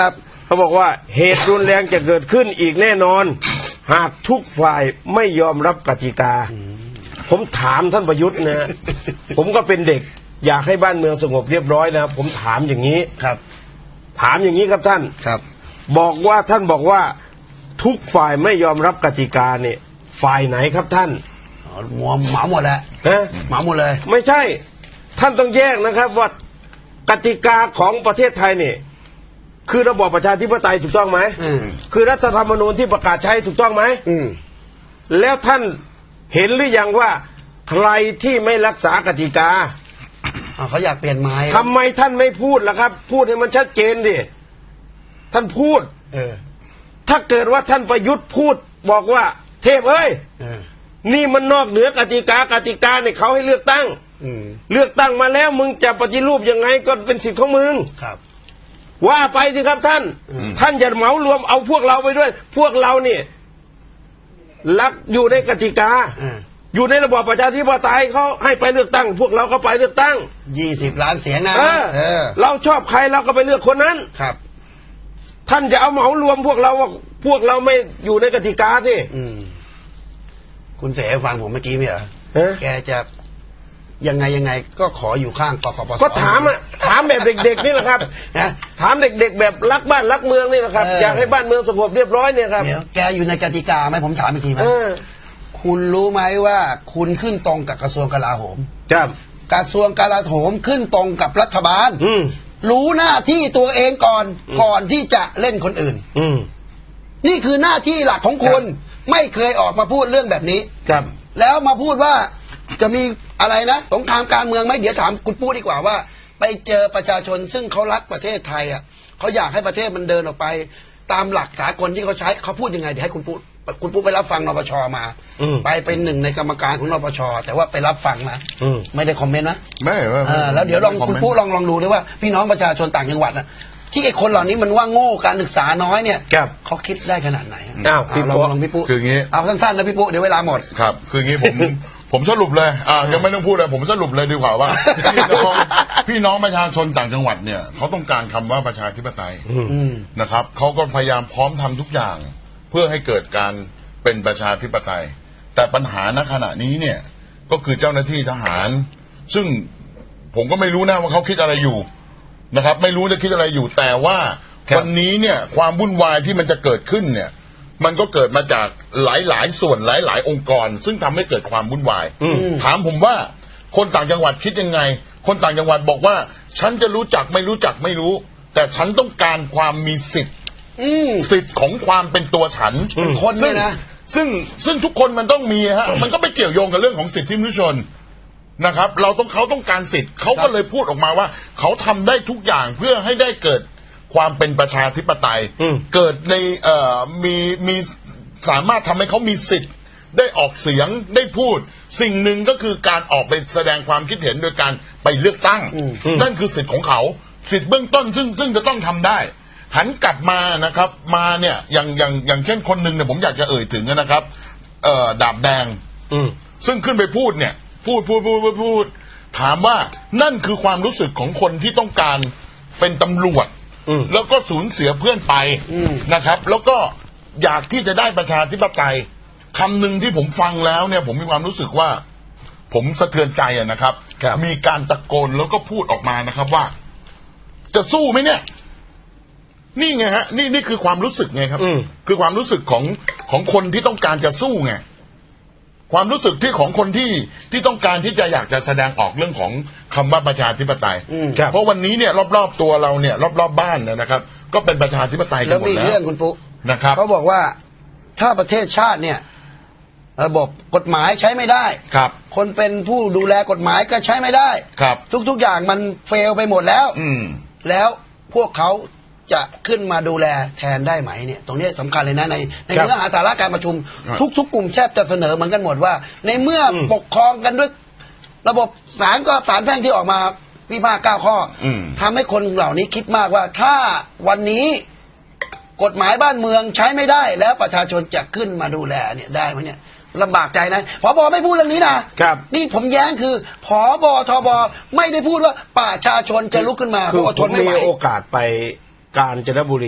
เขาบอกว่าเหตุรุนแรงจะเกิดขึ้นอีกแน่นอนหากทุกฝ่ายไม่ยอมรับกติกาผมถามท่านประยุทธ์นะ ผมก็เป็นเด็กอยากให้บ้านเมืองสงบเรียบร้อยนะผมถามอย่างนี้ครับถามอย่างนี้ครับท่านครับบอกว่าท่านบอกว่าทุกฝ่ายไม่ยอมรับกติกาเนี่ยฝ่ายไหนครับท่านหมาหมาหมดแล้วหมาหมดเลยไม่ใช่ท่านต้องแยกนะครับว่ากติกาของประเทศไทยเนี่ยคือระบอบประชาธิปไตยถูกต้องไหมคือรัฐธรรมนูญที่ประกาศใช้ถูกต้องไหมแล้วท่านเห็นหรือยังว่าใครที่ไม่รักษากติกาเขาอยากเปลี่ยนไม้ทำไมท่านไม่พูดล่ะครับพูดให้มันชัดเจนดิท่านพูดเออถ้าเกิดว่าท่านประยุทธ์พูดบอกว่าเทพเอ้ยนี่มันนอกเหนือกติกากติกาเนี่ยเขาให้เลือกตั้งเลือกตั้งมาแล้วมึงจะปฏิรูปยังไงก็เป็นสิทธิ์ของมึงครับว่าไปสิครับท่านท่านอย่าเหมารวมเอาพวกเราไปด้วยพวกเราเนี่ยรักอยู่ในกติกาอยู่ในระบอบประชาธิปไตยเขาให้ไปเลือกตั้งพวกเราก็ไปเลือกตั้งยี่สิบล้านเสียงนะเออเราชอบใครเราก็ไปเลือกคนนั้นครับท่านจะเอาเหมารวมพวกเราว่าพวกเราไม่อยู่ในกติกาสิคุณเสฟังผมเมื่อกี้ไหมเหรอแกจะยังไงยังไงก็ขออยู่ข้างกกปสก็ถามอ่ะถามแบบเด็กๆนี่แหละครับถามเด็กๆแบบรักบ้านรักเมืองนี่แหละครับอยากให้บ้านเมืองสงบเรียบร้อยเนี่ยครับแกอยู่ในกติกาไหมผมถามอีกทีไหมคุณรู้ไหมว่าคุณขึ้นตรงกับกระทรวงกลาโหมครับกระทรวงกลาโหมขึ้นตรงกับรัฐบาลรู้หน้าที่ตัวเองก่อนก่อนที่จะเล่นคนอื่นนี่คือหน้าที่หลักของคุณไม่เคยออกมาพูดเรื่องแบบนี้ครับแล้วมาพูดว่าจะมีอะไรนะสงครามการเมืองไหมเดี๋ยวถามคุณปู้ดีกว่าว่าไปเจอประชาชนซึ่งเขารักประเทศไทยอ่ะเขาอยากให้ประเทศมันเดินออกไปตามหลักสากลที่เขาใช้เขาพูดยังไงเดี๋ยวให้คุณปู้คุณปู้ไปรับฟังนปชมาไปเป็นหนึ่งในกรรมการของนปชแต่ว่าไปรับฟังนะไม่ได้คอมเมนต์นะไม่แล้วเดี๋ยวลองคุณปู้ลองลองดูด้วยว่าพี่น้องประชาชนต่างจังหวัดนะที่ไอ้คนเหล่านี้มันว่าโง่การศึกษาน้อยเนี่ยเขาคิดได้ขนาดไหนอ้าวพี่ปุ๊ลองพี่ปุ๊คืออย่างนี้เอาสั้นๆนะพี่ปุ๊เดี๋ยวเวลาหมดครับคืออย่างนี้ผมผมสรุปเลยอ่ายังไม่ต้องพูดเลยผมสรุปเลยดีกว่าว่าพี่น้องพี่น้องประชาชนต่างจังหวัดเนี่ยเขาต้องการคำว่าประชาธิปไตยนะครับเขาก็พยายามพร้อมทำทุกอย่างเพื่อให้เกิดการเป็นประชาธิปไตยแต่ปัญหาณขณะนี้เนี่ยก็คือเจ้าหน้าที่ทหารซึ่งผมก็ไม่รู้นะว่าเขาคิดอะไรอยู่นะครับไม่รู้จะคิดอะไรอยู่แต่ว่าวันนี้เนี่ยความวุ่นวายที่มันจะเกิดขึ้นเนี่ยมันก็เกิดมาจากหลายๆส่วนหลายๆองค์กรซึ่งทำให้เกิดความวุ่นวายถามผมว่าคนต่างจังหวัดคิดยังไงคนต่างจังหวัดบอกว่าฉันจะรู้จักไม่รู้จักไม่รู้แต่ฉันต้องการความมีสิทธิ์สิทธิ์ของความเป็นตัวฉันเป็นคนเนี่ยนะซึ่งซึ่งทุกคนมันต้องมีฮะมันก็ไปเกี่ยวโยงกับเรื่องของสิทธิมนุษยชนนะครับเราต้องเขาต้องการสิทธิ์เขาก็เลยพูดออกมาว่าเขาทำได้ทุกอย่างเพื่อให้ได้เกิดความเป็นประชาธิปไตยเกิดในเอ่อมีมีสามารถทำให้เขามีสิทธิ์ได้ออกเสียงได้พูดสิ่งหนึ่งก็คือการออกไปแสดงความคิดเห็นโดยการไปเลือกตั้งนั่นคือสิทธิ์ของเขาสิทธิ์เบื้องต้นซึ่งซึ่งจะต้องทำได้หันกลับมานะครับมาเนี่ยอย่างอย่างอย่างเช่นคนหนึ่งเนี่ยผมอยากจะเอ่ยถึงนะครับเอ่อดาบแดงซึ่งขึ้นไปพูดเนี่ยพูดพูดพูดพูดพูดถามว่านั่นคือความรู้สึกของคนที่ต้องการเป็นตำรวจแล้วก็สูญเสียเพื่อนไปนะครับแล้วก็อยากที่จะได้ประชาธิปไตยคำหนึ่งที่ผมฟังแล้วเนี่ยผมมีความรู้สึกว่าผมสะเทือนใจนะครับมีการตะโกนแล้วก็พูดออกมานะครับว่าจะสู้ไหมเนี่ยนี่ไงฮะนี่นี่คือความรู้สึกไงครับคือความรู้สึกของของคนที่ต้องการจะสู้ไงความรู้สึกที่ของคนที่ที่ต้องการที่จะอยากจะแสดงออกเรื่องของคำว่าประชาธิปไตยเพราะวันนี้เนี่ยรอบๆตัวเราเนี่ยรอบๆบ้านนะครับก็เป็นประชาธิปไตยกันหมดแล้วแล้วมีเรื่องคุณปุ๊นะครับเขาบอกว่าถ้าประเทศชาติเนี่ยระบบกฎหมายใช้ไม่ได้ครับคนเป็นผู้ดูแลกฎหมายก็ใช้ไม่ได้ครับทุกๆอย่างมันเฟลไปหมดแล้วแล้วพวกเขาจะขึ้นมาดูแลแทนได้ไหมเนี่ยตรงนี้สำคัญเลยนะในในเนื้อหาสาระการประชุมทุกๆกลุ่มแทบจะเสนอเหมือนกันหมดว่าในเมื่อปกครองกันด้วยระบบศาลก็ศาลแพ่งที่ออกมาวิพากษ์เก้าข้อทำให้คนเหล่านี้คิดมากว่าถ้าวันนี้กฎหมายบ้านเมืองใช้ไม่ได้แล้วประชาชนจะขึ้นมาดูแลเนี่ยได้ไหมเนี่ยลำบากใจนะผบ.ไม่พูดเรื่องนี้นะครับนี่ผมแย้งคือผบ.ทบ.ไม่ได้พูดว่าประชาชนจะลุกขึ้นมาคือผมมีโอกาสไปกาญจนบุรี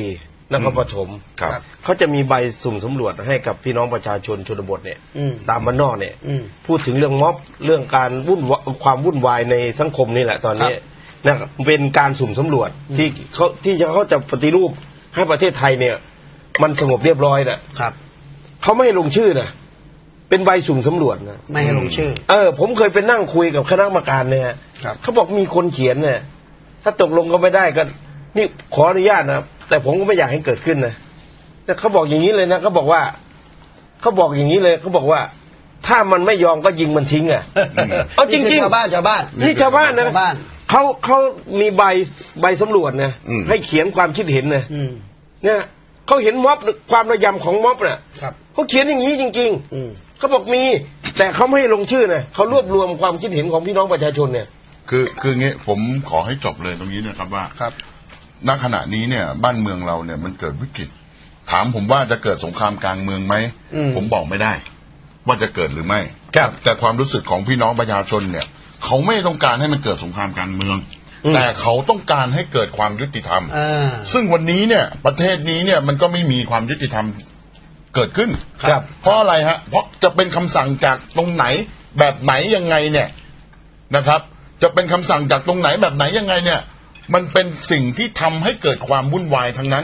นครปฐมเขาจะมีใบสุ่มสำรวจให้กับพี่น้องประชาชนชนบทเนี่ยตามบ้านนอกเนี่ยพูดถึงเรื่องม็อบเรื่องการวุ่นความวุ่นวายในสังคมนี่แหละตอนนี้นะเป็นการสุ่มสำรวจที่เขาที่เขาจะปฏิรูปให้ประเทศไทยเนี่ยมันสงบเรียบร้อยนะครับเขาไม่ให้ลงชื่อนะเป็นใบสุ่มสำรวจนะไม่ให้ลงชื่อเออผมเคยไปนั่งคุยกับคณะกรรมการเนี่ยเขาบอกมีคนเขียนเนี่ยถ้าตกลงก็ไม่ได้ก็นี่ขออนุญาตนะแต่ผมก็ไม่อยากให้เกิดขึ้นนะแต่เขาบอกอย่างนี้เลยนะเขาบอกว่าเขาบอกอย่างนี้เลยเขาบอกว่าถ้ามันไม่ยอมก็ยิงมันทิ้งอ่ะเอาจริงๆชาวบ้านชาวบ้านนี่ชาวบ้านนะเขาเขามีใบใบสำรวจนะให้เขียนความคิดเห็นนะเนี่ยเขาเห็นม็อบความระยำของม็อบน่ะเขาเขียนอย่างนี้จริงๆเขาบอกมีแต่เขาไม่ให้ลงชื่อนะเขารวบรวมความคิดเห็นของพี่น้องประชาชนเนี่ยคือคืองี้ผมขอให้จบเลยตรงนี้นะครับว่าครับณขณะนี้เนี่ยบ้านเมืองเราเนี่ยมันเกิดวิกฤตถามผมว่าจะเกิดสงครามกลางเมืองไหมผมบอกไม่ได้ว่าจะเกิดหรือไม่แต่ความรู้สึกของพี่น้องประชาชนเนี่ยเขาไม่ต้องการให้มันเกิดสงครามกลางเมืองแต่เขาต้องการให้เกิดความยุติธรรมซึ่งวันนี้เนี่ยประเทศนี้เนี่ยมันก็ไม่มีความยุติธรรมเกิดขึ้นครับเพราะอะไรฮะเพราะจะเป็นคำสั่งจากตรงไหนแบบไหนยังไงเนี่ยนะครับจะเป็นคำสั่งจากตรงไหนแบบไหนยังไงเนี่ยมันเป็นสิ่งที่ทำให้เกิดความวุ่นวายทั้งนั้น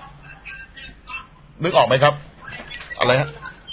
นึกออกไหมครับอะไรฮะ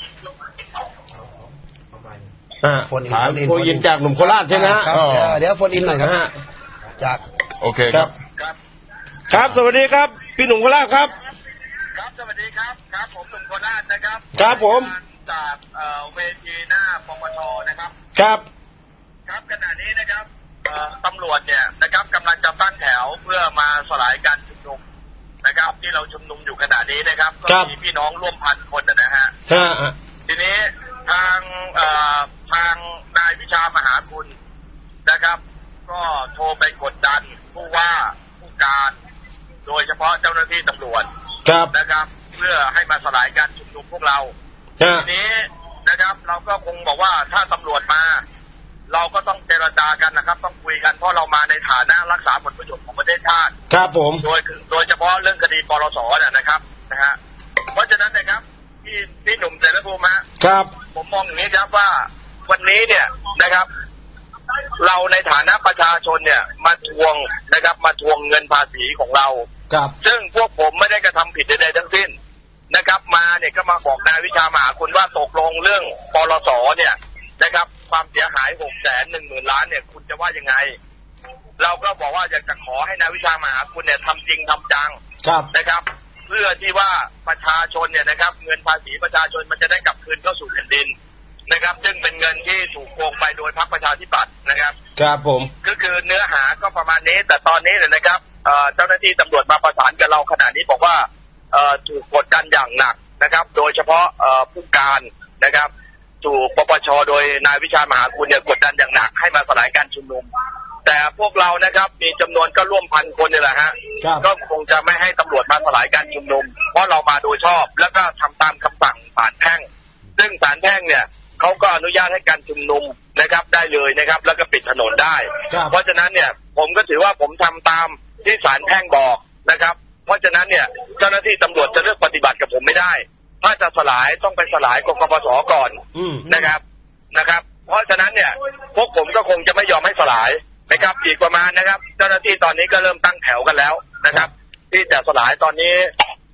โฟนอินโฟนอินจากหนุ่มโคราชใช่ไหมฮะเดี๋ยวโฟนอินหน่อยครับจากโอเคครับครับสวัสดีครับพี่หนุ่มโคราชครับครับสวัสดีครับครับผมหนุ่มโคราชนะครับครับผมจากเวทีหน้าปปชนะครับครับครับขณะนี้นะครับตำรวจเนี่ยนะครับกำลังจะตั้งแถวเพื่อมาสลายการชุมนุมนะครับที่เราชุมนุมอยู่ขณะนี้นะครับก็มีพี่น้องร่วมพันคนนะฮะทีนี้ทางทางนายวิชามหาคุณนะครับก็โทรไปกดดันผู้ว่าผู้การโดยเฉพาะเจ้าหน้าที่ตำรวจนะครับเพื่อให้มาสลายการชุมนุมพวกเราทีนี้นะครับเราก็คงบอกว่าถ้าตำรวจมาเราก็ต้องเจรจากันนะครับต้องคุยกันเพราะเรามาในฐานะรักษาผลประโยชน์ของประเทศชาติครับผมโดยโดยเฉพาะเรื่องคดีปรสเนี่ยนะครับนะฮะเพราะฉะนั้นนะครับพี่พี่หนุ่มเสรีภูมิครับผมมองอย่างนี้ครับว่าวันนี้เนี่ยนะครับเราในฐานะประชาชนเนี่ยมาทวงนะครับมาทวงเงินภาษีของเราครับซึ่งพวกผมไม่ได้กระทำผิดใดๆทั้งสิ้นนะครับมาเนี่ยก็มาบอกนายวิชามหาคุณว่าตกลงเรื่องปรสเนี่ยนะครับความเสียหายหกแสนหนึ่งหมื่นล้านเนี่ยคุณจะว่ายังไงเราก็บอกว่าอยากจะขอให้นายวิชามหาคุณเนี่ยทำจริงทำจังนะครับเพื่อที่ว่าประชาชนเนี่ยนะครับเงินภาษีประชาชนมันจะได้กลับคืนเข้าสู่แผ่นดินนะครับซึ่งเป็นเงินที่ถูกโกงไปโดยพรรคประชาธิปัตย์นะครับครับผมก็คือเนื้อหาก็ประมาณนี้แต่ตอนนี้เนี่ยนะครับเจ้าหน้าที่ตำรวจมาประสานกับเราขณะนี้บอกว่าถูกกดดันอย่างหนักนะครับโดยเฉพาะผู้การนะครับถูกปปชโดยนายวิชามหาคุณเนี่ยกดดันอย่างหนักให้มาสลายการชุมนุมแต่พวกเรานะครับมีจำนวนก็ร่วมพันคนนี่แหละฮะก็คงจะไม่ให้ตำรวจมาสลายการชุมนุมเพราะเรามาโดยชอบแล้วก็ทำตามคำสั่งศาลแพ่งซึ่งศาลแพ่งเนี่ยเขาก็อนุญาตให้การชุมนุมนะครับได้เลยนะครับแล้วก็ปิดถนนได้เพราะฉะนั้นเนี่ยผมก็ถือว่าผมทำตามที่ศาลแพ่งบอกนะครับเพราะฉะนั้นเนี่ยเจ้าหน้าที่ตำรวจจะเลือกปฏิบัติกับผมไม่ได้ถ้าจะสลายต้องไปสลายกกปสก่อนนะครับนะครับเพราะฉะนั้นเนี่ยพวกผมก็คงจะไม่ยอมให้สลายนะครับอีกประมาณนะครับเจ้าหน้าที่ตอนนี้ก็เริ่มตั้งแถวกันแล้วนะครับที่จะสลายตอนนี้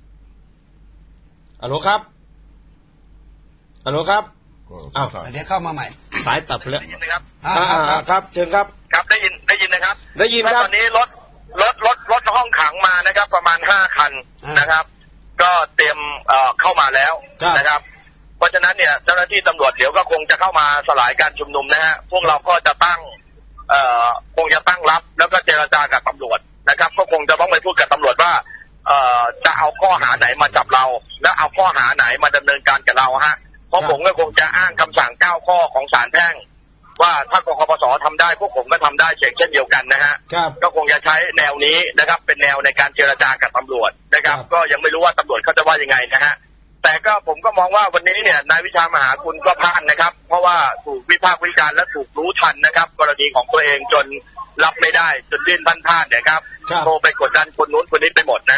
ฮัลโหลครับฮัลโหลครับอ้าวเดี๋ยวเข้ามาใหม่สายตัดไปแล้วได้ยินไหมครับอ่าครับเชิญครับครับได้ยินได้ยินนะครับได้ยินครับตอนนี้รถรถรถรถห้องขังมานะครับประมาณห้าคันนะครับก็เตรียมเอ่อเข้ามาแล้วนะครับเพราะฉะนั้นเนี่ยเจ้าหน้าที่ตำรวจเดี๋ยวก็คงจะเข้ามาสลายการชุมนุมนะฮะพวกเราก็จะตั้งเอ่อคงจะตั้งรับแล้วก็เจรจากับตำรวจนะครับก็คงจะต้องไปพูดกับตำรวจว่าเอ่อจะเอาข้อหาไหนมาจับเราแล้วเอาข้อหาไหนมาดำเนินการกับเราฮะเพราะผมก็คงจะอ้างคำสั่งเก้าข้อของศาลแพ่งว่าถ้ากกปสทำได้พวกผมก็ทำได้เช่นเดียวกันนะฮะก็คงจะใช้แนวนี้นะครับเป็นแนวในการเจรจากับตำรวจนะครับก็ยังไม่รู้ว่าตำรวจเขาจะว่ายังไงนะฮะแต่ก็ผมก็มองว่าวันนี้เนี่ยนายวิชามหาคุณก็พลาดนะครับเพราะว่าถูกวิพากษ์วิจารณ์และถูกรู้ทันนะครับกรณีของตัวเองจนรับไม่ได้จนดิ้นพันพลาดเนี่ยครับโทรไปกดดันคนนู้นคนนี้ไปหมดนะฮะ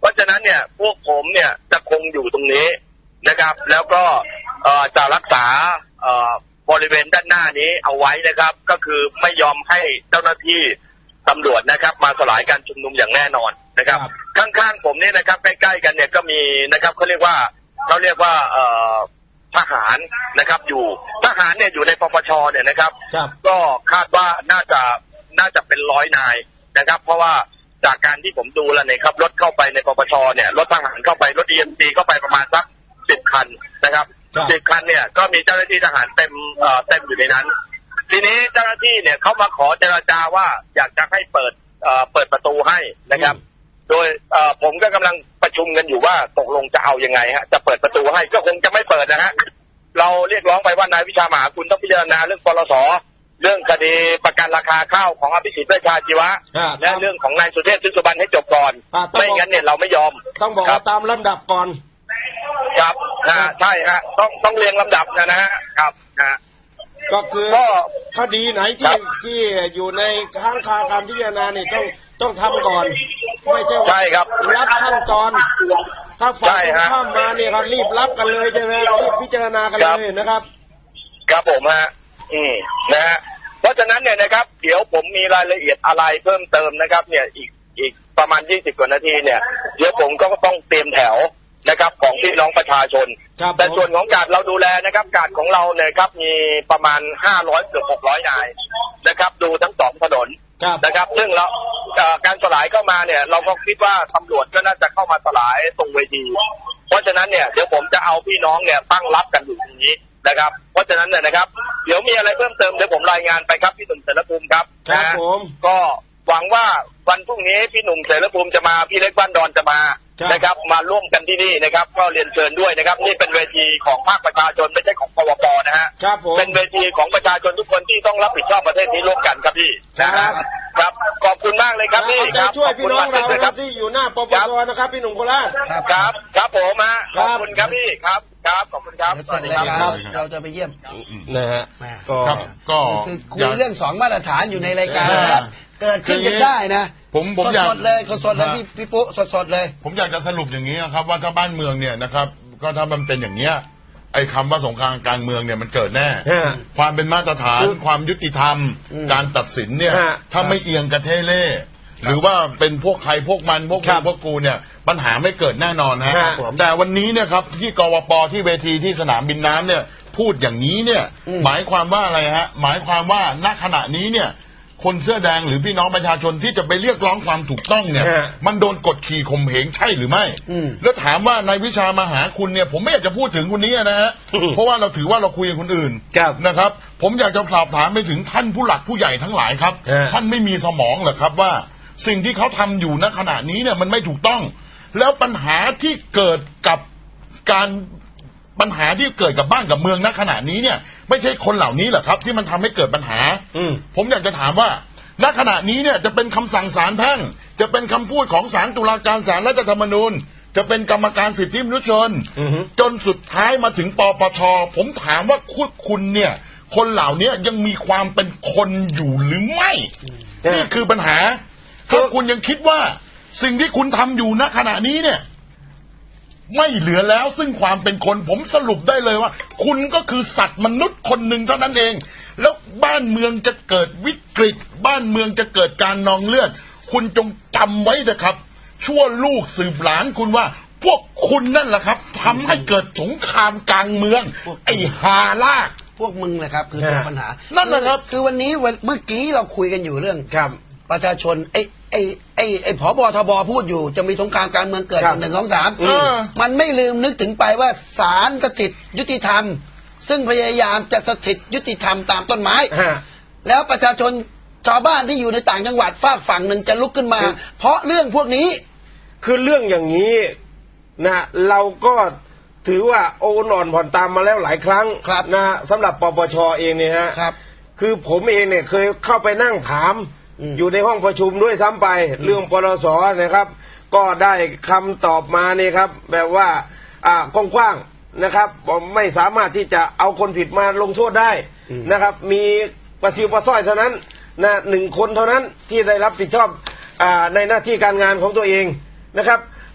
เพราะฉะนั้นเนี่ยพวกผมเนี่ยจะคงอยู่ตรงนี้นะครับแล้วก็จะรักษาบริเวณด้านหน้านี้เอาไว้นะครับก็คือไม่ยอมให้เจ้าหน้าที่ตำรวจนะครับมาสลายการชุมนุมอย่างแน่นอนนะครับข้างๆผมเนี่ยนะครับใกล้ๆกันเนี่ยก็มีนะครับเขาเรียกว่าเขาเรียกว่าทหารนะครับอยู่ทหารเนี่ยอยู่ในปปชเนี่ยนะครับก็คาดว่าน่าจะน่าจะเป็นร้อยนายนะครับเพราะว่าจากการที่ผมดูแล้วเนี่ยครับรถเข้าไปในปปชเนี่ยรถทหารเข้าไปรถ อี เอ็ม ซี เข้าไปประมาณสักสิบคันนะครับสิบคันเนี่ยก็มีเจ้าหน้าที่ทหารเต็มเอ่อเต็มอยู่ในนั้นทีนี้เจ้าหน้าที่เนี่ยเขามาขอเจรจาว่าอยากจะให้เปิดเอ่อเปิดประตูให้นะครับโดยเอ่อผมก็กำลังประชุมกันอยู่ว่าตกลงจะเอายังไงฮะจะเปิดประตูให้ก็คงจะไม่เปิดนะฮะเราเรียกร้องไปว่านายวิชามหาคุณต้องพิจารณาเรื่องปลส.เรื่องคดีประกันราคาข้าวของอภิสิทธิ์เวชชาชีวะและเรื่องของนายสุเทพซึ่งสุบรรณให้จบก่อนไม่งั้นเนี่ยเราไม่ยอมต้องบอกตามลำดับก่อนครับฮะใช่ฮะต้องต้องเรียงลำดับนะนะฮะครับฮะก็คือคดีไหนที่ที่อยู่ในค้างคาการพิจารณาเนี่ยต้องต้องทำก่อนไม่ใช่ใช่ครับรับขั้นตอนถ้าฝ่ายข้ามมาเนี่ยครับรีบรับกันเลยใช่ไหมรีบพิจารณากันเลยนะครับครับผมฮะอืมนะฮะเพราะฉะนั้นเนี่ยนะครับเดี๋ยวผมมีรายละเอียดอะไรเพิ่มเติมนะครับเนี่ยอีกอีกประมาณยี่สิบกว่านาทีเนี่ยเดี๋ยวผมก็ต้องเตรียมแถวนะครับของพี่น้องประชาชนแต่ส่วนของการเราดูแลนะครับการของเราเนี่ยครับมีประมาณห้าร้อยเกือบหกร้อยนายนะครับดูทั้งสองถนนนะครับซึ่งเราการสลายเข้ามาเนี่ยเราก็คิดว่าตำรวจก็น่าจะเข้ามาสลายตรงเวทีเพราะฉะนั้นเนี่ยเดี๋ยวผมจะเอาพี่น้องเนี่ยตั้งรับกันอยู่ตรงนี้นะครับเพราะฉะนั้นเนี่ยนะครับเดี๋ยวมีอะไรเพิ่มเติมเดี๋ยวผมรายงานไปครับพี่หนุ่มเสรภูมิครับครับผมก็หวังว่าวันพรุ่งนี้พี่หนุ่มเสรภูมิจะมาพี่เล็กบ้านดอนจะมานะครับมาร่วมกันที่นี่นะครับก็เรียนเชิญด้วยนะครับนี่เป็นเวทีของภาคประชาชนไม่ใช่ของปวป.นะฮะเป็นเวทีของประชาชนทุกคนที่ต้องรับผิดชอบประเทศนี้ร่วมกันครับพี่นะครับครับขอบคุณมากเลยครับพี่ครับช่วยพี่น้องเราครับที่อยู่หน้าปปชนะครับพี่หนุ่มโคราชครับครับผมฮะขอบคุณครับพี่ครับครับขอบคุณครับสวัสดีครับเราจะไปเยี่ยมนะฮะก็ก็คือคุยเรื่องสองมาตรฐานอยู่ในรายการนะครับเกิดขึ้นกันได้นะผมผมอยากสดเลยสดเลยพี่พี่ปุ๊สดสดเลยผมอยากจะสรุปอย่างนี้ครับว่าถ้าบ้านเมืองเนี่ยนะครับก็ถ้ามันเป็นอย่างเนี้ยไอ้คำว่าสงครามกลางเมืองเนี่ยมันเกิดแน่ความเป็นมาตรฐานความยุติธรรมการตัดสินเนี่ยถ้าไม่เอียงกระเทเล่หรือว่าเป็นพวกใครพวกมันพวกมึงพวกกูเนี่ยปัญหาไม่เกิดแน่นอนนะแต่วันนี้เนี่ยครับที่กวป.ที่เวทีที่สนามบินน้ำเนี่ยพูดอย่างนี้เนี่ยหมายความว่าอะไรฮะหมายความว่าณขณะนี้เนี่ยคนเสื้อแดงหรือพี่น้องประชาชนที่จะไปเรียกร้องความถูกต้องเนี่ยมันโดนกดขี่ข่มเหงใช่หรือไม่แล้วถามว่านายวิชามาหาคุณเนี่ยผมไม่อยากจะพูดถึงคนนี้นะฮะเพราะว่าเราถือว่าเราคุยกับคนอื่นนะครับผมอยากจะสอบถามไปถึงท่านผู้หลักผู้ใหญ่ทั้งหลายครับท่านไม่มีสมองเหรอครับว่าสิ่งที่เขาทำอยู่ณขณะนี้เนี่ยมันไม่ถูกต้องแล้วปัญหาที่เกิดกับการปัญหาที่เกิดกับบ้านกับเมืองณขณะนี้เนี่ยไม่ใช่คนเหล่านี้เหรอครับที่มันทำให้เกิดปัญหาผมอยากจะถามว่าณขณะนี้เนี่ยจะเป็นคำสั่งศาลแพ่งจะเป็นคำพูดของศาลตุลาการศาลรัฐธรรมนูญจะเป็นกรรมการสิทธิมนุษยชนจนสุดท้ายมาถึงปปช.ผมถามว่าคุณคุณเนี่ยคนเหล่านี้ยังมีความเป็นคนอยู่หรือไม่นี่คือปัญหาถ้าคุณยังคิดว่าสิ่งที่คุณทำอยู่ณขณะนี้เนี่ยไม่เหลือแล้วซึ่งความเป็นคนผมสรุปได้เลยว่าคุณก็คือสัตว์มนุษย์คนหนึ่งเท่านั้นเองแล้วบ้านเมืองจะเกิดวิกฤตบ้านเมืองจะเกิดการนองเลือดคุณจงจำไว้นะครับชั่วลูกสืบหลานคุณว่าพวกคุณนั่นแหละครับทำให้เกิดสงครามกลางเมืองไอ้ฮาลากพวกมึงแหละครับคือตัวปัญหานั่นแหละครับคือวันนี้เมื่อกี้เราคุยกันอยู่เรื่องประชาชนไอ้ไอ้ไอ้ไอ้ผบทบพูดอยู่จะมีสงครามการเมืองเกิดหนึ่งสองสามมันไม่ลืมนึกถึงไปว่าศาลสถิตยุติธรรมซึ่งพยายามจะสถิตยุติธรรมตามต้นไม้แล้วประชาชนชาวบ้านที่อยู่ในต่างจังหวัดฝากฝั่งหนึ่งจะลุกขึ้นมาเพราะเรื่องพวกนี้คือเรื่องอย่างนี้นะเราก็ถือว่าโอนอ่อนผ่อนตามมาแล้วหลายครั้งนะสำหรับปปช.เองเนี่ยฮะคือผมเองเนี่ยเคยเข้าไปนั่งถามอยู่ในห้องประชุมด้วยซ้ำไปเรื่องปลส.นะครับก็ได้คำตอบมาเนี่ยครับแบบว่าอ่ากว้างๆนะครับไม่สามารถที่จะเอาคนผิดมาลงโทษได้นะครับมีประสิวประส้อยเท่านั้นนะหนึ่งคนเท่านั้นที่ได้รับผิดชอบอ่าในหน้าที่การงานของตัวเองนะครับ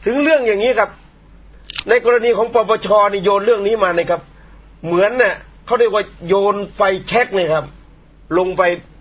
ถึงเรื่องอย่างนี้ครับในกรณีของปปชนี่โยนเรื่องนี้มาเนี่ยครับเหมือนเนี่ยเขาเรียกว่าโยนไฟแช็กเนี่ยครับลงไป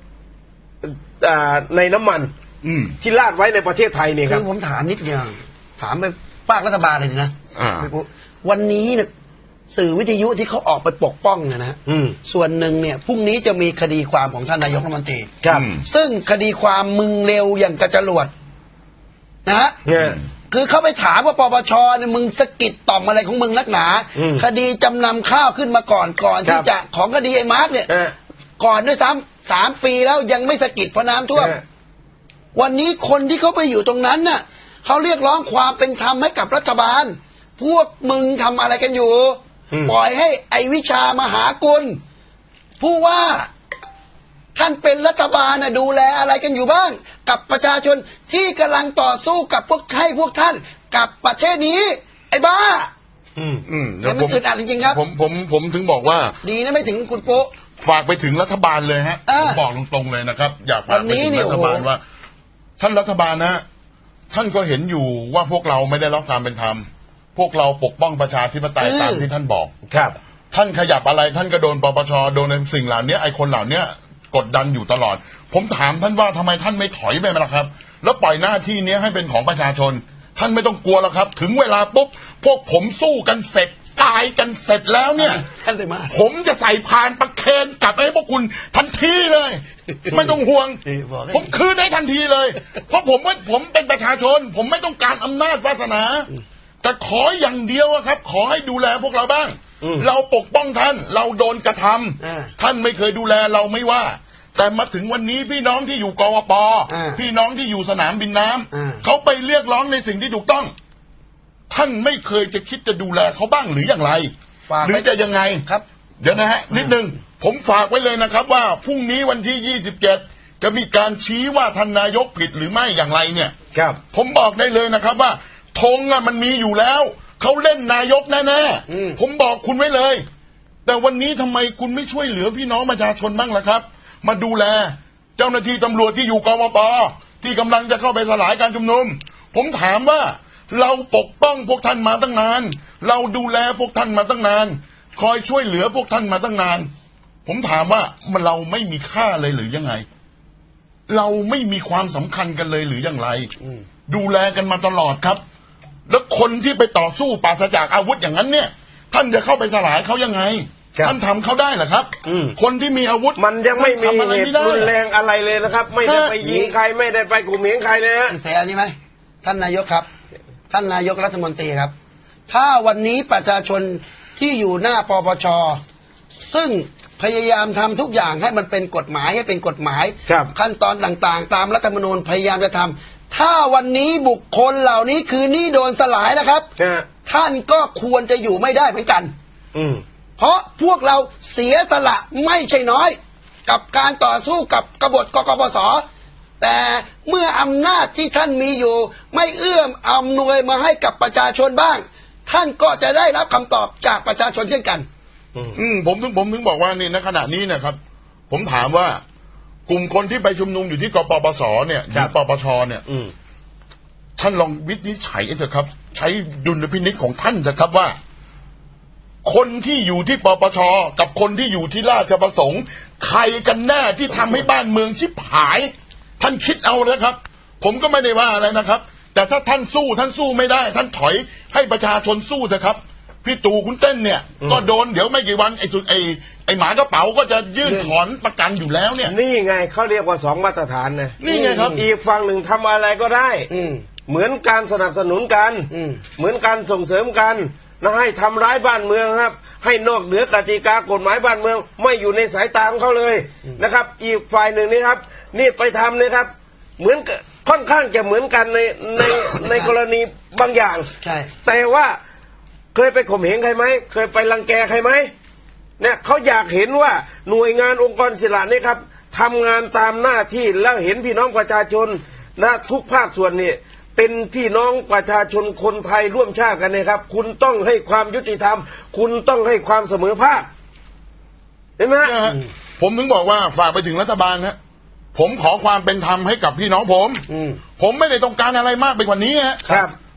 ในน้ำมันที่ลาดไว้ในประเทศไทยเนี่ยครับคือผมถามนิดเดียวถามไปภาครัฐบาลเลยนะวันนี้เนี่ยสื่อวิทยุที่เขาออกไปปกป้องเนี่ยนะส่วนหนึ่งเนี่ยพรุ่งนี้จะมีคดีความของท่านนายกรัฐมนตรีครับซึ่งคดีความมึงเร็วอย่างกระจรวดนะฮะคือเขาไปถามว่าปปชเนี่ยมึงสะกิดต่อมอะไรของมึงนักหนาคดีจำนำข้าวขึ้นมาก่อนก่อนที่จะของคดีไอ้มาร์กเนี่ยก่อนด้วยซ้ำสามปีแล้วยังไม่สะกิดเพราะน้ำท่วมวันนี้คนที่เขาไปอยู่ตรงนั้นน่ะเขาเรียกร้องความเป็นธรรมให้กับรัฐบาลพวกมึงทำอะไรกันอยู่ปล่อยให้ไอวิชามหากุลผู้ว่าท่านเป็นรัฐบาลน่ะดูแลอะไรกันอยู่บ้างกับประชาชนที่กำลังต่อสู้กับพวกให้พวกท่านกับประเทศนี้ไอ้บ้าอืมอืมแล้วมันอึดอัดจริงๆครับผมผมผมถึงบอกว่าดีนะไม่ถึงคุณโป๊ะฝากไปถึงรัฐบาลเลยฮะผมบอกตรงๆเลยนะครับอยากฝากไปถึงรัฐบาลว่าท่านรัฐบาลนะท่านก็เห็นอยู่ว่าพวกเราไม่ได้รับความเป็นธรรมพวกเราปกป้องประชาธิปไตยตามที่ท่านบอกครับท่านขยับอะไรท่านก็โดนปปชโดนในสิ่งเหล่านี้ไอ้คนเหล่านี้กดดันอยู่ตลอดผมถามท่านว่าทำไมท่านไม่ถอยไปล่ะครับแล้วปล่อยหน้าที่นี้ให้เป็นของประชาชนท่านไม่ต้องกลัวแล้วครับถึงเวลาปุ๊บพวกผมสู้กันเสร็จตายกันเสร็จแล้วเนี่ยผมจะใส่พานประเคนกลับให้พวกคุณทันทีเลยไม่ต้องห่วงผมคืนให้ทันทีเลยเพราะผมว่าผมเป็นประชาชนผมไม่ต้องการอำนาจวาสนาแต่ขออย่างเดียวครับขอให้ดูแลพวกเราบ้างเราปกป้องท่านเราโดนกระทำท่านไม่เคยดูแลเราไม่ว่าแต่มาถึงวันนี้พี่น้องที่อยู่กวป.พี่น้องที่อยู่สนามบินน้ำเขาไปเรียกร้องในสิ่งที่ถูกต้องท่านไม่เคยจะคิดจะดูแลเขาบ้างหรืออย่างไรหรือจะยังไงครับเดี๋ยวนะฮะนิดนึงผมฝากไว้เลยนะครับว่าพรุ่งนี้วันที่ยี่สิบเจ็ดจะมีการชี้ว่าท่านนายกผิดหรือไม่อย่างไรเนี่ยครับผมบอกได้เลยนะครับว่าธงอะมันมีอยู่แล้วเขาเล่นนายกแน่ๆผมบอกคุณไว้เลยแต่วันนี้ทำไมคุณไม่ช่วยเหลือพี่น้องประชาชนบ้างล่ะครับมาดูแลเจ้าหน้าที่ตำรวจที่อยู่กวป.ที่กำลังจะเข้าไปสลายการชุมนุมผมถามว่าเราปกป้องพวกท่านมาตั้งนานเราดูแลพวกท่านมาตั้งนานคอยช่วยเหลือพวกท่านมาตั้งนานผมถามว่ามันเราไม่มีค่าเลยหรือยังไงเราไม่มีความสำคัญกันเลยหรืออย่างไรดูแลกันมาตลอดครับแล้วคนที่ไปต่อสู้ปราศจากอาวุธอย่างนั้นเนี่ยท่านจะเข้าไปสลายเขายังไงท่านทำเขาได้เหรอครับคนที่มีอาวุธมันยังไม่มีเหตุรุนแรงอะไรเลยนะครับไม่ได้ไปยิงใครไม่ได้ไปข่มเหงใครเลยนะเสียนี่ไหมท่านนายกครับท่านนายกรัฐมนตรีครับถ้าวันนี้ประชาชนที่อยู่หน้าปปชซึ่งพยายามทำทุกอย่างให้มันเป็นกฎหมายให้เป็นกฎหมายขั้นตอนต่างๆตามรัฐธรรมนูญพยายามจะทำถ้าวันนี้บุคคลเหล่านี้คือนี่โดนสลายนะครับท่านก็ควรจะอยู่ไม่ได้เหมือนกันเพราะพวกเราเสียสละไม่ใช่น้อยกับการต่อสู้กับกบฏกกปส.แต่เมื่ออำนาจที่ท่านมีอยู่ไม่เอื้อมอำนวยมาให้กับประชาชนบ้างท่านก็จะได้รับคำตอบจากประชาชนเช่นกันอืมผมถึงผมถึงบอกว่านี่ในขณะนี้นะครับผมถามว่ากลุ่มคนที่ไปชุมนุมอยู่ที่กปปส.เนี่ยหรือปปช.เนี่ยท่านลองวินิจฉัยเถอะครับใช้ดุลพินิจของท่านเถอะครับว่าคนที่อยู่ที่ปปช.กับคนที่อยู่ที่ราชประสงค์ใครกันแน่ที่ทำให้บ้านเมืองชิบหายท่านคิดเอาเลยครับผมก็ไม่ได้ว่าอะไรนะครับแต่ถ้าท่านสู้ท่านสู้ไม่ได้ท่านถอยให้ประชาชนสู้เถอะครับพี่ตู่คุณเต้นเนี่ยก็โดนเดี๋ยวไม่กี่วันไอ้สุดไอ้ไอ้หมากระเป๋าก็จะยื่นถอนประกันอยู่แล้วเนี่ยนี่ไงเขาเรียกว่าสองมาตรฐานนะนี่ไงครับอีกฝั่งหนึ่งทำอะไรก็ได้เหมือนการสนับสนุนกันเหมือนการส่งเสริมกันนะให้ทำร้ายบ้านเมืองครับให้นอกเหนือกติกากฎหมายบ้านเมืองไม่อยู่ในสายตาของเขาเลยนะครับอีกฝ่ายหนึ่งนี่ครับนี่ไปทำนะครับเหมือนค่อนข้างจะเหมือนกันในในในกรณีบางอย่างใช่แต่ว่าเคยไปข่มเหงใครไหมเคยไปรังแกใครไหมเนี่ยเขาอยากเห็นว่าหน่วยงานองค์กรอิสระนี่ครับทำงานตามหน้าที่แล้วเห็นพี่น้องประชาชนนะทุกภาคส่วนนี่เป็นพี่น้องประชาชนคนไทยร่วมชาติกันนะครับคุณต้องให้ความยุติธรรมคุณต้องให้ความเสมอภาคเห็นไหมผมถึงบอกว่าฝากไปถึงรัฐบาลนะผมขอความเป็นธรรมให้กับพี่น้องผมผมไม่ได้ต้องการอะไรมากไปกว่านี้ครับ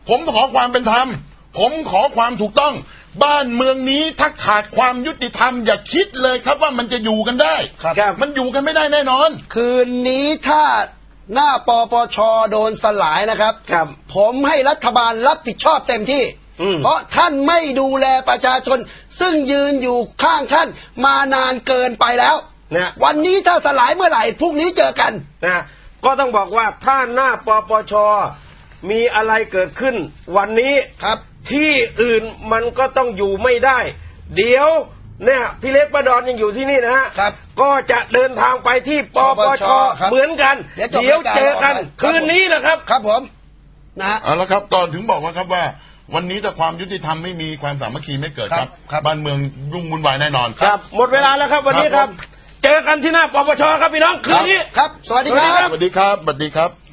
ผมขอความเป็นธรรมผมขอความถูกต้องบ้านเมืองนี้ถ้าขาดความยุติธรรมอย่าคิดเลยครับว่ามันจะอยู่กันได้ครับมันอยู่กันไม่ได้แน่นอนคืนนี้ถ้าหน้าปปชโดนสลายนะครับครับผมให้รัฐบาลรับผิดชอบเต็มที่เพราะท่านไม่ดูแลประชาชนซึ่งยืนอยู่ข้างท่านมานานเกินไปแล้วนะวันนี้ถ้าสลายเมื่อไหร่พรุ่งนี้เจอกันนะก็ต้องบอกว่าถ้าหน้าปปชมีอะไรเกิดขึ้นวันนี้ครับที่อื่นมันก็ต้องอยู่ไม่ได้เดี๋ยวเนี่ยพี่เล็กประดอนยังอยู่ที่นี่นะฮะก็จะเดินทางไปที่ปปชเหมือนกันเดี๋ยวเจอกันคืนนี้นะครับครับผมนะเอาละครับก่อนถึงบอกว่าครับว่าวันนี้ถ้าความยุติธรรมไม่มีความสามัคคีไม่เกิดครับบ้านเมืองรุ่งวุ่นวายแน่นอนครับหมดเวลาแล้วครับวันนี้ครับเจอกันที่หน้าปปชครับพี่น้องคืนนี้ครับสวัสดีครับสวัสดีครับสวัสดีครับ